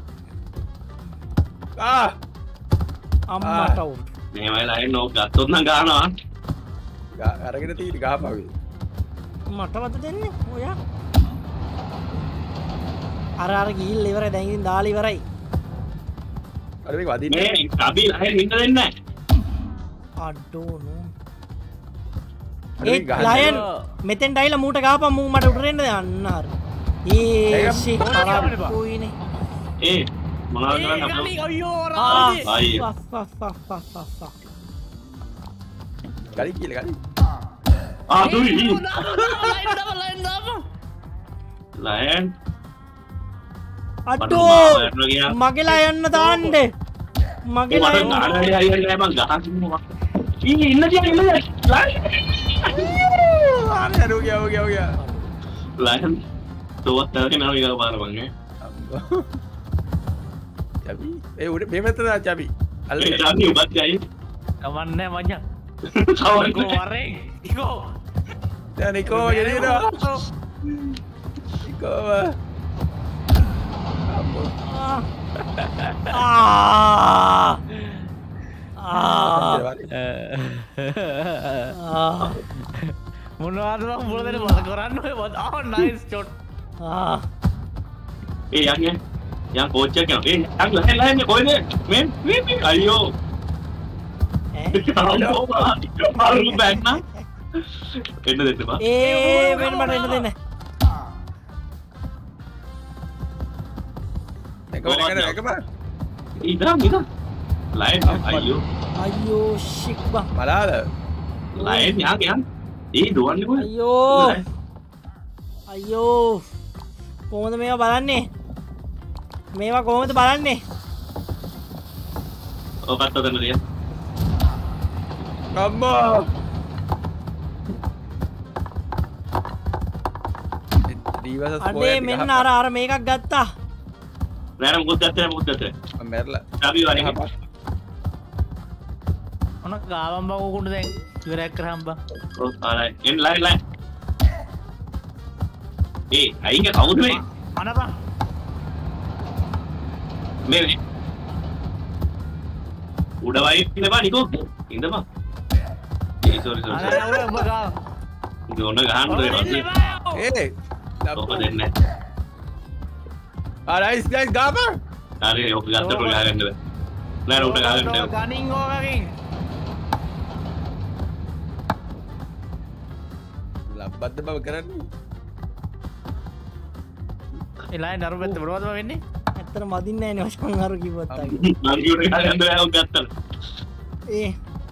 Speaker 4: ආ
Speaker 3: අම්මට හුඩු
Speaker 7: මේ වෙලාවේ ලයින් ඕක ගත්තොත් නම් ගන්නවා
Speaker 4: ගා- අරගෙන තීරි ගහපවි.
Speaker 3: මට වද දෙන්නේ ඔයා අර අර ගිහිල්ලා ඉවරයි දැන් ඉතින් දාලා ඉවරයි
Speaker 4: අර මේක වදින්න.
Speaker 7: මේ කබි ලයින් ඉන්න දෙන්නේ නැහැ
Speaker 3: අඩෝ නෝ
Speaker 4: අර
Speaker 3: ඒ
Speaker 4: මේක ගහන්න.
Speaker 3: ලයන් මෙතෙන් ඩයිලා මූට ගහපන් මූ මට උඩට එන්න යන්න අර ඒ
Speaker 4: ඒක
Speaker 3: ෂිට්
Speaker 8: ඕනේ
Speaker 3: කරපුයිනේ
Speaker 7: ඒ මොනවද
Speaker 8: ඒ
Speaker 7: කරන්නේ
Speaker 8: ගණේ අයියෝ
Speaker 3: ආ
Speaker 8: රාජි.
Speaker 7: අයියෝ.
Speaker 3: Fuck fuck fuck fuck fuck fuck
Speaker 4: ගලි කියලා ගලි.
Speaker 7: ආ දුයි
Speaker 8: ලයින් දාපන් ලයින් දාපන්.
Speaker 7: ලයන්
Speaker 3: අඩෝ මගෙලා යන්න දාන්න මගෙලා
Speaker 7: මට
Speaker 3: යන්න
Speaker 7: ගාන හරි හරි හරි මං ගහන්න මොකක්ද ඊ ඉන්න තියන්න ඉන්න ලයන්
Speaker 4: අර අර ගියා ගියා ගියා.
Speaker 7: ලයන් තෝවත් තරකේ නම ඉගා පාර මං ඈ
Speaker 4: චබි ඒ උඩ මේ මෙතන දා චබි.
Speaker 7: ඒ
Speaker 4: අල්ලගෙන.
Speaker 7: ඩානි උඹත් යයි
Speaker 8: කවන්නේ මචං.
Speaker 7: කවන්න
Speaker 8: ඉකෝ වරේ. ඉකෝ.
Speaker 4: දැන් නිකෝ ගෙනියනවා. නිකෝ.
Speaker 3: ආ ආ
Speaker 8: මොනවද මම මුල දෙන්න මම කරන්න ඔය මත ආ නයිස් ෂොට්.
Speaker 3: ආ
Speaker 7: ඒ යන් යන් යන් කෝච් එක යන් යන් ලයන් ලයන් කොයිද මේ මේ මේ අයියෝ ආරු බෑක් නා එන්න දෙන්න බා
Speaker 3: ඒ වෙන මට එන්න දෙන්න
Speaker 4: එක එක එක බා.
Speaker 7: ඉදා ඉදා ලයන් අයියෝ
Speaker 3: අයියෝ ෂික් බං
Speaker 4: බලාද.
Speaker 7: ලයන් යන් යන් ඒ දුවන්නේ කොහෙද
Speaker 3: අයියෝ අයියෝ කොහොමද මේවා බලන්නේ මේවා කොහොමද බලන්නේ
Speaker 7: ඔකත් ඔතන දිය
Speaker 4: අම්මා. දීවස
Speaker 3: අඩේ මෙන්න අර අර මේකක් ගත්තා
Speaker 7: නෑ මුකුත් ගත්තේ මුකුත් ගත්තේ
Speaker 4: මැරලා.
Speaker 7: අපි වරේ
Speaker 8: මොන ගාවන් බං උකුණ්ඩ දැන් ඉවරයක් කරාම් බං.
Speaker 7: ඔව් ආයි එන්න ලයින් ලයින් ඒ අයින්ගේ කවුද මේ
Speaker 8: අනපන්.
Speaker 7: මේ මේ උඩ වයි ඉඳපන් නිකෝ ඉඳපන් ඒ සෝරි සෝරි
Speaker 8: අනේ ඔය ඔබ ගා.
Speaker 7: ගොන්න ගහන්න
Speaker 8: ඔය
Speaker 7: දෙන්න
Speaker 8: දෙන්න බෑ.
Speaker 4: ඒ.
Speaker 7: ඔක දෙන්නේ
Speaker 4: ආ නයිස් නයිස් ගාපන්.
Speaker 7: හරි ඔක ගත්තට ගහගන්න බෑ නෑ උඩ ගහගන්න බෑ
Speaker 8: ගණින් ඕකකින්.
Speaker 4: ලබ්බද්ද බව කරන්නේ.
Speaker 8: ඒ ලයින් අර පැත්ත මොනවද වෙන්නේ?
Speaker 3: ඇත්තට මදින්නේ නැහැ නේ වශන් අර කිව්වත් ආගේ
Speaker 7: මං කියුනේ ගහගන්න බෑ ඔක ගත්තට
Speaker 3: ඒ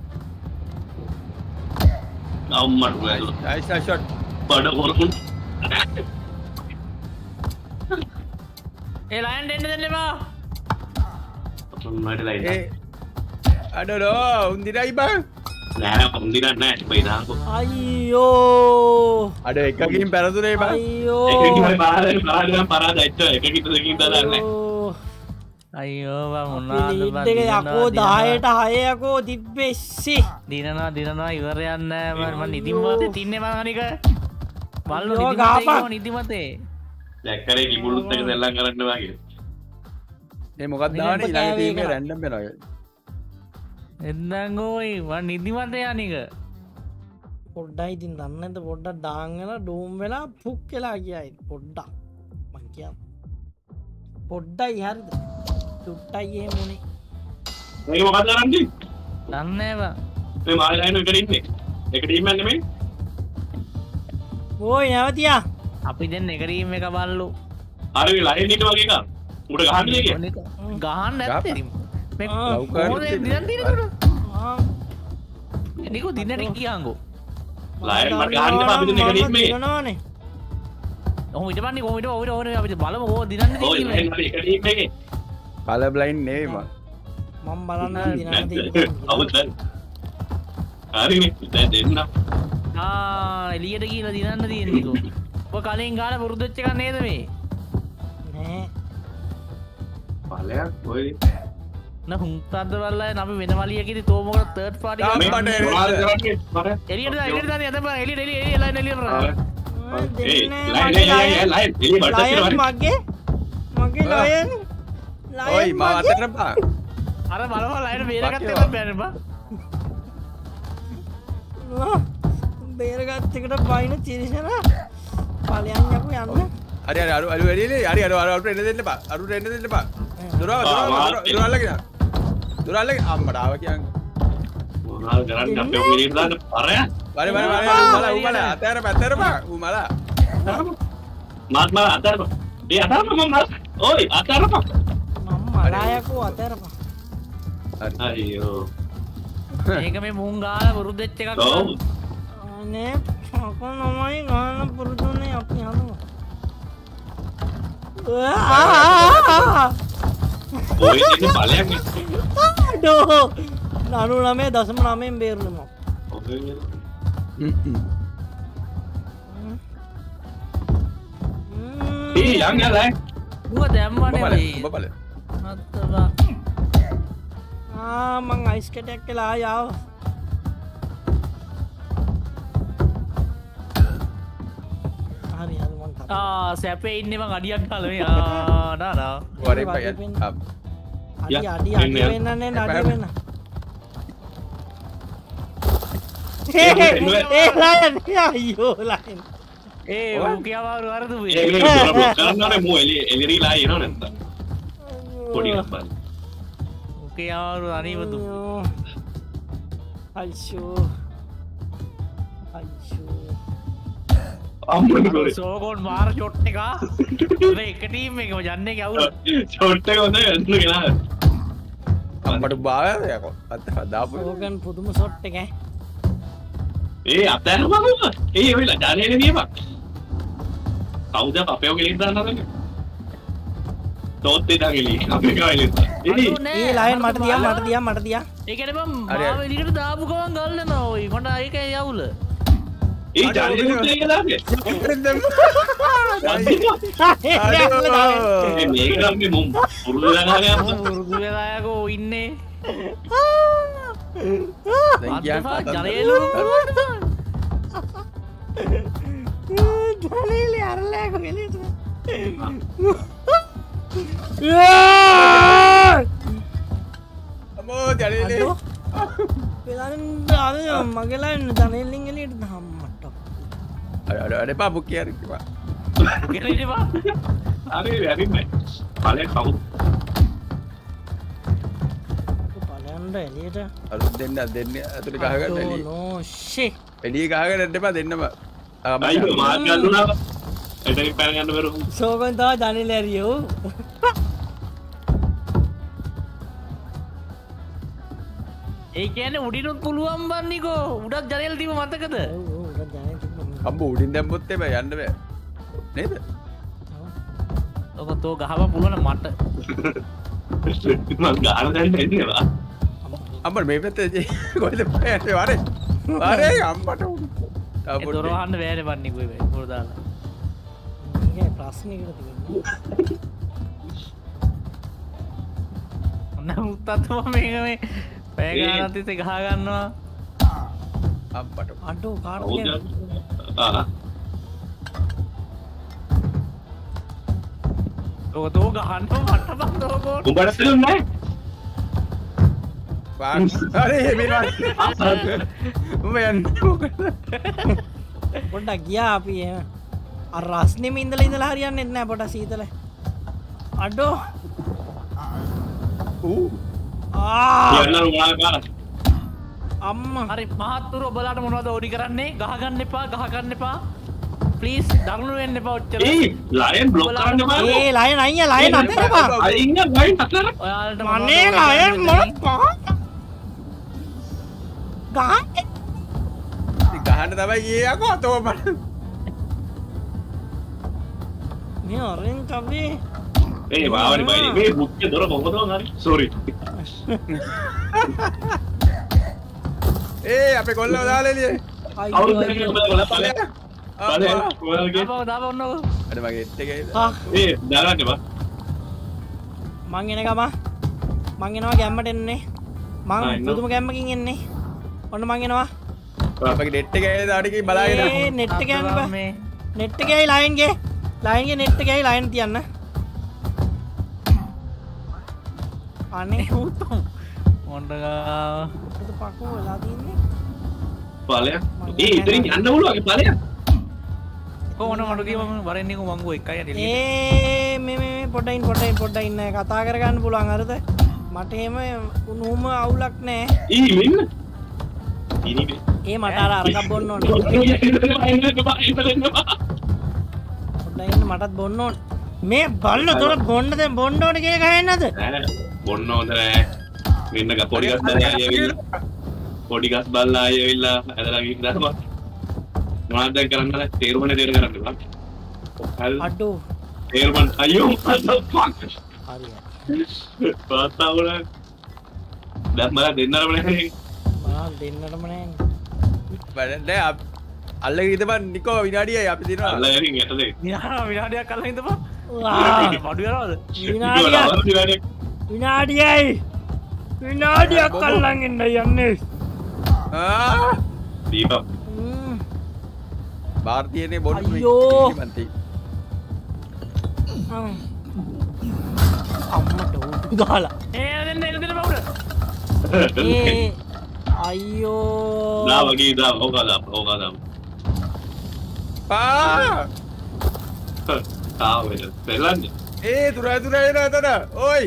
Speaker 7: අම්මට ගහලා
Speaker 4: නයිස් ෂොට්.
Speaker 7: බඩ කොරකුන්
Speaker 8: ඒ ලයින් දෙන්න දෙන්න එපා.
Speaker 7: මට ලයින්
Speaker 4: ඒ අඩෝ උන්දිරයි බං.
Speaker 7: නෑ උන්දිරක් නෑ බයි දාන්කෝ
Speaker 3: අයියෝ
Speaker 4: අඩ එකකින් පැරදුනේ බං.
Speaker 3: අයියෝ
Speaker 7: එකකින් හරි බාරේ බාරේ පරාද ඇත්ත එකකින් දෙකකින් දාලා නෑ
Speaker 3: අයියෝ.
Speaker 8: අයියෝ බං
Speaker 3: අපි
Speaker 8: මොනවද
Speaker 3: ලීඩ්
Speaker 8: බං
Speaker 3: එක යකෝ
Speaker 8: දිනනවා,
Speaker 3: දහයට හයකෝ තිබ්බෙස්සි
Speaker 8: දිනනවා දිනනවා ඉවර යන්න මම නිදිමතේ තින්නේ මං අනික බල්ලෝ
Speaker 3: අයියෝ,
Speaker 8: නිදිමතේ
Speaker 3: ගහපන්.
Speaker 8: ඉන්නවා, නිදිමතේ
Speaker 7: දැක්කරේ කිඹුලුත් එක සෙල්ලම් කරන්න වගේ.
Speaker 4: ඒ මොකක්ද දාන්නේ ඊළඟ ටීම් එක රැන්ඩම් වෙනවා.
Speaker 8: එන්නම් ගෝයි මං නිදිමතේ අනික
Speaker 3: පොඩ්ඩයි ඉතින් දන්න ඇත පොඩ්ඩක් දාං වෙලා ඩූම් වෙලා පුක් වෙලා කියයි පොඩ්ඩක් මං කියම් පොඩ්ඩයි හරිද චුට්ටයි එහෙම උනේ
Speaker 7: මේක මොකක්ද කරන්නේ?
Speaker 8: දන්නේ බං
Speaker 7: මේ මාළයින එකට ඉන්නේ. එක ටීම් එකක් නෙමෙයි.
Speaker 3: ඕයි නැවතියා
Speaker 8: අපි දැන් එක ටීම් එක බල්ලෝ
Speaker 7: හරි ලයින් එක වගේ එකක්. උඩ ගහන්නේ කිය.
Speaker 8: ගහන්න නැත්තේ මේ
Speaker 3: ආ,
Speaker 4: ලව්
Speaker 8: මොකද
Speaker 4: කාර්යය
Speaker 8: දිනන් දිනකොට
Speaker 3: ආ,
Speaker 8: නිකෝ දිනට කියංගෝ
Speaker 7: ලයින් මට ගහන්න එපා අපි දෙන්න එක ටීම් එකේ.
Speaker 3: දිනනවානේ.
Speaker 8: ඔහොම හිටපන්නේ කොහොම හිටපුවා ඔහොම හිටපුවා අපි බලමු කොහොමද දිනන්නේ
Speaker 7: ඔය
Speaker 8: කියලා
Speaker 7: ලයින් අපි එක ටීම් එකේ.
Speaker 4: කලර් බ්ලයින්ඩ් නෙවෙයි මම.
Speaker 3: මම බලන්න දිනන
Speaker 7: නැත්නම්
Speaker 3: තියෙන
Speaker 7: අවුත් දැන්. හරිනේ දැන් දෙන්න.
Speaker 8: ආ එළියට ගිහලා දිනන්න තියෙන්නේ නිකෝ ඔය කලින් ගාලා පුරුදු වෙච්ච එකක් නේද මේ
Speaker 3: නෑ
Speaker 7: බලයක් ඔය
Speaker 8: න හුම්තද්ද වල්ලා අපි වෙන වලියකදී තෝ මොකද තර්ඩ් පාටි
Speaker 4: ආ,
Speaker 7: මේ
Speaker 4: මට
Speaker 7: මොනවද කරන්නේ? මට
Speaker 8: එළියට දාන්න එළියට දාන්න යන්න බෑ එළියට එළියට එළියට එළියට එළියට
Speaker 7: ආ. ඒ
Speaker 3: දෙන්නේ
Speaker 7: ලයින්
Speaker 3: මගේ
Speaker 7: ලයින් ලයින් එලි බඩට
Speaker 3: ලයන්
Speaker 7: තියනවා.
Speaker 3: මගේ මගේ
Speaker 4: ආ.
Speaker 3: ලයන්
Speaker 4: ඔයි
Speaker 3: ලයන්
Speaker 4: මම
Speaker 3: මගේ
Speaker 4: අතට බා.
Speaker 8: අර බලව ලයින් බේරගත්ත
Speaker 4: මක්කේ
Speaker 8: එක බෑනේ බා
Speaker 3: ආ, බේරගත්ත එකට බයින තිරිසන පලයන් යකු යන්න
Speaker 4: හරි හරි අරු අරු එළියේ හරි අරු අරු අරුට එන්න දෙන්න බා. අරුට එන්න දෙන්න බා. දොරව
Speaker 7: ආ,
Speaker 4: දොරව
Speaker 7: මාත්
Speaker 4: දොරව අල්ලගෙන. දොරව අල්ලගෙන අම්මට ආව කියන්නේ.
Speaker 7: මොනවද කරන්නේ? අපි ඔය එළියට දාන්න පරය.
Speaker 4: වරි වරි වරි උමලා උමලා අතෑර පැත්තට බා. උමලා.
Speaker 7: මාත් මම අතරම. ඒ අතරම මම ඔයි අතරම.
Speaker 3: මම මලායකෝ අතරපා
Speaker 7: අයියෝ.
Speaker 8: මේක මේ මුං ගාලා පුරුදු වෙච්ච එකක්
Speaker 7: ඔව්.
Speaker 3: අනේ අකෝ නමයි ගාන පුරුදුනේ අපි හදමු
Speaker 7: ඔය ඉන්නේ බලයක් නේ.
Speaker 3: ඩෝ නනු නමේ දසම නමයෙන් බේරුණම
Speaker 7: ඔබේ ඒ යන් යලා
Speaker 8: උඹ දැම්මනේ
Speaker 4: උඹ
Speaker 8: මේ
Speaker 4: උඹ බල.
Speaker 8: අත්තවා
Speaker 3: ආ මං අයිස් කැටයක් කියලා යාව හරි හරි මං කතා
Speaker 8: ආ සැපේ ඉන්නේ මං අඩියක් ගාලා මේ ආ නා නා
Speaker 4: වරි පය.
Speaker 3: අඩි
Speaker 7: යා,
Speaker 3: අඩි
Speaker 7: එන්න
Speaker 3: අඩි
Speaker 7: යා.
Speaker 3: වෙන්න නේ අඩි
Speaker 4: එපා.
Speaker 3: වෙන්න ඒ ලයින් අයියෝ ලයින්
Speaker 8: ඒ ඌ කියවරු වරදු
Speaker 7: ඒ
Speaker 8: වේ
Speaker 7: මේ දොර බ්ලොක් කරනවානේ මෝ එලි එලිරිලා එනව නැත්තම්. පොඩි එකක් බලන්න.
Speaker 8: ඌ කියවරු අනිවතු
Speaker 3: අයිෂෝ අයිෂෝ
Speaker 7: අම්මනේ ගොරේ.
Speaker 8: සෝගෝන් මාර ෂොට් එක මේ එක ටීම් එකම යන්නේ කවුද
Speaker 7: ෂොට් එක හොඳයි යන්න ගෙනා.
Speaker 4: අම්මට බාවද යකෝ. අත දාපු.
Speaker 3: ඕගන් පුදුම සොට් එක
Speaker 7: ඒ අතෑරම මම. ඒ වෙලා ජාලේනේ දියපන්. කවුද අපේව ගෙලින් දාන්නද? තෝත් දෙන්න ගෙලි. අපේ ගාලෙත්. එනි.
Speaker 3: ඒ ලයින් මට දියා මට දියා මට දියා
Speaker 8: ඒ කියන්නේ මම
Speaker 4: හරි,
Speaker 8: මාව
Speaker 4: හරි.
Speaker 8: එළියට දාපු ගමන් ගල් යනවා ඔයි මට ඒක යවුල
Speaker 7: ඒ ජාලේනේ මුත් එක දාන්නේ. ඒ මේක නම් මේ මුම් පුරුදු දාගාගෙන
Speaker 8: වෘදු වෙලා යකෝ ඉන්නේ
Speaker 4: දැන් කියන්න
Speaker 8: අත්පා
Speaker 4: කතන්දර.
Speaker 8: ජලයලු
Speaker 3: ජනේලි අරලෑක එලියට
Speaker 4: අමෝ ජලීලේ.
Speaker 3: අඩෝ වෙලාන්න අද මගේලාන්න ජනේල්ලින් එලියට දහම්මට
Speaker 4: අර අර අර එපා බුක් කියන්න කිව්වා.
Speaker 8: ගෙලිටපා
Speaker 7: හරි වැරින්නේ. බලේ කවුද?
Speaker 3: බලන්ඩ එලියට
Speaker 4: අලුත් දෙන්න දෙන්න අතුරු ගහගන්න එළිය.
Speaker 3: නෝෂේ
Speaker 4: එළිය ගහගෙන යන්න එපා දෙන්නම.
Speaker 7: අයියෝ මාත් ගල්ුණා. එතනින් පැන ගන්න බැරුව.
Speaker 3: සෝගන් තවා ජනේල ඇරියෝ
Speaker 8: ඒ කියන්නේ උඩිනුත් පුළුවන් බන්නේකෝ උඩක් ජලයල තිබ්බ මතකද
Speaker 4: අම්බ උඩින් දැම්මොත් එපා යන්න බෑ. නේද?
Speaker 8: ඔක තෝ ගහව පුළුවන් මට
Speaker 7: මං ගාන දැන් එන්නවා.
Speaker 4: අම්බ මේ පැත්තේ කොහෙද යන්නේ වරේ. වරේ අම්මට උඩ.
Speaker 8: ඒ දොර වහන්න බෑනේ බන්නේකෝ මේ මොකද දාලා
Speaker 3: ඒ ප්‍රශ්නයකට තිබෙන්නේ
Speaker 8: නමුත් අතුම මේක මේ පෑගානතිසේ ගහගන්නවා
Speaker 4: අපට
Speaker 3: අඩෝ කාර්
Speaker 8: ඔතෝ ගහන්න මට බන්දෝකෝ
Speaker 7: උඹට තේරුන්නේ
Speaker 4: අරේ උඹ යන්නේ
Speaker 3: පොඩ්ඩක් ගියා අපි එහෙම අර රස්නෙම ඉඳලා ඉඳලා හරියන්නේ නැහැ පොඩ සීතල අඩෝ
Speaker 4: ඌ
Speaker 3: ආ
Speaker 7: යන්න උනාලා කාලා
Speaker 3: අම්මා
Speaker 8: හරි මහත්තුරු ඔබලාට මොනවද ඕඩි කරන්නේ ගහගන්න එපා ගහගන්න එපා ප්ලීස් දරුණු වෙන්න එපා ඔච්චර
Speaker 7: ඒ ලයන් බ්ලොක් කරන්න බෑ
Speaker 3: ඒ ලයන් අයියා ලයන් අතරපා
Speaker 7: අයින්න ලයන් අතර
Speaker 8: ඔයාලට
Speaker 3: අනේ ලයන් මොන පහ ගහන්න
Speaker 4: ගහන්න තමයි ගියේ යකෝ අතෝ බලන්න
Speaker 3: මේ ඔරෙන් කබේ
Speaker 7: ඒ වාවරි බයි මේ මුක්කේ දොර කොහොමද හරි සෝරි
Speaker 4: ඒ අපේ කොල්ලව දාලා එළියේ
Speaker 7: අවුරුදු
Speaker 3: අයියෝ
Speaker 7: දෙකකට බලලා බලය බලය ඔයාලගේ
Speaker 8: දාපව දාපව ඔන්නෝ
Speaker 4: අර මගේ එට් එකේ
Speaker 3: ආ
Speaker 7: ඒ දාගන්න බා
Speaker 3: මං එන ගම මං එනවා ගැම්මට එන්නේ
Speaker 7: ආ,
Speaker 3: මං
Speaker 7: එන්න.
Speaker 3: පුදුම ගැම්මකින් එන්නේ ඔන්න මං එනවා
Speaker 4: අපගේ නෙට් එකේ දාඩිකේ බලාගෙන
Speaker 3: ඒ නෙට් එක යන්න බෑ
Speaker 8: මේ
Speaker 3: නෙට් එකයි ලයින් ගේ ලයින් ගේ නෙට් එකයි ලයින් තියන්න අනේ
Speaker 8: උතුම් මොන්ඩගා
Speaker 3: මොකද පකෝ වෙලා තින්නේ
Speaker 7: බලය ඒ ඉතින් යන්න පුළුවන් බලය
Speaker 8: ඕන මට කිව්වම වරෙන්නේ කො මංගෝ එකයි යන්නේ
Speaker 3: ඒ මේ මේ මේ පොඩ්ඩයින් පොඩ්ඩයින් පොඩ්ඩයින් නෑ කතා කරගන්න පුළුවන් හරිද මට එහෙම උණුම අවුලක් නෑ
Speaker 7: ඊ මෙන්න ඉනිබේ
Speaker 3: ඒ මට අර අරකක් බොන්න ඕනේ පොඩ්ඩයින් මටත් බොන්න ඕනේ මේ බල්ල තොර බොන්න දැන් බොන්න ඕනේ කියලා ගහන්නේ නැද
Speaker 7: බොන්න හොඳ නෑ මෙන්න ග පොඩි ගස් බල්ලා ආයෙවිල්ලා පොඩි ගස් බල්ලා ආයෙවිල්ලා ඇදලා ගිහින් දානවා මොනවද දැන් කරන්න තේරුමනේ තේර කරන්න බා හරි
Speaker 3: අඩෝ
Speaker 7: තේරුමන් අයියෝ what the fuck
Speaker 3: හරි
Speaker 7: පාස්තාවල දැන් මම දෙන්නරම නැහැ
Speaker 3: මම දෙන්නටම නෑනේ
Speaker 4: බලන්න අල්ලගෙන ඉඳපන් නිකෝ විනාඩියයි අපි දිනවා
Speaker 7: අල්ලා යරින් යටදේ
Speaker 8: විනාඩ විනාඩයක් කල්ලා හිටපන්
Speaker 3: වා
Speaker 8: බඩු යනවද
Speaker 3: විනාඩියක් විනාඩියයි විනාඩියක් අල්ලන් ඉන්න යන්නේ
Speaker 4: ආ
Speaker 7: දීපක්
Speaker 3: ම්ම්.
Speaker 4: ಭಾರತೀಯನೇ ಬೋರ್ಡ್
Speaker 3: ಅಯ್ಯೋ.
Speaker 4: ಮಂತಿ
Speaker 3: හ්ම්. අම්මට උඩු ගහලා
Speaker 8: ඒ දෙන්න එක දෙන්න බවුඩ
Speaker 3: ඒ අයියෝ
Speaker 7: ලා වගේ දා ඕකා දා ඕකා දා
Speaker 4: ආ
Speaker 7: තාව වෙල පෙරලන්නේ
Speaker 4: ඒ තුරා තුරා එන අතන ඔයි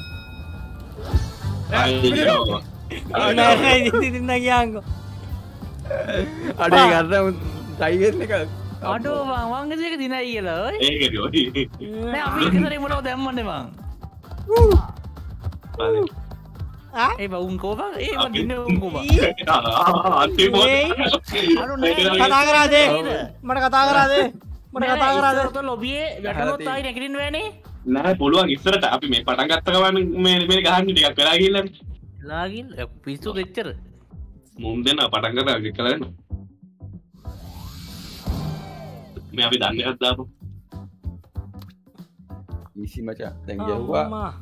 Speaker 7: අයියෝ
Speaker 3: නෑ ඉතින් නගියාංගෝ
Speaker 4: අඩේ ගන්න සයිස් එක
Speaker 8: අඩෝ වා වංගසේක දිනයි කියලා ඔය
Speaker 7: ඒකද ඔයි
Speaker 8: නෑ අපි එකතරේ මොනවද දැම්මන්නේ මං
Speaker 7: බලන්න
Speaker 3: ආ
Speaker 8: ඒ බවුන් කෝබා ඒ ව දින්න උන් කෝබා
Speaker 7: අන්තිම
Speaker 3: කතා කරාදේ මට කතා කරාදේ මට කතා කරාදේ
Speaker 8: ඉස්සරට ලොබියේ වැටුනොත් ආයි නැගිටින්න බෑනේ
Speaker 7: නෑ පුළුවන් ඉස්සරට අපි මේ පටන් ගත්ත ගමන් මේ මේ ගහන්නේ ටිකක් වෙලා ගිහිල්ලා
Speaker 8: ලාගින් පිස්සු දෙච්චර
Speaker 7: මුන් දෙන්න පටන් ගත්තා කියලා දෙන්න මේ අපි දන්නේ නැත් දාපො
Speaker 4: ඊසි මචං දැන් ගැහුවා
Speaker 3: අම්මා.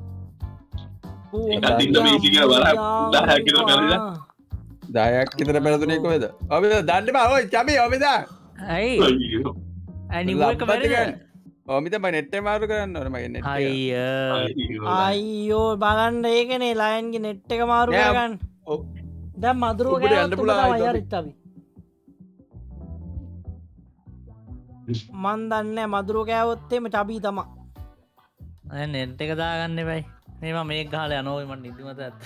Speaker 7: එකක් දින්න මේ ඉසි කියලා බලන්න දහයක් කියලා බැරිද
Speaker 4: දහයක් විතර පෙරතුනේ කොහෙද ඔබ දන්න බා ඔය චමි ඔබ දා
Speaker 8: ඇයි
Speaker 7: අයියෝ
Speaker 8: ඇනිවෝ එක බැරිද
Speaker 4: ඔමිත මම නෙට් එක මාරු කරන්න ඕනේ මගේ නෙට් එක
Speaker 8: අයිය
Speaker 3: අයියෝ බලන්න ඒකනේ ලයන්ගේ නෙට් එක මාරු
Speaker 4: නෑ,
Speaker 3: කරගන්න
Speaker 4: ඔව්
Speaker 3: දැන් මදුරුව
Speaker 4: උඹට
Speaker 3: ගෑවොත්
Speaker 4: යන්න
Speaker 3: උඹ
Speaker 4: පුළුවන්
Speaker 3: තමයි
Speaker 4: ආයි
Speaker 3: යරිත් අපි මන් දන්නේ මදුරුව ගෑවොත් එමෙ ටබී තමා
Speaker 8: අය නෙට් එක දාගන්න එපයි මේම මේක ගහලා යනවා මට නිදිමත ඇත්ත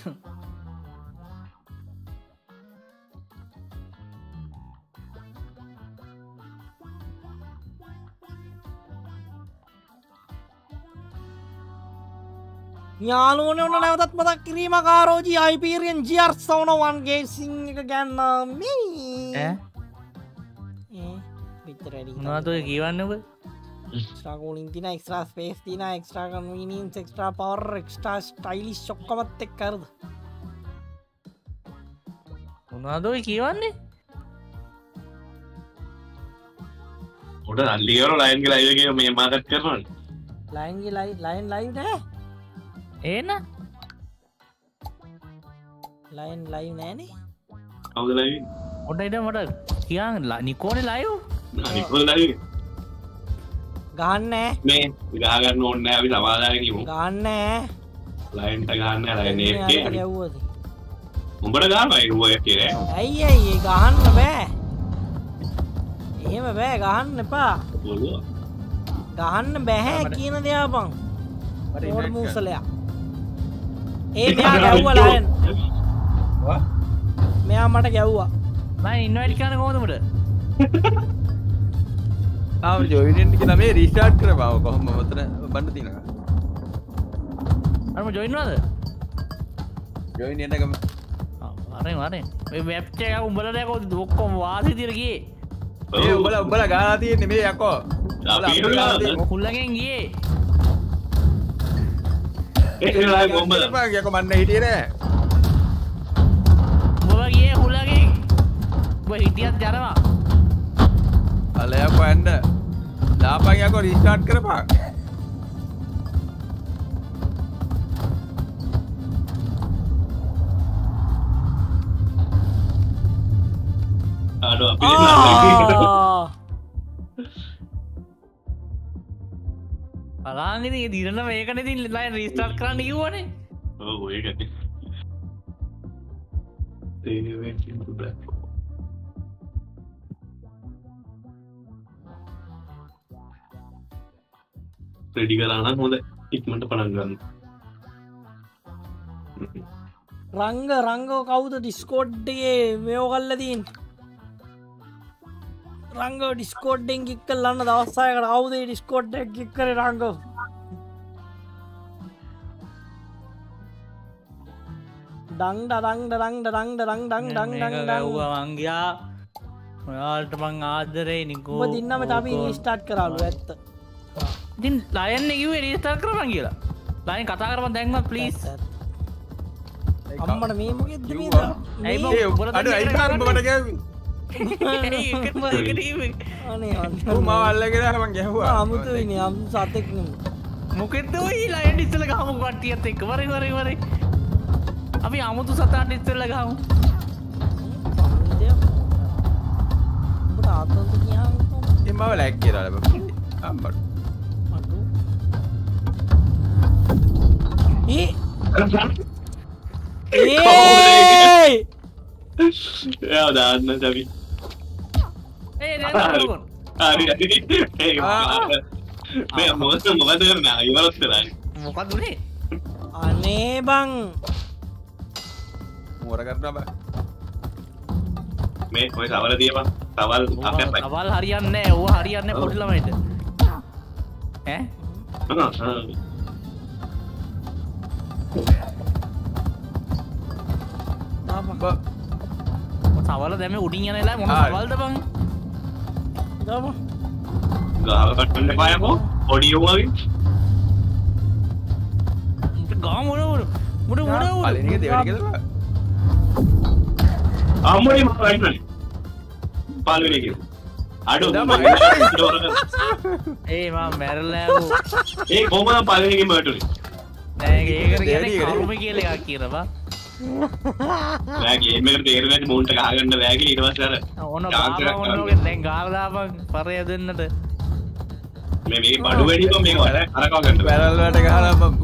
Speaker 3: යාලුවනේ ඔන්න නැවතත් මතක් කිරීම කාරෝජී අයිපීරියන් ජියර් සවනවන්ගේ සිං එක ගැන්න මේ
Speaker 8: ඈ
Speaker 3: ඒ පිටර වැඩි
Speaker 8: මොනවද ඔය කියවන්නේ ඔබ
Speaker 3: එක්ස්ට්‍රා කූලින් තියෙන එක්ස්ට්‍රා ස්පේස් තියෙන extra convenience extra power extra stylish ඔක්කොමත් එක්ක කරද
Speaker 8: මොනවද ඔය කියවන්නේ
Speaker 7: උඩ අල්ලියර ලයින් ගලා ඉවගේ මේ මාකට් කරනවා
Speaker 3: ලයින්ගේ ලයි ලයින් ලයිව් නෑ
Speaker 8: ඒන
Speaker 3: ලයින් ලයිව් නෑනේ.
Speaker 7: කවුද ලයිව්?
Speaker 8: ඔන්න ඉතින් මට කියන්න නිකෝනේ ලයිව්.
Speaker 7: නිකෝ ලයිව්.
Speaker 3: ගහන්න නෑ.
Speaker 7: මේ ගහ ගන්න ඕනේ නෑ අපි සමාදානෙ කිමු.
Speaker 3: ගහන්න නෑ.
Speaker 7: ලයින් එක ගන්න නෑ ලයින් එකේ.
Speaker 3: ගැව්වද?
Speaker 7: උඹට ගහමයි රුව එකේ නෑ.
Speaker 3: ඇයි ඇයි ගහන්න බෑ. එහෙම බෑ ගහන්න එපා.
Speaker 7: බොලුවා.
Speaker 3: ගහන්න බෑ කියන දේ ආපන්. ඕඩ මූසලයා. ඒ මෙයා ගැව්වා ලයන්.
Speaker 4: වා
Speaker 3: මෙයා මට ගැව්වා.
Speaker 8: මම ඉන්වයිට් කරන්න කොහොමද උඹට?
Speaker 4: ආව ජොයින් වෙන්න කියලා මේ රීස්ටාර්ට් කරපුවා කොහොම මතන බන්න තියනවා.
Speaker 8: අර මම ජොයින් වුණාද?
Speaker 4: ජොයින් වෙන්න ගම.
Speaker 8: ආ අරේ අරේ. මේ වෙබ් එක උඹලා දැක ඔක්කොම වාසි දිර ගියේ.
Speaker 4: ඒ උඹලා උඹලා ගාලා තියෙන්නේ මේ යකෝ.
Speaker 8: කුල්ලගෙන් ගියේ.
Speaker 7: ඒක ලයිව් උඹලා.
Speaker 4: බං යකෝ මන්න හිටියේ නෑ.
Speaker 8: උඹලා ගියේ කුල්ලගෙන්. උඹ හිටියත් යනවා.
Speaker 4: අල යකෝ එන්න. දාපන් යකෝ රීස්ටාර්ට් කරපන්.
Speaker 7: ආඩෝ අපි
Speaker 8: බලාගෙන ඉතින් දිරන මේකනේ ඉතින් ලයින් රීස්ටාර්ට් කරන්න කිව්වනේ.
Speaker 7: ඔව් ඒකනේ. තේනේ වෙන්නේ බ්ලැක්. රෙඩි කරා නම් හොඳ ඉක්මනට පටන් ගන්න.
Speaker 3: රංග රංග කවුද ඩිස්කෝඩ් එකේ මේව කරලා තියෙන්නේ? රංග ඩිස්කෝඩ් එකෙන් කික් කරලා යන දවස් හයකට කවුද මේ ඩිස්කෝඩ් එක කික් කරේ රංග? ඩං ඩං ඩං ඩං ඩං ඩං ඩං ඩං ඩං
Speaker 8: මං ගියා. ඔයාලට මං ආදරේ නිකෝ.
Speaker 3: ඔබ දින්නම අපි රීස්ටාර්ට් කරාලු ඇත්ත.
Speaker 8: ඉතින් ලයන් එක කිව්වේ රීස්ටාර්ට් කරපන් කියලා. ලයන් කතා කරපන් දැන්වත් ප්ලීස්.
Speaker 3: අම්මට මේ මොකෙද්ද මේ?
Speaker 8: ඇයි බං උඹලා
Speaker 4: අඩු අයි බං උඹට ගැව්වේ.
Speaker 3: අනේ අනේ
Speaker 4: මම අල්ලගෙන මං ගැහුවා.
Speaker 3: අමුතුයිනේ අම් සතෙක් නෙමෙයි.
Speaker 8: මොකෙද්ද ඔය ලයන් ඉස්සෙල්ලා ගහමු කට්ටියත් එක්ක. වරේ වරේ වරේ. අපි අමුතු සතාට ඉස්සෙල්ලා ගහමු.
Speaker 3: උඹට ආතන්ත කියහම
Speaker 4: ඒ මම ලැග් කියලා බං. අම්බඩ.
Speaker 3: ඒ ඒ
Speaker 7: එයා දාන්න අපි.
Speaker 8: ඒ දැන් කොහොමද?
Speaker 7: හරි හරි. ඒක මේ මොකද මොකද කරන්නේ? ඉවරත් කරලා.
Speaker 8: මොකද උනේ?
Speaker 3: අනේ බං
Speaker 4: මෝර කරනවා බං.
Speaker 7: මේ ඔය සවල තියපන්. සවල් අපේ
Speaker 8: සවල් හරියන්නේ නැහැ. ඕව හරියන්නේ පොඩි ළමයිට. ඈ?
Speaker 3: බා
Speaker 8: සවල දැම උඩින් යන එලා මොන සවල්ද බං?
Speaker 3: දාම
Speaker 7: ගාව කට්ටන්න පායකෝ පොඩි යෝවගේ.
Speaker 8: ගාම මොන මොන මොන මොන
Speaker 4: පළවෙනි එක දෙවෙනි එකද බං?
Speaker 7: අම්මනේ මම වයින්නේ. පළවෙනි එක. අඩෝ
Speaker 8: ඒ මම මැරලා ආවෝ.
Speaker 7: ඒ කොහමද පළවෙනි එකේ මර්ටුනේ?
Speaker 8: නෑ ඒකට කියන්නේ කර්ම කියලා එකක් කියනවා.
Speaker 7: නෑ ගේම් එකට තේරෙන්නේ නැති මූන්ට ගහ ගන්න බෑ කියලා ඊට පස්සේ අර
Speaker 8: ඕන බාබා ඕනෝගේ දැන් ගාලා දාපන් පරය දෙන්නට.
Speaker 7: මේ මේ බඩු වැඩිම මේක වල අරකව ගන්න බෑ.
Speaker 4: බැරල් වලට ගහලා බම්බු.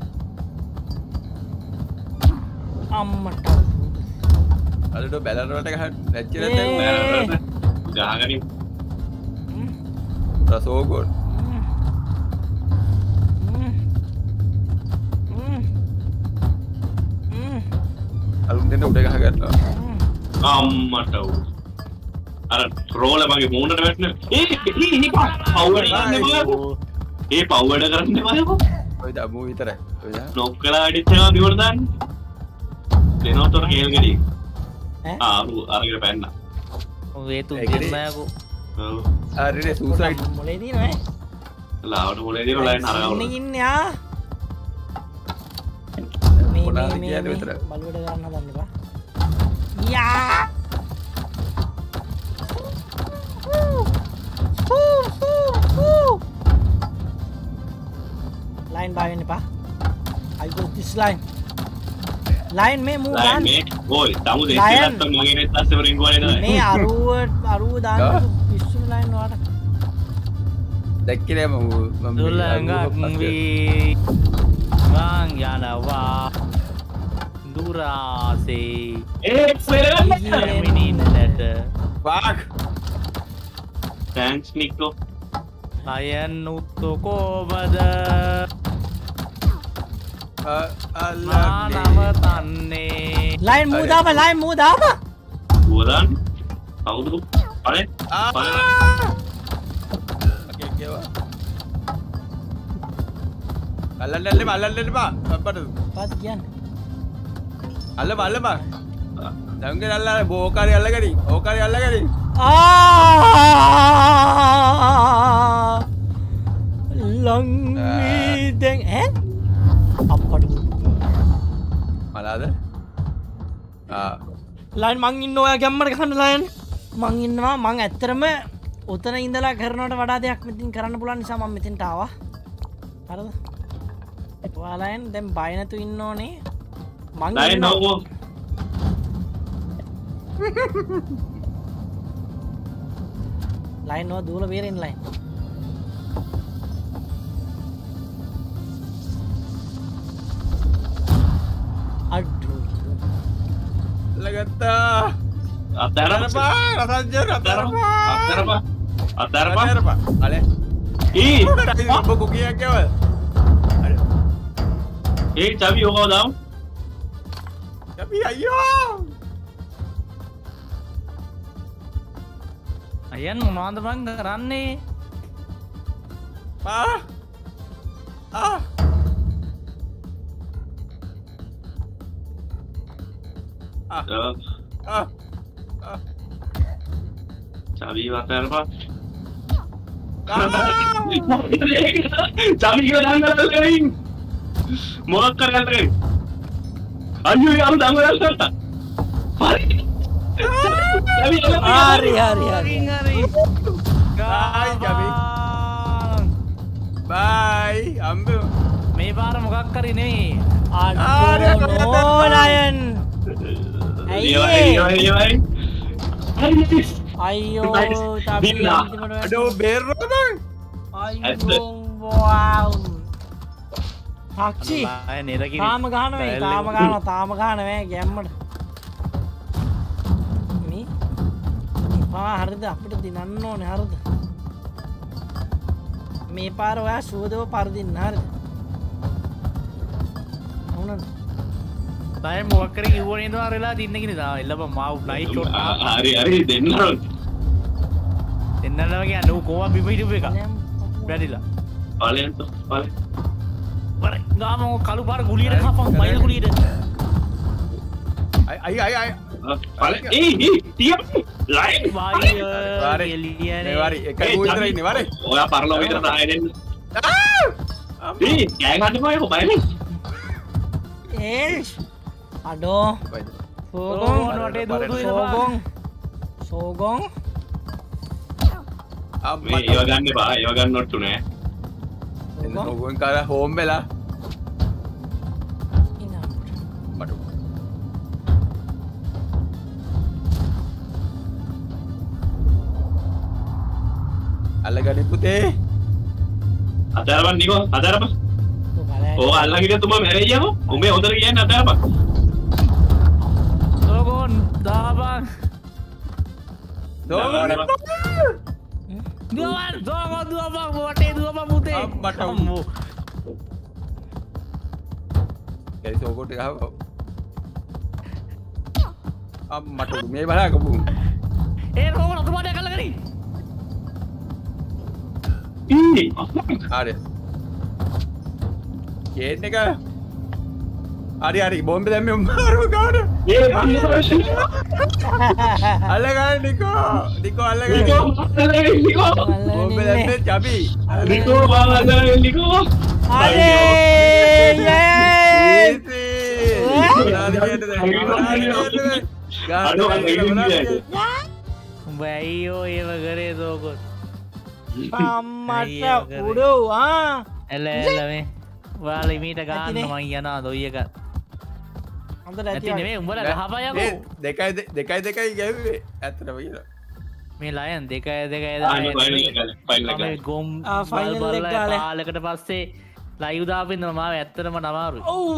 Speaker 3: අම්මට
Speaker 4: අදට බැලර් වලට ගහන්න නැච්චි
Speaker 3: ඒ.
Speaker 4: නැත්නම්
Speaker 7: ගහගනින්
Speaker 4: රසෝගොල්. අලුත් දෙන්න උඩ ගහ ගන්නවා.
Speaker 7: අම්මට උ අර රෝල මගේ මූණට වැටෙන ඒ ඒ නිකන් පවුවට ගන්න බයකෝ. ඒ පවුවට කරන්න බයකෝ.
Speaker 4: ඔය දමු විතරයි. ඔය දා.
Speaker 7: නොක් කළා අඩිච්චා බිවර දාන්න. දෙනවතර කේල් ගෙඩි.
Speaker 3: ඈ?
Speaker 7: ආ අරු අරගෙන පැන්න.
Speaker 8: ඔය තුන් දෙන්නයකෝ.
Speaker 7: ඔව්.
Speaker 4: හරිනේ සූසයිඩ්.
Speaker 3: මොලේ දිනවනේ
Speaker 7: ලාවට මොලේ දින ලයින් අරගන්න.
Speaker 3: ඉන්නේ ඉන්නේ ආ මේ
Speaker 4: පොඩාද
Speaker 3: මේ
Speaker 4: කියන්නේ
Speaker 3: මේ
Speaker 4: විතර.
Speaker 3: බලුවට ගන්න හදන්න එපා යා ලයින් බය වෙන්න එපා I got this line line මේ මූ දාන්න
Speaker 7: මේ ඕයි තමුද
Speaker 3: Lion.
Speaker 7: ඉස්සෙල්ලත් මගේ නෙත් අස්සේ වරින් ගෝනේ
Speaker 3: මේ
Speaker 7: නෑ
Speaker 3: අරුව අරුව දාන්න පිස්සුම ලයින් වාට
Speaker 4: දැක්කේ නෑ මම මම
Speaker 8: දුල්ලඟක් වී මං යනවා දුරාසේ
Speaker 7: ඒ ෆෙරන්න
Speaker 8: මිනින්නට
Speaker 4: වාක්
Speaker 7: තෑන්ක්ස් නික්කෝ
Speaker 8: අයන් උත්තු කෝබද මානවතන්නේ
Speaker 3: ලයින් මූ දාප ලයින් මූ දාප
Speaker 7: දුවදන් කවුද පලේ පලේ
Speaker 4: අල්ලන්න එන්න එපා අල්ලන්න එන්න එපා අප්පට
Speaker 3: පත් කියන්න
Speaker 4: අල්ල බල්ල බා දැන්ගේ අල්ලලා බෝකාරි අල්ලගනි ඕකාරි අල්ලගනි
Speaker 3: ආ ලංමී දැන් ඈ අප්පට
Speaker 4: මලාද ආ
Speaker 3: ලයින් මං ඉන්න ඔයා ගැම්මට ගහන්න ලයින් මං ඉන්නවා මං ඇත්තරම උතන ඉඳලා කරනවට වඩා දෙයක් මෙතින් කරන්න පුළුවන් නිසා මම මෙතෙන්ට ආවා හරිද ඔයාලයන් දැන් බය නැතු ඉන්න ඕනේ මං
Speaker 7: ලයින්
Speaker 3: ඉන්නවා
Speaker 7: නෝ
Speaker 3: ලයින් නෝ දූල බේරෙන්න ලයින් අඩු
Speaker 4: අල්ලගත්තා
Speaker 7: අතරපා
Speaker 4: අතරපා රසජ්ජන අතරපා
Speaker 7: අතරපා අතරපා
Speaker 4: අතරපා අලේ
Speaker 7: ඊ
Speaker 4: ඔබ කුකියක් කවල්
Speaker 7: ඒ චවි ඕකව දාමු
Speaker 4: අපි අයියෝ
Speaker 8: අයන් මොනවද බං කරන්නේ
Speaker 4: ආ ආ ආ
Speaker 7: චවි අතරපා චවි කියලා දංගලල්ලෙන් මොකක් කරන්නේ අයියෝ යාම දංගලල්ලට හරි
Speaker 3: හරි හරි හරි
Speaker 4: බයි ජබි බයි අම්බු
Speaker 8: මේ පාර මොකක් කරි නෙවෙයි
Speaker 3: අඩු නෝලයන් අයියෝ තබි
Speaker 4: අඩෝ බේරරොද
Speaker 3: අයියෝ වව් තාක්ෂි
Speaker 8: නෙරකි
Speaker 3: තාම ගහනවේ තාම ගහන තාම ගහනවේ ගැම්මට මේ පා හරිද අපිට දිනන්න ඕනේ හරිද මේ පාර ඔයා සුවදව පරදින්න හරිද అవునండి
Speaker 8: බය මොකක් කරේ කිව්ව නේද අරලා දින්නකිනේ තා එල්ලපන් මාව නයිට් ෂොට්
Speaker 7: හරි හරි දෙන්න
Speaker 8: දෙන්නලා වගේ අනු කොවා බිම හිටපු එක වැඩිලා
Speaker 7: පලෙන් පලෙන්
Speaker 8: වර ගාම කළු පාර ගුලියට කපන් මයිල ගුලියට
Speaker 4: අයි අයි අයි
Speaker 7: පලෙන් ඒ ඒ තියප ලයින්
Speaker 8: වායි
Speaker 4: වාරේ
Speaker 8: එළියනේ
Speaker 4: වාරි එකයි මූ විතර ඉන්නේ වාරේ
Speaker 7: ඔයා පරලෝ විතර තාය දෙන්න ඒ ගෑන් හදපුවා කො බයනේ
Speaker 3: ඒෂ් අඩෝ
Speaker 8: සෝගොන් වටේ දූ දූ
Speaker 3: සෝගොන් සෝගොන්
Speaker 7: මේ ඒව ගන්න එපා ඒව ගන්න ඔට්ටු නෑ
Speaker 4: එන්න ඕගොන් කාලා හෝම් වෙලා බඩු අල්ලගනි පුතේ
Speaker 7: අතරපන් නිකෝ අතරපන් ඕක අල්ලගෙන තුඹ මැරෙයියකෝ උඹේ හොඳට කියන්නේ අතරපන්
Speaker 8: සෝගොන් දාපන්
Speaker 4: දෝගොන්
Speaker 8: දුවන් සෝගොන් දුවපන් වටේ දුවපන් පුතේ
Speaker 4: අම්මට
Speaker 8: අම්මෝ
Speaker 4: ඒ සෝගොන් ටික ආව අම්මට මේ බලකපු
Speaker 8: ඒ සෝගොන් අතුමාට කල්ලා කරි
Speaker 7: ඉන්නේ
Speaker 4: හරි ගේට් එක හරි හරි බෝම්බ දැම්මේ මාරු ගාන
Speaker 7: ඒ අනිවාර්යයෙන්
Speaker 4: අල්ලගන්න නිකෝ නිකෝ අල්ලගන්න
Speaker 7: නිකෝ අල්ලගෙන නිකෝ
Speaker 4: බෝම්බ දැම්මේ චබි
Speaker 7: නිකෝ බාල අල්ලගෙන නිකෝ
Speaker 3: අරේ
Speaker 7: අඩෝ අල්ලගෙන
Speaker 8: උඹ අයියෝ ඒව කරේ සෝගොන්
Speaker 3: අම්මට උඩෝ ආ
Speaker 8: එල එල මේ ඔයාලා මීට ගන්න මං යනවා දොයි එක
Speaker 3: අන්තර
Speaker 8: ඇති
Speaker 3: ඇති
Speaker 8: නෙවේ උඹල ගහපයකෝ
Speaker 4: ඒ දෙකයි දෙ- දෙකයි දෙකයි ගැවේ ඇත්තටම කියලා
Speaker 8: මේ ලයන් දෙකය දෙක ගොම්
Speaker 3: ආ, final එක ගාලා.
Speaker 8: පාලකට පස්සේ ලයිවදාපින්න මාව ඇත්තරම නමාරු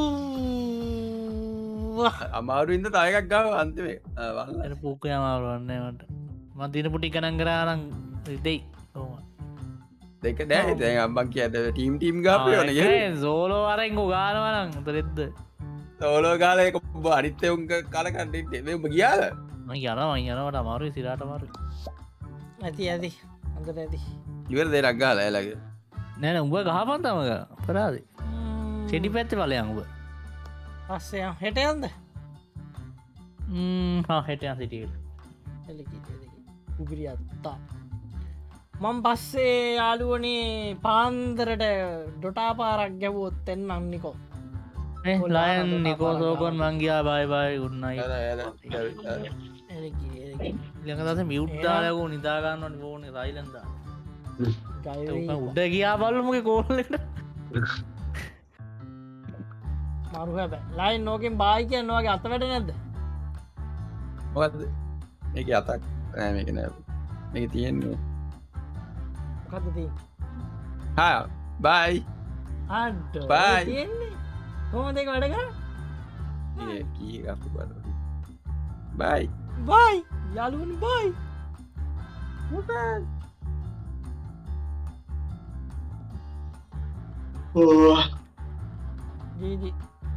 Speaker 3: ඔව්
Speaker 4: අමාරුවින්ද තායකක් ගාව අන්තිමේ වල්ල
Speaker 8: පුක්ක අමාරුවන්නට මතින පුටි ගණන් කරානං දෙයි
Speaker 4: දෙක නෑ දැන් අම්බන් කියන්න ටීම් ටීම් ගාප වන
Speaker 8: සෝලෝ අරෙන්ගු ගානවනං උතරෙද්ද
Speaker 4: තෝලෝ කාලයක අනිත්‍යවුන් කලකන්නට එම ගියාල
Speaker 8: යන යනවට අමාරු සිරාට මාරු
Speaker 3: ඇති ඇති අන්තර ඇති
Speaker 4: ඉවර දෙරක් ගාල ඇලගේ
Speaker 8: නෑන උඹ ගහපන්තමක පරාද චෙඩි පැත්ති බලයන් උඹ
Speaker 3: පස්සේ හෙට යන්ද
Speaker 8: හෙටයන් සිටියට
Speaker 3: උගිරි අත්තා මං පස්සේ යාලුවනේ පාන්දරට ඩොටා පාරක් ගැවුවොත් එන්න අන්නිකෝ
Speaker 8: ලයන් නිකෝසෝකොන් මංගයා බයි බයි උන්නයි ළඟදස මියුද්ධාලකෝ නිදාගන්නට බෝන රයිලන්ද උඩ ගියා බල්ලමගේ කෝල්ලට
Speaker 3: මරු හැබ ලයින් නෝකෙන් බායි කියන්නවාගේ අත වැට නැද්ද
Speaker 4: මොකද මේක අතක් නෑ මේක නෑ මේක තියෙන්නේ
Speaker 3: මොකද්ද තියෙන්නේ
Speaker 4: හා බයි
Speaker 3: අඩ
Speaker 4: Bye.
Speaker 3: තියෙන්නේ කොහොමද ඒක වැඩ කරන්නේ
Speaker 4: කී අප බල බයි
Speaker 3: බයි යාළුවනි බයි ජීජි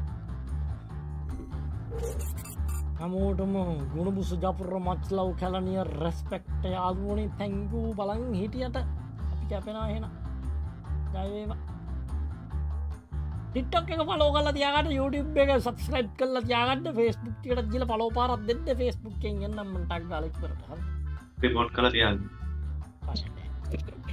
Speaker 3: හැමෝටම ගුණබුසු ජපුර මච්ලව් කැලනිය රෙස්පෙක්ට යාළුවනි තැංගූ බලන් හිටියට අපි කැපෙනා හෙන ජයවේවා ටික්ටොක් එක ෆලෝ කරලා තියාගන්න YouTube එක සබස්ක්‍රයිබ් කරලා තියාගන්න Facebook එකට ගිහලා ෆලෝ පාරක් දෙන්න Facebook එකෙන් එන්නම් මම ටැග් ගාලා ඉවරට හරි
Speaker 7: රිපෝට් කරලා තියන්න
Speaker 3: හරි